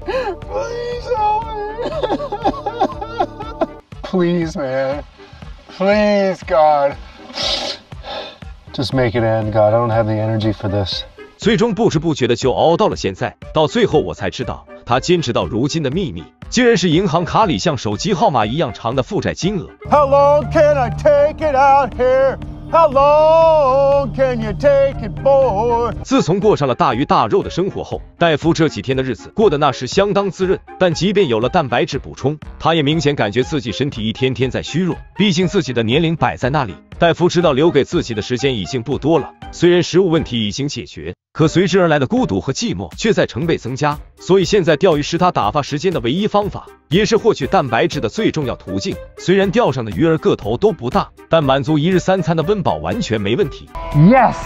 Please, man. Please, God. Just make it end, God. I don't have the energy for this. 最终不知不觉的就熬到了现在，到最后我才知道，他坚持到如今的秘密，竟然是银行卡里像手机号码一样长的负债金额。 How long can I take it out here? How long can you take it for? 自从过上了大鱼大肉的生活后，戴夫这几天的日子过得那是相当滋润。但即便有了蛋白质补充，他也明显感觉自己身体一天天在虚弱。毕竟自己的年龄摆在那里，戴夫知道留给自己的时间已经不多了。虽然食物问题已经解决，可随之而来的孤独和寂寞却在成倍增加。所以现在钓鱼是他打发时间的唯一方法，也是获取蛋白质的最重要途径。虽然钓上的鱼儿个头都不大，但满足一日三餐的温饱完全没问题。 Yes.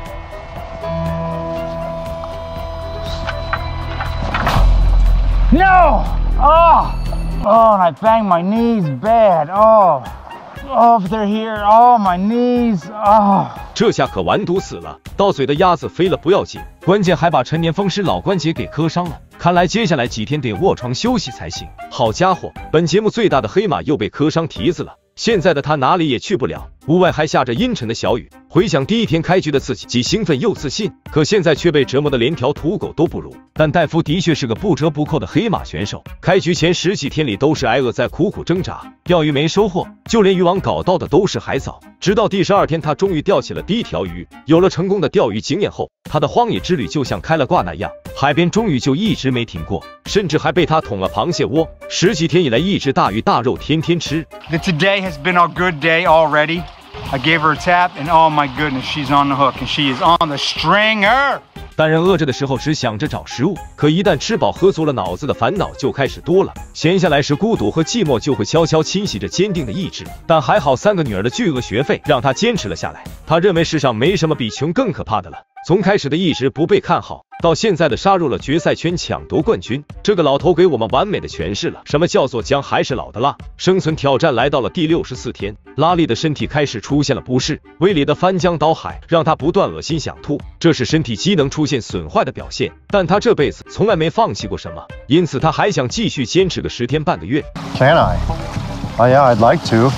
No. Oh. Oh, and I banged my knees bad. Oh. Oh, if they're here. Oh, my knees. Oh. 这下可完犊死了，到嘴的鸭子飞了不要紧，关键还把陈年风湿老关节给磕伤了。看来接下来几天得卧床休息才行。好家伙，本节目最大的黑马又被磕伤蹄子了。现在的他哪里也去不了，屋外还下着阴沉的小雨。回想第一天开局的自己，既兴奋又自信，可现在却被折磨得连条土狗都不如。但戴夫的确是个不折不扣的黑马选手，开局前十几天里都是挨饿在苦苦挣扎，钓鱼没收获，就连渔网搞到的都是海藻。直到第十二天，他终于钓起了第一条鱼。有了成功的钓鱼经验后，他的荒野之旅就像开了挂那样，海边终于就一直没停过，甚至还被他捅了螃蟹窝。十几天以来一直大鱼大肉天天吃。 Today has been a good day already. I gave her a tap, and oh my goodness, she's on the hook, and she is on the stringer. 当人饿着的时候只想着找食物，可一旦吃饱喝足了，脑子的烦恼就开始多了。闲下来时，孤独和寂寞就会悄悄侵袭着坚定的意志。但还好，三个女儿的巨额学费让他坚持了下来。他认为世上没什么比穷更可怕的了。从开始的一直不被看好，到现在的杀入了决赛圈抢夺冠军，这个老头给我们完美的诠释了什么叫做姜还是老的辣。生存挑战来到了第六十四天，拉力的身体开始出现了不适，胃里的翻江倒海让他不断恶心想吐，这是身体机能出现损坏的表现。但他这辈子从来没放弃过什么，因此他还想继续坚持个十天半个月。 Can I? Oh yeah, I'd like to.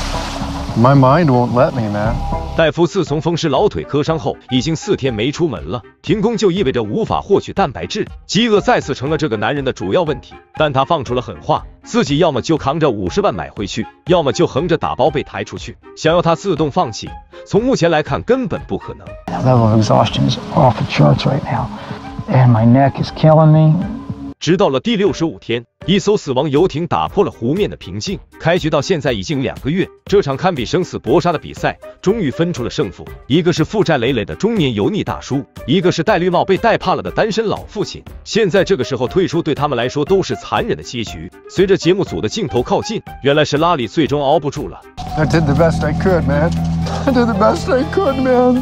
My mind won't let me, man. 戴夫自从风湿老腿磕伤后，已经四天没出门了。停工就意味着无法获取蛋白质，饥饿再次成了这个男人的主要问题。但他放出了狠话，自己要么就扛着五十万买回去，要么就横着打包被抬出去。想要他自动放弃，从目前来看根本不可能。 Level of exhaustion is off the charts right now, and my neck is killing me. 直到了第六十五天，一艘死亡游艇打破了湖面的平静。开局到现在已经两个月，这场堪比生死搏杀的比赛终于分出了胜负。一个是负债累累的中年油腻大叔，一个是戴绿帽被戴怕了的单身老父亲。现在这个时候退出对他们来说都是残忍的结局。随着节目组的镜头靠近，原来是拉里最终熬不住了。 I did the best I could, man. I did the best I could, man.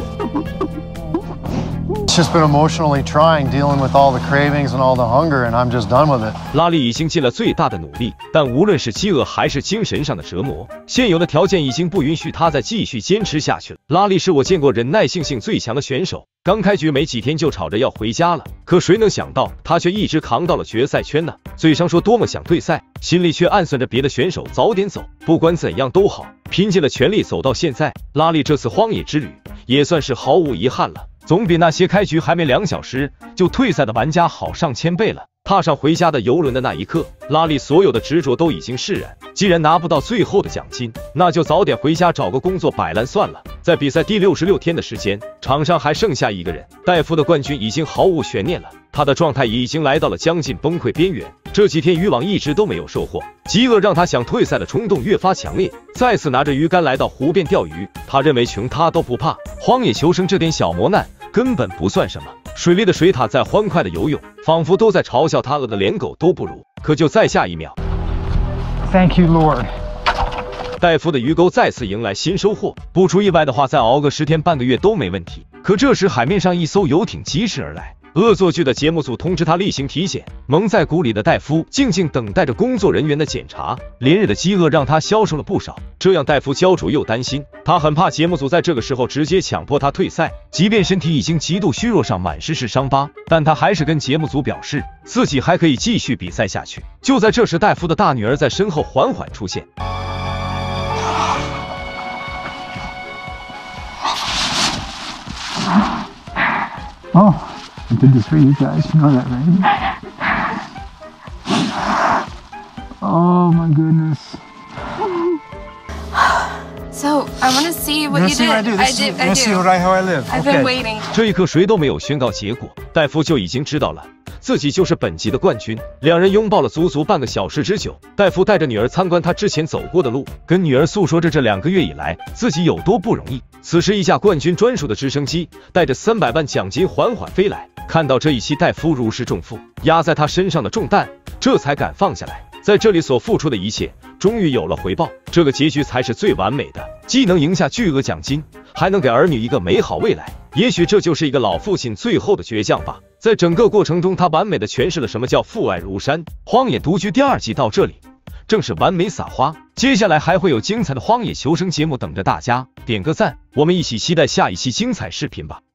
It's just been emotionally trying, dealing with all the cravings and all the hunger, and I'm just done with it. 拉力已经尽了最大的努力，但无论是饥饿还是精神上的折磨，现有的条件已经不允许他再继续坚持下去了。拉力是我见过忍耐性性最强的选手，刚开局没几天就吵着要回家了，可谁能想到他却一直扛到了决赛圈呢？嘴上说多么想退赛，心里却暗算着别的选手早点走。不管怎样都好，拼尽了全力走到现在，拉力这次荒野之旅也算是毫无遗憾了。总比那些开局还没两小时就退赛的玩家好上千倍了。 踏上回家的游轮的那一刻，拉力所有的执着都已经释然。既然拿不到最后的奖金，那就早点回家找个工作摆烂算了。在比赛第六十六天的时间，场上还剩下一个人，戴夫的冠军已经毫无悬念了，他的状态已经来到了将近崩溃边缘。这几天渔网一直都没有收获，饥饿让他想退赛的冲动越发强烈，再次拿着鱼竿来到湖边钓鱼。他认为穷他都不怕，荒野求生这点小磨难根本不算什么。水里的水獭在欢快的游泳，仿佛都在嘲笑他饿得连狗都不如。可就在下一秒 ，Thank you, Lord。 戴夫的鱼钩再次迎来新收获，不出意外的话，再熬个十天半个月都没问题。可这时海面上一艘游艇疾驶而来，恶作剧的节目组通知他例行体检。蒙在鼓里的戴夫静静等待着工作人员的检查，连日的饥饿让他消瘦了不少，这样戴夫焦灼又担心，他很怕节目组在这个时候直接强迫他退赛。即便身体已经极度虚弱，上满身是伤疤，但他还是跟节目组表示自己还可以继续比赛下去。就在这时，戴夫的大女儿在身后缓缓出现。 Oh, I did this for you guys. You know that, right? Oh my goodness. So I want to see what you, you see did. What I do. This I is, did. I let's do. see what I, how I live. I've okay. been waiting. 这一刻谁都没有宣告结果，戴夫就已经知道了。自己就是本集的冠军。两人拥抱了足足半个小时之久。戴夫带着女儿参观他之前走过的路，跟女儿诉说着这两个月以来自己有多不容易。此时，一架冠军专属的直升机带着三百万奖金缓缓飞来。看到这一期，戴夫如释重负，压在他身上的重担这才敢放下来。在这里所付出的一切终于有了回报，这个结局才是最完美的，既能赢下巨额奖金，还能给儿女一个美好未来。也许这就是一个老父亲最后的倔强吧。在整个过程中，他完美的诠释了什么叫父爱如山。荒野独居第二季到这里正是完美撒花，接下来还会有精彩的荒野求生节目等着大家，点个赞，我们一起期待下一期精彩视频吧。